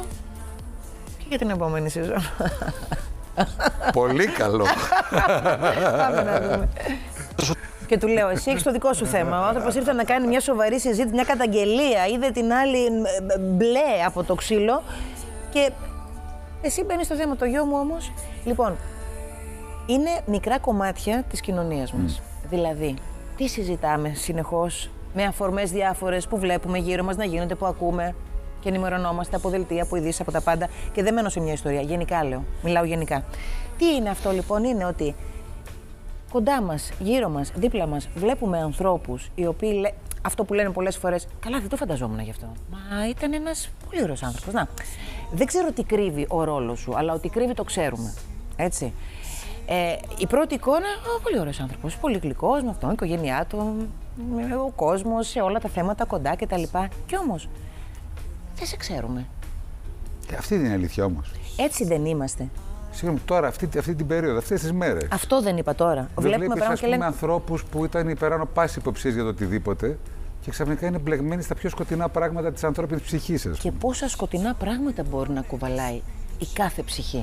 και για την επόμενη σεζόν. Πολύ καλό. Πάμε να δούμε. Και του λέω: εσύ έχεις το δικό σου θέμα. Ο άνθρωπος ήρθε να κάνει μια σοβαρή συζήτηση, μια καταγγελία. Είδε την άλλη μπλε από το ξύλο. Και εσύ μπαίνεις στο θέμα. Το γιο μου όμως. Λοιπόν, είναι μικρά κομμάτια της κοινωνίας μας. Mm. Δηλαδή, τι συζητάμε συνεχώς με αφορμές διάφορες που βλέπουμε γύρω μας να γίνονται, που ακούμε και ενημερωνόμαστε από δελτία, από ειδήσεις, από τα πάντα. Και δεν μένω σε μια ιστορία. Γενικά λέω. Μιλάω γενικά. Τι είναι αυτό λοιπόν? Είναι ότι κοντά μας, γύρω μας, δίπλα μας βλέπουμε ανθρώπους οι οποίοι λέ... αυτό που λένε πολλές φορές, καλά δεν το φανταζόμουν γι' αυτό. Μα ήταν ένας πολύ ωραίος άνθρωπος. Να, δεν ξέρω τι κρύβει ο ρόλος σου, αλλά ότι κρύβει το ξέρουμε. Έτσι. Ε, η πρώτη εικόνα, ο πολύ ωραίος άνθρωπος, πολύ γλυκός, με αυτόν, η οικογένειά του, ο κόσμος, σε όλα τα θέματα κοντά κτλ. Κι όμως, δεν σε ξέρουμε. Και αυτή είναι η αλήθεια όμως. Έτσι δεν είμαστε. Συγγνώμη, τώρα, αυτή, αυτή την περίοδο, αυτές τις μέρες. Αυτό δεν είπα τώρα. Δεν βλέπουμε βλέπεις, ας πούμε, λένε... ανθρώπους που ήταν υπεράνω πάση υποψίες για το οτιδήποτε και ξαφνικά είναι μπλεγμένοι στα πιο σκοτεινά πράγματα της ανθρώπινης ψυχής σας. Και πόσα σκοτεινά πράγματα μπορεί να κουβαλάει η κάθε ψυχή.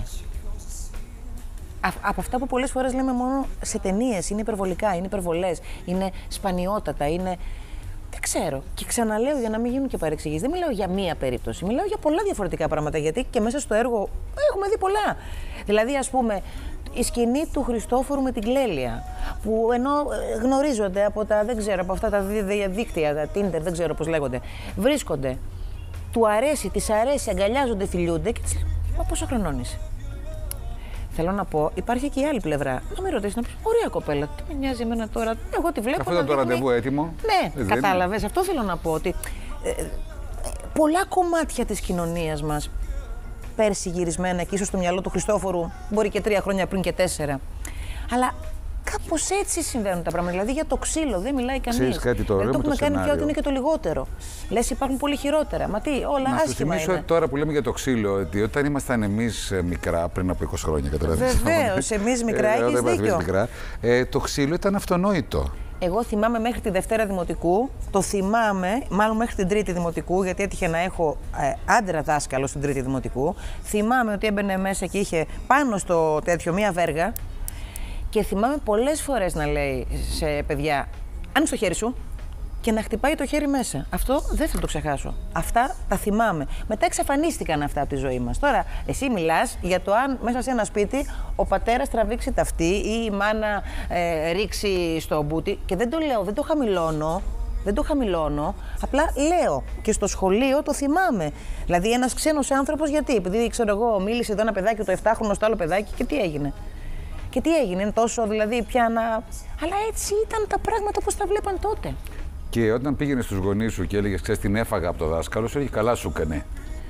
Α, από αυτά που πολλές φορές λέμε μόνο σε ταινίες, είναι υπερβολικά, είναι υπερβολές, είναι σπανιότατα, είναι... Δεν ξέρω. Και ξαναλέω για να μην γίνουν και παρεξηγήσεις. Δεν μιλάω για μία περίπτωση. Μιλάω για πολλά διαφορετικά πράγματα. Γιατί και μέσα στο έργο έχουμε δει πολλά. Δηλαδή, ας πούμε, η σκηνή του Χριστόφορου με την Κλέλια. Που ενώ γνωρίζονται από τα, δεν ξέρω, από αυτά τα δίκτυα, τα Tinder, δεν ξέρω πώς λέγονται. Βρίσκονται. Του αρέσει, της αρέσει, αγκαλιάζονται, φιλιούνται και της λέει: μα πόσο χρονών είσαι? Θέλω να πω, υπάρχει και η άλλη πλευρά. Να με ρωτήσει, να πει: ωραία κοπέλα, τι με νοιάζει εμένα τώρα? Εγώ τη βλέπω. Αυτό ήταν το ραντεβού έτοιμο. Ναι, κατάλαβες. Αυτό θέλω να πω. Ότι ε, ε, πολλά κομμάτια της κοινωνίας μας, πέρσι γυρισμένα και ίσως στο μυαλό του Χριστόφορου, μπορεί και τρία χρόνια πριν και τέσσερα. Αλλά κάπως έτσι συμβαίνουν τα πράγματα. Δηλαδή για το ξύλο δεν μιλάει κανείς. Κάτι το δηλαδή, το έχουμε κάνει σενάριο. και ότι είναι και το λιγότερο. Λες υπάρχουν πολύ χειρότερα. Μα τι, όλα να άσχημα είναι. Να τώρα που λέμε για το ξύλο, ότι όταν ήμασταν εμείς μικρά, πριν από είκοσι χρόνια, καταλαβαίνετε. Βεβαίως, εμείς μικρά, ε, έχεις δίκιο. Μικρά, ε, το ξύλο ήταν αυτονόητο. Εγώ θυμάμαι μέχρι τη Δευτέρα Δημοτικού, το θυμάμαι, μάλλον μέχρι την Τρίτη Δημοτικού, γιατί έτυχε να έχω ε, άντρα δάσκαλο στην Τρίτη Δημοτικού. Θυμάμαι ότι έμπαινε μέσα και είχε πάνω στο τέτοιο μία βέργα. Και θυμάμαι πολλές φορές να λέει σε παιδιά: άνοιξε το χέρι σου, και να χτυπάει το χέρι μέσα. Αυτό δεν θα το ξεχάσω. Αυτά τα θυμάμαι. Μετά εξαφανίστηκαν αυτά από τη ζωή μας. Τώρα, εσύ μιλάς για το αν μέσα σε ένα σπίτι ο πατέρας τραβήξει ταυτί ή η μάνα ε, ρίξει στο μπούτι. Και δεν το λέω, δεν το χαμηλώνω. Δεν το χαμηλώνω. Απλά λέω. Και στο σχολείο το θυμάμαι. Δηλαδή, ένας ξένος άνθρωπος, γιατί? Επειδή ξέρω εγώ, μίλησε εδώ ένα παιδάκι, το εφτάχρονο στο άλλο παιδάκι, και τι έγινε? Και τι έγινε, είναι τόσο δηλαδή πια να... Αλλά έτσι ήταν τα πράγματα όπως τα βλέπαν τότε. Και όταν πήγαινε στους γονείς σου και έλεγες: ξέρεις, την έφαγα από το δάσκαλο, σου έλεγε: καλά σου έκανε.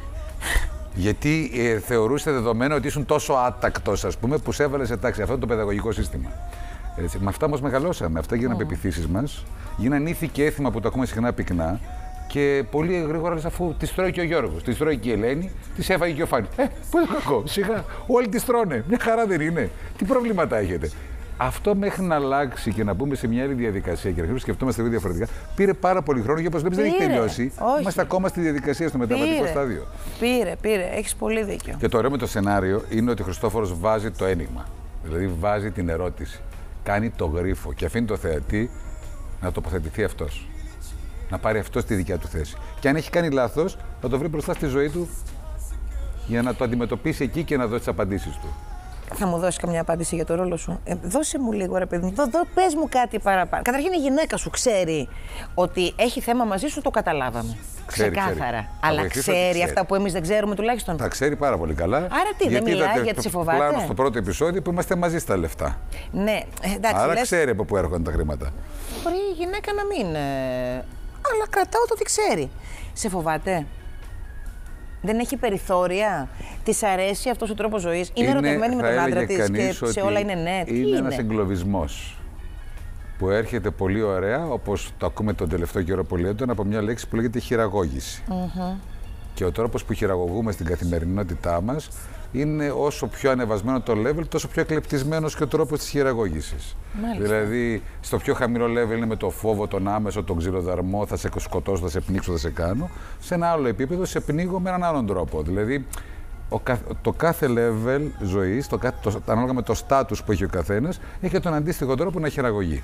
Γιατί ε, θεωρούσε δεδομένο ότι ήσουν τόσο άτακτος, ας πούμε, που σε έβαλε σε τάξη. Αυτό είναι το παιδαγωγικό σύστημα. Έτσι, με αυτά όμως μεγαλώσαμε. Αυτά γίνανε mm. πεποιθήσεις μας. Γίνανε ήθη και έθιμα που τα ακούμε συχνά πυκνά. Και πολύ γρήγορα λες, αφού τις τρώει και ο Γιώργος, τις τρώει και η Ελένη, τις έφαγε και ο Φάνης. Ε, πού είναι κακό, σιγά. Όλοι τις τρώνε. Μια χαρά δεν είναι. Τι προβλήματα έχετε? Αυτό μέχρι να αλλάξει και να μπούμε σε μια άλλη διαδικασία και να σκεφτόμαστε λίγο διαφορετικά, πήρε πάρα πολύ χρόνο και όπως βλέπεις δεν έχει τελειώσει. Όχι. Είμαστε ακόμα στη διαδικασία, στο μεταβατικό πήρε. στάδιο. Πήρε, πήρε. Έχεις πολύ δίκιο. Και το ωραίο με το σενάριο είναι ότι ο Χριστόφορος βάζει το ένιγμα. Δηλαδή βάζει την ερώτηση. Κάνει το γρίφο και αφήνει το θεατή να τοποθετηθεί αυτός. Να πάρει αυτό στη δικιά του θέση. Και αν έχει κάνει λάθος, θα το βρει μπροστά στη ζωή του για να το αντιμετωπίσει εκεί και να δώσει τις απαντήσεις του. Θα μου δώσει καμιά απάντηση για το ρόλο σου? Ε, δώσε μου λίγο, ρε παιδί μου. Δώ, δώ, πες μου κάτι παραπάνω. Καταρχήν η γυναίκα σου ξέρει ότι έχει θέμα μαζί σου, το καταλάβαμε. Ξέρει, ξεκάθαρα. Ξέρει. Αλλά ξέρει, ξέρει αυτά που εμείς δεν ξέρουμε τουλάχιστον. Τα ξέρει πάρα πολύ καλά. Άρα τι, δεν μιλάει, γιατί σε φοβάται? Πλάνο στο πρώτο επεισόδιο που είμαστε μαζί στα λεφτά. Ναι, εντάξει. Άρα λες, ξέρει από πού έρχονται τα χρήματα. Μπορεί η γυναίκα να μην. Ε, αλλά κρατάω το ότι ξέρει. Σε φοβάται? Δεν έχει περιθώρια? Της αρέσει αυτός ο τρόπος ζωής? Είναι, είναι ερωτευμένη με τον άντρα της και σε όλα είναι ναι? Είναι, είναι ένας εγκλωβισμός που έρχεται πολύ ωραία, όπως το ακούμε τον τελευταίο καιρό πολύ έντονα, από μια λέξη που λέγεται χειραγώγηση. Mm-hmm. Και ο τρόπος που χειραγωγούμε στην καθημερινότητά μας είναι όσο πιο ανεβασμένο το level, τόσο πιο εκλεπτισμένος και ο τρόπος της χειραγώγησης. Μάλιστα. Δηλαδή, στο πιο χαμηλό level είναι με το φόβο, τον άμεσο, τον ξυλοδαρμό, θα σε σκοτώσω, θα σε πνίξω, θα σε κάνω. Σε ένα άλλο επίπεδο σε πνίγω με έναν άλλον τρόπο. Δηλαδή, ο, το κάθε level ζωής, το, το, ανάλογα με το status που έχει ο καθένας, έχει τον αντίστοιχο τρόπο να χειραγωγεί.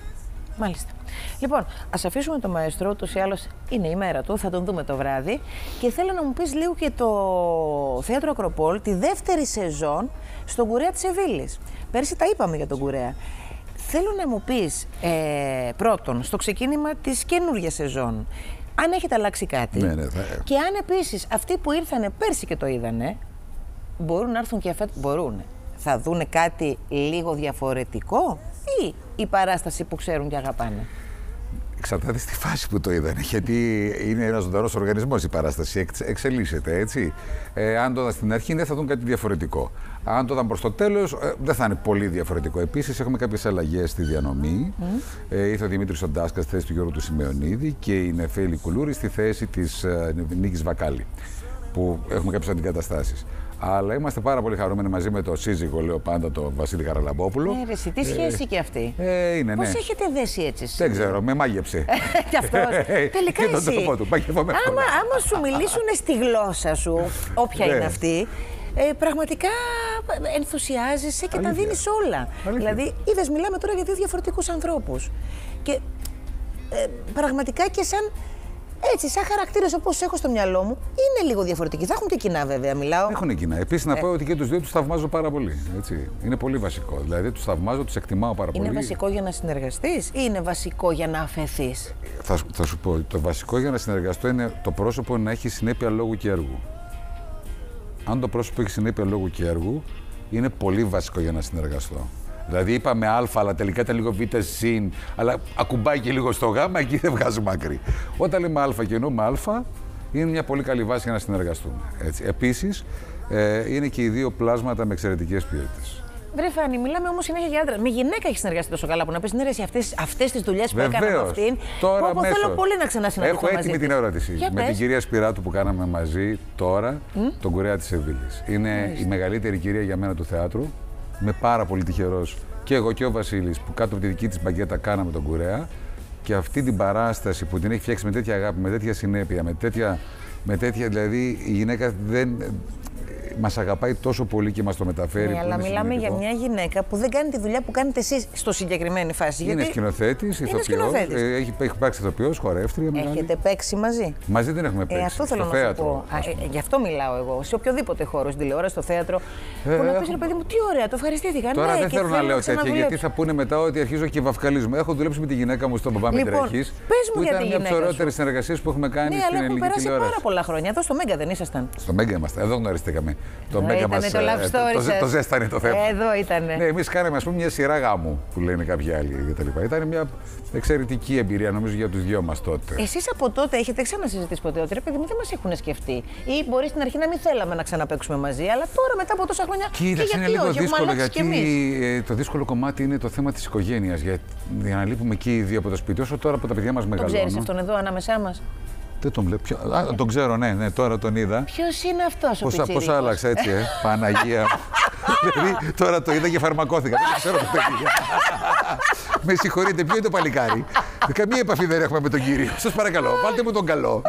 Μάλιστα. Λοιπόν, ας αφήσουμε τον μαέστρο, ούτως ή άλλως είναι η μέρα του, θα τον δούμε το βράδυ. Και θέλω να μου πεις λίγο και το Θέατρο Ακροπόλ, τη δεύτερη σεζόν στον Κουρέα της Σεβίλης. Πέρσι τα είπαμε για τον Κουρέα. Θέλω να μου πεις ε, πρώτον, στο ξεκίνημα της καινούργιας σεζόν, αν έχετε αλλάξει κάτι. Ναι, ναι, θα... Και αν επίσης αυτοί που ήρθανε πέρσι και το είδανε, μπορούν να έρθουν και φέτος. Μπορούν. Θα δούνε κάτι λίγο διαφορετικό ή η παράσταση που ξέρουν και αγαπάνε? Εξαρτάται στη φάση που το είδανε, γιατί είναι ένας ζωντανός οργανισμός η παράσταση, εξ, εξελίσσεται, έτσι. Ε, αν το είδαν στην αρχή, ναι, θα δουν κάτι διαφορετικό. Αν το είδαν προς το τέλος, ε, δεν θα είναι πολύ διαφορετικό. Επίσης, έχουμε κάποιες αλλαγές στη διανομή. Mm. Ε, ήρθε ο Δημήτρης Οντάσκα στη θέση του Γιώργου του Σημεωνίδη και η Νεφέλη Κουλούρη στη θέση της ε, Νίκης Βακάλη, που έχουμε κάποιες αντικαταστάσεις. Αλλά είμαστε πάρα πολύ χαρούμενοι μαζί με το σύζυγο, λέω πάντα, τον Βασίλη Χαραλαμπόπουλο. Ναι, ρε, εσύ, τι σχέση ε, και αυτή. Ε, είναι, Πώς ναι. έχετε δέσει έτσι? Δεν ξέρω, με μάγεψε. Κι αυτός. Τελικά και εσύ. Τον του, άμα, άμα σου μιλήσουν στη γλώσσα σου, όποια είναι αυτή, ε, πραγματικά ενθουσιάζεσαι και Αλήθεια. τα δίνεις όλα. Αλήθεια. Δηλαδή, είδες, μιλάμε τώρα για δύο διαφορετικούς ανθρώπους. Και ε, πραγματικά και σαν... Έτσι, σαν χαρακτήρες όπως έχω στο μυαλό μου, είναι λίγο διαφορετικοί. Θα έχουν και κοινά, βέβαια, μιλάω. Έχουν κοινά. Επίσης, να ε. πω ότι και τους δύο τους θαυμάζω πάρα πολύ. Έτσι. Είναι πολύ βασικό. Δηλαδή, τους θαυμάζω, τους εκτιμάω πάρα είναι πολύ. Είναι βασικό για να συνεργαστείς ή είναι βασικό για να αφαιθείς? Θα, θα σου πω, το βασικό για να συνεργαστώ είναι το πρόσωπο να έχει συνέπεια λόγου και έργου. Αν το πρόσωπο έχει συνέπεια λόγου και έργου, είναι πολύ βασικό για να συνεργαστώ. Δηλαδή είπαμε Α, αλλά τελικά ήταν λίγο Β, συν, αλλά ακουμπάει και λίγο στο Γ, εκεί δεν βγάζουμε άκρη. Όταν λέμε Α και εννοούμε Α, είναι μια πολύ καλή βάση για να συνεργαστούμε. Έτσι. Επίσης, ε, είναι και οι δύο πλάσματα με εξαιρετικές ποιότητες. Βρε Φάνη, μιλάμε όμως συνέχεια για άντρα. Με γυναίκα έχει συνεργαστεί τόσο καλά που να πεις ναι, ρε, αυτές, αυτές τις δουλειές που έκανα με αυτήν. Τώρα πω, θέλω πολύ να ξανασυναντηθώ Έχω μαζί έτοιμη την ερώτηση. Για με πες. την κυρία Σπυράτου που κάναμε μαζί τώρα, mm? τον Κουρέα της Σεβίλης. Είναι mm. η μεγαλύτερη κυρία για μένα του θεάτρου. Είμαι πάρα πολύ τυχερός και εγώ και ο Βασίλης που κάτω από τη δική της μπαγκέτα κάναμε τον Κουρέα. Και αυτή την παράσταση που την έχει φτιάξει με τέτοια αγάπη, με τέτοια συνέπεια, με τέτοια, με τέτοια δηλαδή η γυναίκα δεν μας αγαπάει τόσο πολύ και μας το μεταφέρει. Ναι, αλλά μιλάμε για μια γυναίκα που δεν κάνει τη δουλειά που κάνετε εσείς στο συγκεκριμένη φάση. Είναι γιατί... σκηνοθέτης, ηθοποιός, ε, έχει, έχει παίξει ηθοποιός, χορεύτρια. Έχετε παίξει μαζί? Μαζί δεν έχουμε παίξει. Ε, αυτό θέλω στο να θέατρο. σου πω. Α, ε, γι' αυτό μιλάω εγώ. Σε οποιοδήποτε χώρο, στην τηλεόραση, στο θέατρο. Ε, που να πεις, ρε παιδί μου, τι ωραία, το ευχαριστήθηκα. Τώρα ναι, δεν θέλω να λέω τέτοια, γιατί θα πούνε μετά ότι αρχίζω και βαφκαλίζουμε. Έχω δουλέψει με τη γυναίκα μου στον Παπά Μητρέχης. Πες μου για τη γυναίκα. Ήταν μια από τις ωραιότερες συνεργασίες που έχουμε κάνει στην ελληνική τηλεόραση. Ναι, αλλά έχουν περάσει πάρα πολλά χρόνια. Εδώ στο Μέγκα δεν ήσασταν? Στο Μέγκα είμαστε. Εδώ γνωριστήκαμε. Το Μέγκα μας. Το love story το, το ζέστανε το θέμα. Εδώ ήτανε. Ναι, εμείς κάναμε ας πούμε μια σειρά γάμου που λένε κάποιοι άλλοι κτλ. Ήταν μια εξαιρετική εμπειρία νομίζω για τους δυο μας τότε. Εσείς από τότε έχετε ξανασυζητήσει ποτέ ότι ρε παιδί μου δεν μας έχουν σκεφτεί? Ή μπορεί στην αρχή να μην θέλαμε να ξαναπαίξουμε μαζί, αλλά τώρα μετά από τόσα χρόνια. Κοίταξε, είναι λίγο δύσκολο γιατί ε, το δύσκολο κομμάτι είναι το θέμα της οικογένειας. Για, για να λείπουμε εκεί οι δύο από το σπίτι, όσο τώρα που τα παιδιά μας μεγαλώνουν. Το ξέρεις αυτόν εδώ ανάμεσά μας? Δεν τον βλέπω. Α, τον ξέρω, ναι, ναι, τώρα τον είδα. Ποιος είναι αυτός ο πιτσιρίκος? Πώς άλλαξε έτσι, ε, Παναγία. Δηλαδή τώρα το είδα και φαρμακώθηκα. Δεν ξέρω το παιδί. Με συγχωρείτε, ποιο είναι το παλικάρι? Καμία επαφή δεν έχουμε με τον κύριο. Σας παρακαλώ, βάλτε μου τον καλό.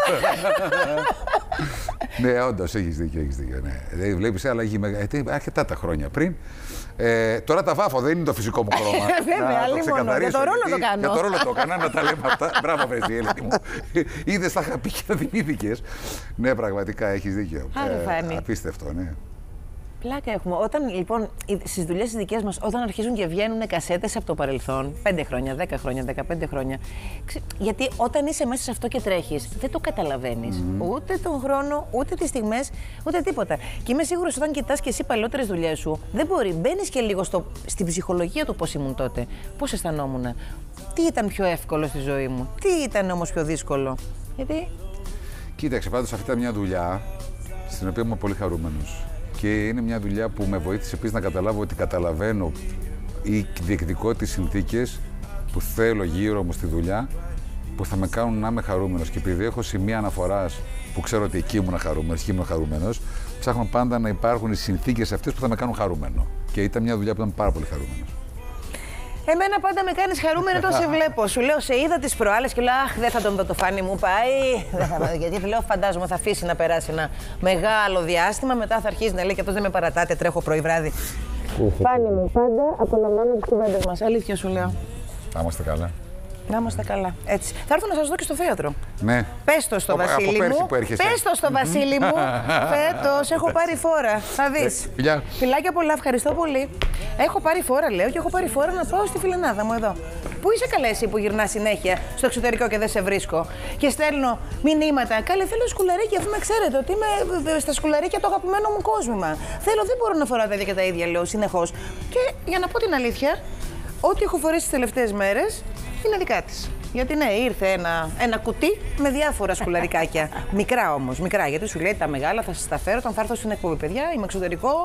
Ναι, όντως, έχεις δίκιο, έχεις δίκιο. Ναι. Δηλαδή, βλέπεις αλλαγή αρκετά τα χρόνια πριν. Ε, τώρα τα βάφω, δεν είναι το φυσικό μου χρώμα. Βέβαια, αλλή μόνο. Για το ρόλο το κάνω. Για το ρόλο το έκανα, να τα λέμε αυτά. Μπράβο, Βρέζη, Έλληνη μου. Είδες, τα είχα πει και τα θυμήθηκες. Ναι, πραγματικά έχεις δίκιο. Ε, απίστευτο, ναι. Πλάκα έχουμε. Όταν λοιπόν στις δουλειές τις δικές μας, όταν αρχίζουν και βγαίνουν κασέτες από το παρελθόν, πέντε χρόνια, δέκα χρόνια, δεκαπέντε χρόνια. Γιατί όταν είσαι μέσα σε αυτό και τρέχεις, δεν το καταλαβαίνεις. Mm. Ούτε τον χρόνο, ούτε τις στιγμές, ούτε τίποτα. Και είμαι σίγουρος όταν κοιτάς και εσύ παλαιότερες δουλειές σου, δεν μπορεί. Μπαίνεις και λίγο στο, στην ψυχολογία του πώς ήμουν τότε. Πώς αισθανόμουν. Τι ήταν πιο εύκολο στη ζωή μου. Τι ήταν όμως πιο δύσκολο. Γιατί. Κοίταξε, πάντως αυτή ήταν μια δουλειά στην οποία είμαι πολύ χαρούμενος. Και είναι μια δουλειά που με βοήθησε επίσης να καταλάβω ότι καταλαβαίνω ή διεκδικώ τις συνθήκες που θέλω γύρω μου στη δουλειά που θα με κάνουν να είμαι χαρούμενος. Και επειδή έχω σημεία αναφοράς που ξέρω ότι εκεί ήμουν χαρούμενος, εκεί ήμουν χαρούμενος, ψάχνω πάντα να υπάρχουν οι συνθήκες αυτές που θα με κάνουν χαρούμενο. Και ήταν μια δουλειά που ήταν πάρα πολύ χαρούμενος. Εμένα πάντα με κάνεις χαρούμενο όταν σε βλέπω. Σου λέω, σε είδα τις προάλλες και λέω, αχ, δεν θα τον δω, το Φάνη μου πάει. Δεν θα, γιατί λέω, φαντάζομαι θα αφήσει να περάσει ένα μεγάλο διάστημα. Μετά θα αρχίσει να λέει και αυτός δεν με παρατάτε, τρέχω πρωί-βράδυ. Φάνη μου, πάντα απολαμβάνω τις κουβέντες μας. Αλήθεια σου λέω. Θα είμαστε καλά. Να είμαστε καλά. Έτσι. Θα έρθω να σας δω και στο θέατρο. Ναι. Πες το στο από, Βασίλη από μου. Που έρχεσαι. Πες το στο Βασίλη μου. Φέτος έχω πάρει φόρα. Θα δεις. Φιλιά. Φιλάκια πολλά, ευχαριστώ πολύ. Έχω πάρει φόρα, λέω, και έχω πάρει φόρα να πάω στη φιλενάδα μου εδώ. Πού είσαι καλέ εσύ που γυρνά συνέχεια στο εξωτερικό και δεν σε βρίσκω? Και στέλνω μηνύματα. Καλέ, θέλω σκουλαρίκια, αφού με ξέρετε ότι είμαι στα σκουλαρίκια το αγαπημένο μου κόσμημα. Θέλω, δεν μπορώ να φοράω τα ίδια και τα ίδια, λέω συνεχώς. Και για να πω την αλήθεια, ό,τι έχω φορέσει τις τελευταίες μέρες είναι δικά της. Γιατί ναι, ήρθε ένα, ένα κουτί με διάφορα σκουλαρικάκια. Μικρά όμως, μικρά. Γιατί σου λέει τα μεγάλα θα σας τα φέρω όταν θα έρθω στην εκπομπή. Παιδιά, είμαι εξωτερικό.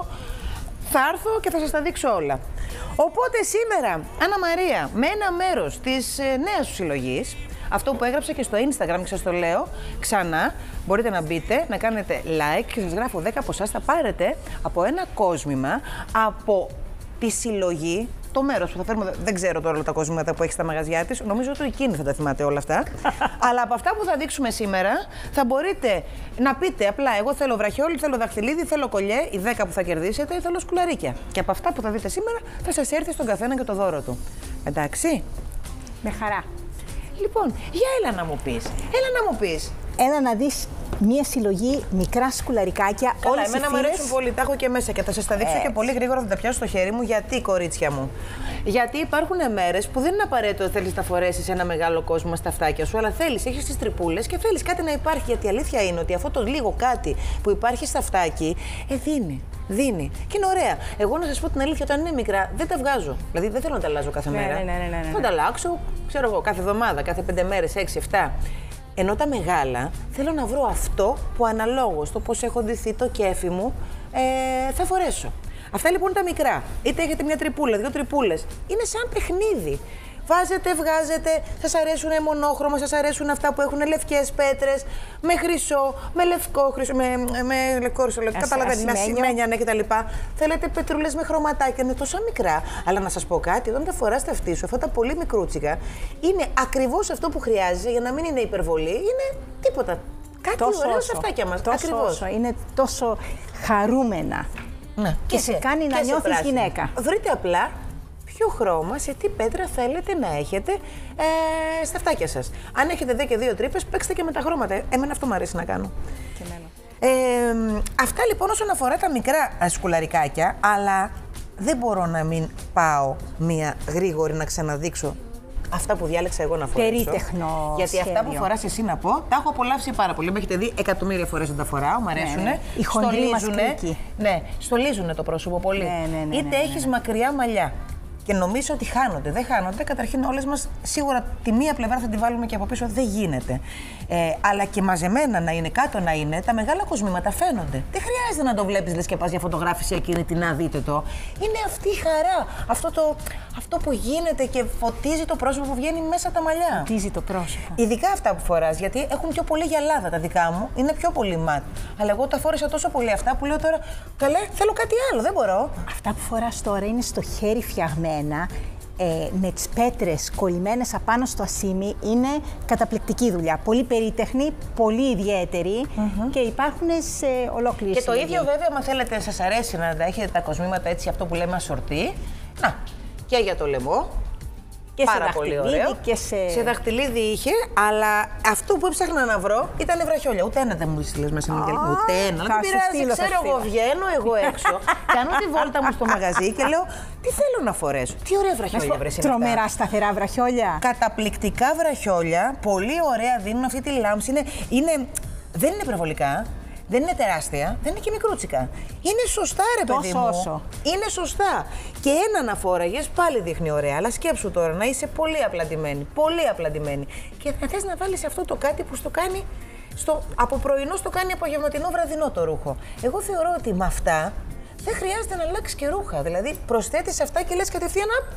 Θα έρθω και θα σας τα δείξω όλα. Οπότε σήμερα, Άννα Μαρία, με ένα μέρος της ε, νέας σου συλλογής, αυτό που έγραψα και στο Instagram και σας το λέω ξανά, μπορείτε να μπείτε, να κάνετε like και σας γράφω δέκα από εσάς, θα πάρετε από ένα κόσμημα από τη συλλογή, το μέρος που θα φέρουμε, δεν ξέρω τώρα όλα τα κόσμηματα που έχει στα μαγαζιά της, νομίζω ότι εκείνη θα τα θυμάται όλα αυτά. Αλλά από αυτά που θα δείξουμε σήμερα, θα μπορείτε να πείτε απλά: εγώ θέλω βραχιόλι, θέλω δαχτυλίδι, θέλω κολλιέ, οι δέκα που θα κερδίσετε, ή θέλω σκουλαρίκια. Και από αυτά που θα δείτε σήμερα, θα σας έρθει στον καθένα και το δώρο του. Εντάξει. Με χαρά. Λοιπόν, για έλα να μου πεις. Έλα να μου πεις. Έλα να δεις μία συλλογή μικρά σκουλαρικάκια. Καλά, όλες εμένα οι μου φίλες... αρέσουν πολύ, τα έχω και μέσα και θα σας τα δείξω Έτσι. και πολύ γρήγορα θα τα πιάσω στο χέρι μου. Γιατί, κορίτσια μου? Γιατί υπάρχουν μέρες που δεν είναι απαραίτητο ότι θέλεις να φορέσεις ένα μεγάλο κόσμο στα αυτάκια σου, αλλά θέλεις, έχεις τις τρυπούλες και θέλεις κάτι να υπάρχει. Γιατί η αλήθεια είναι ότι αυτό το λίγο κάτι που υπάρχει στα αυτάκι, ε, δίνει. Δίνει. Και είναι ωραία. Εγώ να σας πω την αλήθεια, όταν είναι μικρά, δεν τα βγάζω. Δηλαδή δεν θέλω να τα αλλάζω κάθε Ναι, μέρα. ναι, ναι, ναι, ναι. Θα τα αλλάξω, ξέρω εγώ, κάθε εβδομάδα, κάθε πέντε μέρες, έξι, εφτά. Ενώ τα μεγάλα θέλω να βρω αυτό που αναλόγως το πώς έχω ντυθεί, το κέφι μου, ε, θα φορέσω. Αυτά λοιπόν τα μικρά. Είτε έχετε μια τρυπούλα, δύο τρυπούλες. Είναι σαν παιχνίδι. Βάζετε, βγάζετε, σας αρέσουν μονόχρωμα, σας αρέσουν αυτά που έχουν λευκές πέτρες, με χρυσό, με λευκό χρυσό, με, με λευκό χρυσό, καταλαβαίνετε, με ασημένια, ναι, κτλ. Θέλετε πετρούλες με χρωματάκια, είναι τόσο μικρά. Αλλά να σας πω κάτι, όταν τα φοράς τα αυτή σου, αυτά τα πολύ μικρούτσικα, είναι ακριβώς αυτό που χρειάζεσαι για να μην είναι υπερβολή, είναι τίποτα. Κάτι τόσο ωραίο όσο, σε αυτάκια μας. Τόσο Ακριβώς. όσο, είναι τόσο χαρούμενα. Ναι. Και, και σε κάνει να νιώθεις γυναίκα. Βρείτε απλά ποιο χρώμα, σε τι πέτρα θέλετε να έχετε ε, στα αυτάκια σας. Αν έχετε δε και δύο τρύπες, παίξτε και με τα χρώματα. Εμένα αυτό μου αρέσει να κάνω. Και εμένα. Ε, αυτά λοιπόν όσον αφορά τα μικρά σκουλαρικάκια, αλλά δεν μπορώ να μην πάω μία γρήγορη να ξαναδείξω αυτά που διάλεξα εγώ να φορέσω. Περίτεχνο Γιατί σχέδιο. αυτά που φοράς εσύ να πω, τα έχω απολαύσει πάρα πολύ. Με έχετε δει εκατομμύρια φορές να τα φοράω, μου αρέσουνε. Ναι, ναι. Η χοντρή μας κρίκη. Ναι, στολίζουνε το πρόσωπο πολύ. Ναι, ναι, ναι, Είτε ναι, ναι, έχεις ναι. μακριά μαλλιά και νομίζω ότι χάνονται. Δεν χάνονται. Καταρχήν, όλες μας σίγουρα τη μία πλευρά θα τη βάλουμε και από πίσω. Δεν γίνεται. Ε, αλλά και μαζεμένα να είναι, κάτω να είναι, τα μεγάλα κοσμήματα φαίνονται. Δεν χρειάζεται να το βλέπεις λες και πας για φωτογράφηση εκείνη την να δείτε το. Είναι αυτή η χαρά. Αυτό, το, αυτό που γίνεται και φωτίζει το πρόσωπο που βγαίνει μέσα τα μαλλιά. Φωτίζει το πρόσωπο. Ειδικά αυτά που φοράς, γιατί έχουν πιο πολύ γυαλάδα τα δικά μου, είναι πιο πολύ ματ. Αλλά εγώ τα φόρεσα τόσο πολύ αυτά που λέω τώρα, καλέ, θέλω κάτι άλλο, δεν μπορώ. Αυτά που φοράς τώρα είναι στο χέρι φτιαγμένα, ε, με τις πέτρες κολλημένες απάνω στο ασίμι, είναι καταπληκτική δουλειά. Πολύ περίτεχνη, πολύ ιδιαίτερη mm-hmm. και υπάρχουν σε ολόκληρη Και συλλογή. το ίδιο βέβαια, αν θέλετε, σας αρέσει να τα έχετε τα κοσμήματα έτσι, αυτό που λέμε ασορτή. Να, και για το λαιμό. Και πάρα σε πολύ δαχτυλίδι ωραίο. και σε... σε δαχτυλίδι είχε, αλλά αυτό που έψαχνα να βρω ήταν βραχιόλια. Ούτε ένα δεν μου στείλες μέσα στην oh, Ούτε ένα. Αλλά δεν πειράζει, ξέρω εγώ, βγαίνω εγώ έξω, κάνω τη βόλτα μου στο μαγαζί και λέω τι θέλω να φορέσω. Τι ωραία βραχιόλια βρες είναι. Τρομερά αυτά. σταθερά βραχιόλια. Καταπληκτικά βραχιόλια, πολύ ωραία, δίνουν αυτή τη λάμψη. Είναι, είναι, δεν είναι υπερβολικά. Δεν είναι τεράστια, δεν είναι και μικρούτσικα. Είναι σωστά, ρε παιδί μου. Όσο. Είναι σωστά. Και ένα να φόραγες πάλι δείχνει ωραία. Αλλά σκέψου τώρα να είσαι πολύ απλαντημένη. Πολύ απλαντημένη. Και να θες να βάλεις αυτό το κάτι που στο κάνει. Στο, από πρωινό στο κάνει απογευματινό βραδινό το ρούχο. Εγώ θεωρώ ότι με αυτά δεν χρειάζεται να αλλάξει και ρούχα. Δηλαδή προσθέτεις αυτά και λες κατευθείαν να.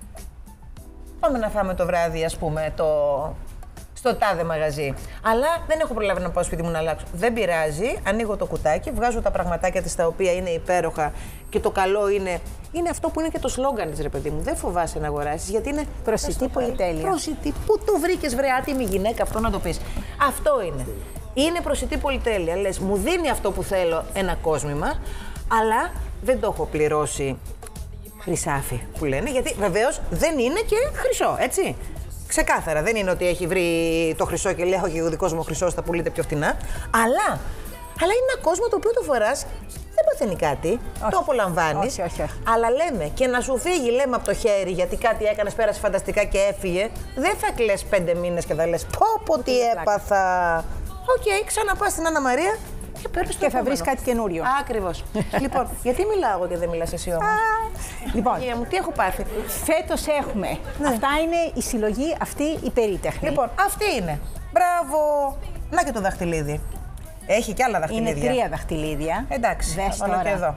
Πάμε να φάμε το βράδυ, ας πούμε, το. Στο τάδε μαγαζί. Αλλά δεν έχω προλάβει να πάω σπίτι μου να αλλάξω. Δεν πειράζει. Ανοίγω το κουτάκι, βγάζω τα πραγματάκια της τα οποία είναι υπέροχα και το καλό είναι. Είναι αυτό που είναι και το σλόγγαν της, ρε παιδί μου. Δεν φοβάσαι να αγοράσεις γιατί είναι. Προσιτή πολυτέλεια. Προσιτή. Πού το βρήκες, βρε άτιμη γυναίκα, αυτό να το πεις. Αυτό είναι. Είναι προσιτή πολυτέλεια. Λες, μου δίνει αυτό που θέλω ένα κόσμημα, αλλά δεν το έχω πληρώσει χρυσάφι που λένε, γιατί βεβαίως δεν είναι και χρυσό, έτσι. Ξεκάθαρα. Δεν είναι ότι έχει βρει το χρυσό και λέει: όχι, ο δικός μου χρυσός θα πουλείται πιο φτηνά. Αλλά, αλλά είναι ένα κόσμο το οποίο το φοράς, δεν παθαίνει κάτι. Όχι. Το απολαμβάνεις. Όχι, όχι, όχι. Αλλά λέμε και να σου φύγει, λέμε από το χέρι, γιατί κάτι έκανες, πέρασε φανταστικά και έφυγε. Δεν θα κλαις πέντε μήνες και θα λες: πω, πω, τι έπαθα. Οκ, okay, ξαναπάς στην Άννα Μαρία. Και, και θα βρει κάτι καινούριο. Ακριβώς. Λοιπόν, γιατί μιλάω εγώ και δεν μιλάς εσύ όμως? Λοιπόν, μου, τι έχω πάθει. Φέτος έχουμε. Ναι. Αυτά είναι η συλλογή, αυτή η περίτεχνη. Λοιπόν, αυτή είναι. Μπράβο. Να και το δαχτυλίδι. Έχει και άλλα δαχτυλίδια. Είναι τρία δαχτυλίδια. Εντάξει, δες θα βάλω τώρα. και εδώ.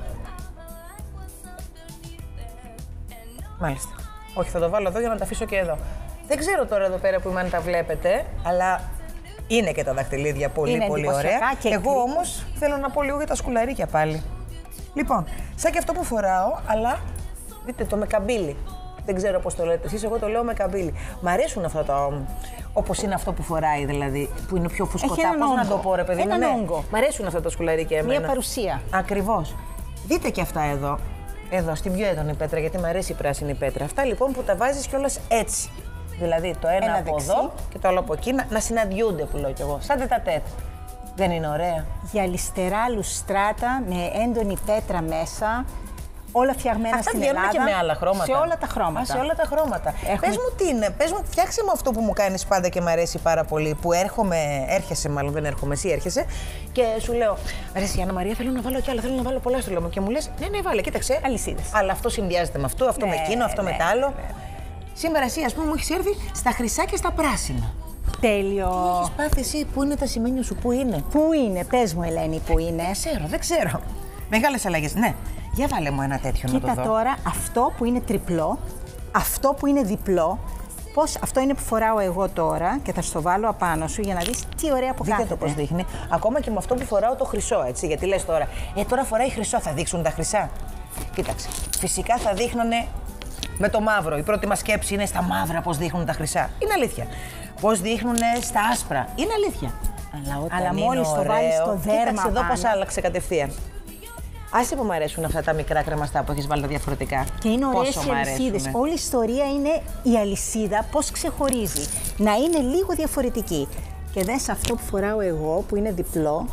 Μάλιστα. Όχι, θα το βάλω εδώ για να τα αφήσω και εδώ. Δεν ξέρω τώρα εδώ πέρα που είμαι αν τα βλέπετε, αλλά είναι και τα δαχτυλίδια πολύ, είναι πολύ ωραία. Και εγώ κρύ... όμως θέλω να πω λίγο για τα σκουλαρίκια πάλι. Λοιπόν, σαν και αυτό που φοράω, αλλά δείτε το με καμπύλι. Δεν ξέρω πώς το λέτε εσείς, εγώ το λέω με καμπύλι. Μ' αρέσουν αυτά τα, όπως είναι αυτό που φοράει δηλαδή, που είναι πιο φουσκωτά. Πώς να το πω ρε παιδί μου, έναν ναι. όγκο. Μ' αρέσουν αυτά τα σκουλαρίκια εμένα. Μια παρουσία. Ακριβώς. Δείτε και αυτά εδώ, εδώ στην πιο έντονη πέτρα, γιατί μου αρέσει η πράσινη πέτρα. Αυτά λοιπόν που τα βάζεις κιόλας έτσι. Δηλαδή το ένα, ένα από δεξί. Εδώ και το άλλο από εκεί, να, να συναντιούνται που λέω κι εγώ, σαν τετατέτ. Δεν είναι ωραία? Γυαλιστερά λουστράτα με έντονη πέτρα μέσα. Όλα φτιαγμένα αυτά στην Ελλάδα. Και με άλλα χρώματα. Σε όλα τα χρώματα. Α, σε όλα τα χρώματα. Έχουμε... Πες μου τι είναι, πες μου, φτιάξε μου αυτό που μου κάνεις πάντα και μου αρέσει πάρα πολύ. Που έρχομαι, έρχεσαι μάλλον, δεν έρχομαι, εσύ έρχεσαι και σου λέω: αρέσει η Άννα Μαρία, θέλω να βάλω κι άλλα, θέλω να βάλω πολλά στο λαιμό. Και μου λες: ναι, ναι, βάλε, κοίταξε. Αλυσίδες. Αλλά αυτό συνδυάζεται με αυτό, αυτό ναι, με εκείνο, αυτό ναι, με τ' άλλο. Ναι, ναι. Σήμερα εσύ, ας πούμε, μου έχεις έρθει στα χρυσά και στα πράσινα. Τέλειο. Τι έχεις πάθει εσύ, πού είναι τα σημαίνια σου, πού είναι? Πού είναι, πες μου Ελένη, πού είναι? Δεν ξέρω, δεν ξέρω. Μεγάλες αλλαγές, ναι. Για βάλε μου ένα τέτοιο. Κοίτα να το δω. Τώρα αυτό που είναι τριπλό, αυτό που είναι διπλό, πώς αυτό είναι που φοράω εγώ τώρα και θα στο βάλω απάνω σου για να δεις τι ωραία που κάθεται. Δείτε το πώς δείχνει. Ακόμα και με αυτό που φοράω το χρυσό, έτσι. Γιατί λες τώρα, ε, τώρα φοράει χρυσό, θα δείξουν τα χρυσά. Κοίταξε. Φυσικά θα δείχνανε με το μαύρο. Η πρώτη μας σκέψη είναι στα μαύρα πώς δείχνουν τα χρυσά. Είναι αλήθεια. Πώς δείχνουν στα άσπρα. Είναι αλήθεια. Αλλά όταν Αλλά είναι μόλις ωραίο, το βάλεις στο δέρμα. Κοίταξε εδώ πάνω. πώς άλλαξε κατευθείαν. Άσε που μου αρέσουν αυτά τα μικρά κρεμαστά που έχεις βάλει τα διαφορετικά. Και είναι ωραίες οι αλυσίδες. Όλη η ιστορία είναι η αλυσίδα πώς ξεχωρίζει. Να είναι λίγο διαφορετική. Και δες αυτό που φοράω εγώ που είναι διπλό.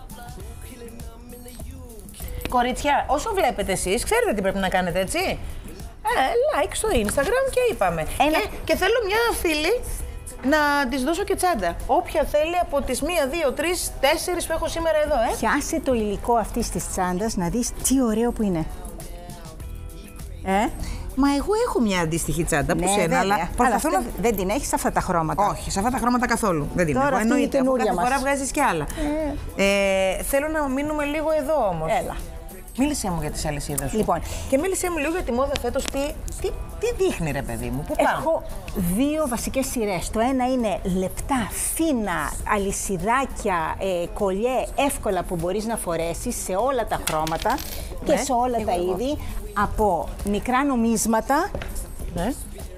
Κορίτσια, όσο βλέπετε εσείς, ξέρετε τι πρέπει να κάνετε, έτσι. Ε, like στο Instagram και είπαμε. Ένα... Και, και θέλω μια φίλη να της δώσω και τσάντα. Όποια θέλει από τις μία, δύο, τρεις, τέσσερις που έχω σήμερα εδώ, ε. Πιάσε το υλικό αυτής της τσάντας να δεις τι ωραίο που είναι. Ε. Μα εγώ έχω μια αντίστοιχη τσάντα ναι, που σένα, βέβαια. αλλά προσπαθώ να... δεν την έχεις αυτά τα χρώματα. Όχι, σε αυτά τα χρώματα καθόλου. Δεν την Τώρα έχω. αυτή Εννοείται. είναι η καινούρια κάθε μας. φορά βγάζεις και άλλα. Ε. Ε, θέλω να μείνουμε λίγο εδώ όμως. Έλα. Μίλησέ μου για τις αλυσίδες σου. Λοιπόν. Και μίλησέ μου λίγο για τη μόδα φέτος. Τι, τι, τι δείχνει ρε παιδί μου, πού πάμε? Έχω δύο βασικές σειρές. Το ένα είναι λεπτά, φίνα, αλυσιδάκια, ε, κολλιέ, εύκολα που μπορείς να φορέσεις σε όλα τα χρώματα ναι, και σε όλα τα εγώ. είδη. Από μικρά νομίσματα, ναι.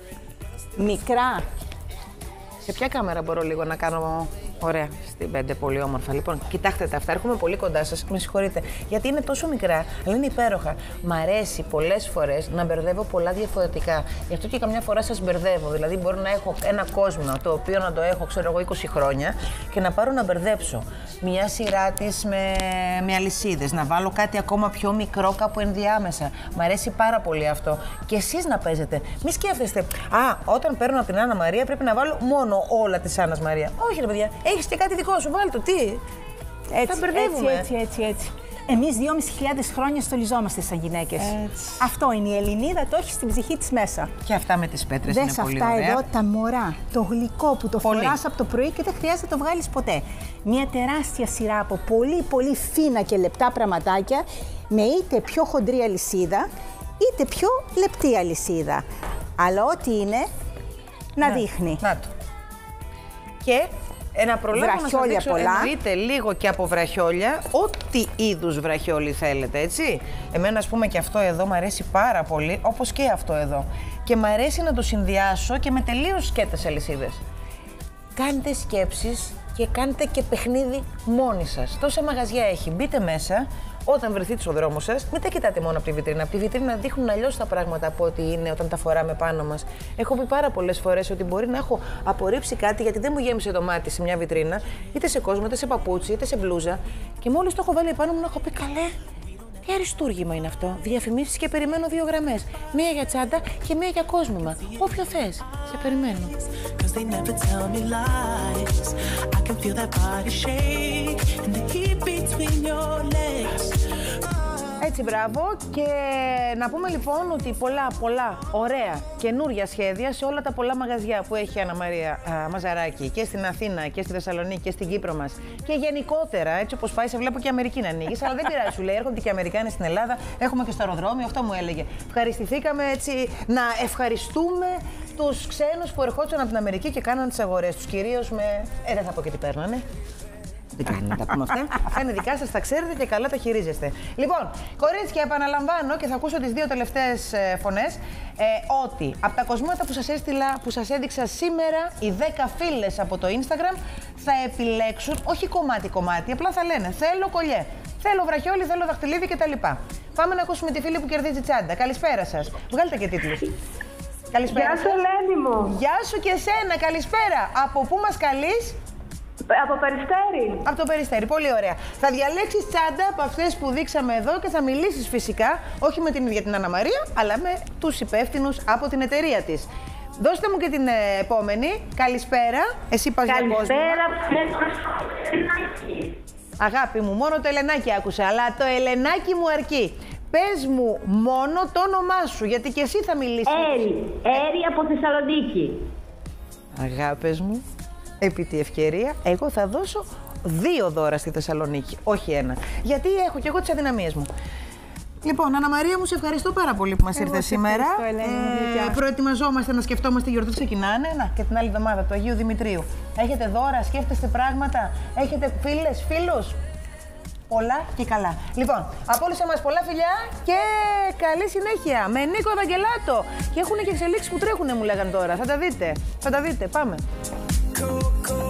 μικρά. Σε ποια κάμερα μπορώ λίγο να κάνω? Ωραία, στην πέντε, πολύ όμορφα. Λοιπόν, κοιτάξτε τα αυτά, έρχομαι πολύ κοντά σας, με συγχωρείτε. Γιατί είναι τόσο μικρά, αλλά είναι υπέροχα. Μ' αρέσει πολλές φορές να μπερδεύω πολλά διαφορετικά. Γι' αυτό και καμιά φορά σας μπερδεύω. Δηλαδή, μπορεί να έχω ένα κόσμο το οποίο να το έχω, ξέρω εγώ, είκοσι χρόνια και να πάρω να μπερδέψω μια σειρά της με, με αλυσίδες, να βάλω κάτι ακόμα πιο μικρό κάπου ενδιάμεσα. Μ' αρέσει πάρα πολύ αυτό. Και εσείς να παίζετε. Μη σκέφτεστε, α, όταν παίρνω από την Άννα Μαρία πρέπει να βάλω μόνο όλα της Άννας Μαρία. Όχι, ρε παιδιά. Έχεις και κάτι δικό σου, βάλ' το, τι. Έτσι, θα μπερδεύουμε. Έτσι, έτσι, έτσι, έτσι. Εμείς δυόμισι χιλιάδες χρόνια στολιζόμαστε σαν γυναίκες. Έτσι. Αυτό είναι η Ελληνίδα, το έχει στην ψυχή της μέσα. Και αυτά με τις πέτρες είναι πολύ ωραία. Δες αυτά εδώ τα μωρά, το γλυκό που το πολύ. φοράς από το πρωί και δεν χρειάζεται να το βγάλεις ποτέ. Μια τεράστια σειρά από πολύ πολύ φίνα και λεπτά πραγματάκια με είτε πιο χοντρή αλυσίδα είτε πιο λεπτή αλυσίδα. Αλλά ό,τι είναι να, να δείχνει. Να το. Και να προλάβω να σας δείξω, εννοείται λίγο και από βραχιόλια, ό,τι είδους βραχιόλι θέλετε, έτσι. Εμένα, ας πούμε, και αυτό εδώ μου αρέσει πάρα πολύ, όπως και αυτό εδώ. Και μου αρέσει να το συνδυάσω και με τελείως σκέτες αλυσίδες. Κάντε σκέψεις και κάντε και παιχνίδι μόνοι σας. Τόσα μαγαζιά έχει. Μπείτε μέσα. Όταν βρεθείτε στο δρόμο σας, μην τα κοιτάτε μόνο από τη βιτρίνα. Από τη βιτρίνα δείχνουν αλλιώς τα πράγματα από ό,τι είναι όταν τα φοράμε πάνω μας. Έχω πει πάρα πολλές φορές ότι μπορεί να έχω απορρίψει κάτι γιατί δεν μου γέμισε το μάτι σε μια βιτρίνα, είτε σε κόσμο, είτε σε παπούτσι, είτε σε μπλούζα. Και μόλις το έχω βάλει πάνω μου να έχω πει καλέ. Τι αριστούργημα είναι αυτό. Διαφημίσεις και περιμένω δύο γραμμές. Μία για τσάντα και μία για κόσμημα. Όποιο θες. Σε περιμένω. Έτσι, μπράβο. Και να πούμε λοιπόν ότι πολλά, πολλά ωραία καινούρια σχέδια σε όλα τα πολλά μαγαζιά που έχει η Άννα Μαρία α, Μαζαράκη και στην Αθήνα και στη Θεσσαλονίκη και στην Κύπρο μας. Και γενικότερα, έτσι όπως πάει, σε βλέπω και Αμερική να ανοίγεις. Αλλά δεν πειράζει, σου λέει, έρχονται και οι Αμερικάνοι στην Ελλάδα. Έχουμε και στο αεροδρόμιο, αυτό μου έλεγε. Ευχαριστηθήκαμε έτσι να ευχαριστούμε τους ξένους που ερχόντουσαν από την Αμερική και κάναν τις αγορές τους. Κυρίως με. Ε, δεν θα πω και τι παίρνανε. Δεν κάνει να τα πούμε αυτά. Αυτά είναι δικά σας, τα ξέρετε και καλά τα χειρίζεστε. Λοιπόν, κορίτσια, επαναλαμβάνω και θα ακούσω τις δύο τελευταίες ε, φωνές ε, ότι από τα κοσμήματα που σας έστειλα, που σας έδειξα σήμερα, οι δέκα φίλες από το Instagram θα επιλέξουν, όχι κομμάτι-κομμάτι, απλά θα λένε θέλω κολλιέ, θέλω βραχιόλι, θέλω δαχτυλίδι κτλ. Πάμε να ακούσουμε τη φίλη που κερδίζει τσάντα. Καλησπέρα σας. Βγάλτε και τίτλους. Καλησπέρα. Γεια σου, Ελένη μου. Γεια σου και εσένα, καλησπέρα. Από πού μας καλείς? Από Περιστέρι. Από το Περιστέρι, πολύ ωραία. Θα διαλέξεις τσάντα από αυτές που δείξαμε εδώ και θα μιλήσεις φυσικά, όχι με την ίδια την Άννα Μαρία, αλλά με τους υπεύθυνους από την εταιρεία της. Δώστε μου και την ε, επόμενη. Καλησπέρα. Εσύ πας για κόσμο. Καλησπέρα. Αγάπη μου, μόνο το Ελενάκι άκουσα, αλλά το Ελενάκι μου αρκεί. Πες μου μόνο το όνομά σου, γιατί και εσύ θα μιλήσεις. Έρη. Έρη από Θεσσαλονίκη. Αγάπες μου. Επί τη ευκαιρία, εγώ θα δώσω δύο δώρα στη Θεσσαλονίκη, όχι ένα. Γιατί έχω και εγώ τις αδυναμίες μου. Λοιπόν, Άννα Μαρία μου, σε ευχαριστώ πάρα πολύ που μας ήρθες σήμερα. Ε, προετοιμαζόμαστε να σκεφτόμαστε, η γιορτή ξεκινάνε. Να, και την άλλη εβδομάδα του Αγίου Δημητρίου. Έχετε δώρα, σκέφτεστε πράγματα, έχετε φίλες, φίλους. Πολλά και καλά. Λοιπόν, από όλους εμάς πολλά φιλιά και καλή συνέχεια με Νίκο Ευαγγελάτο. Και έχουν και εξελίξεις που τρέχουνε, μου λέγαν τώρα. Θα τα δείτε. Θα τα δείτε. Πάμε. Coco.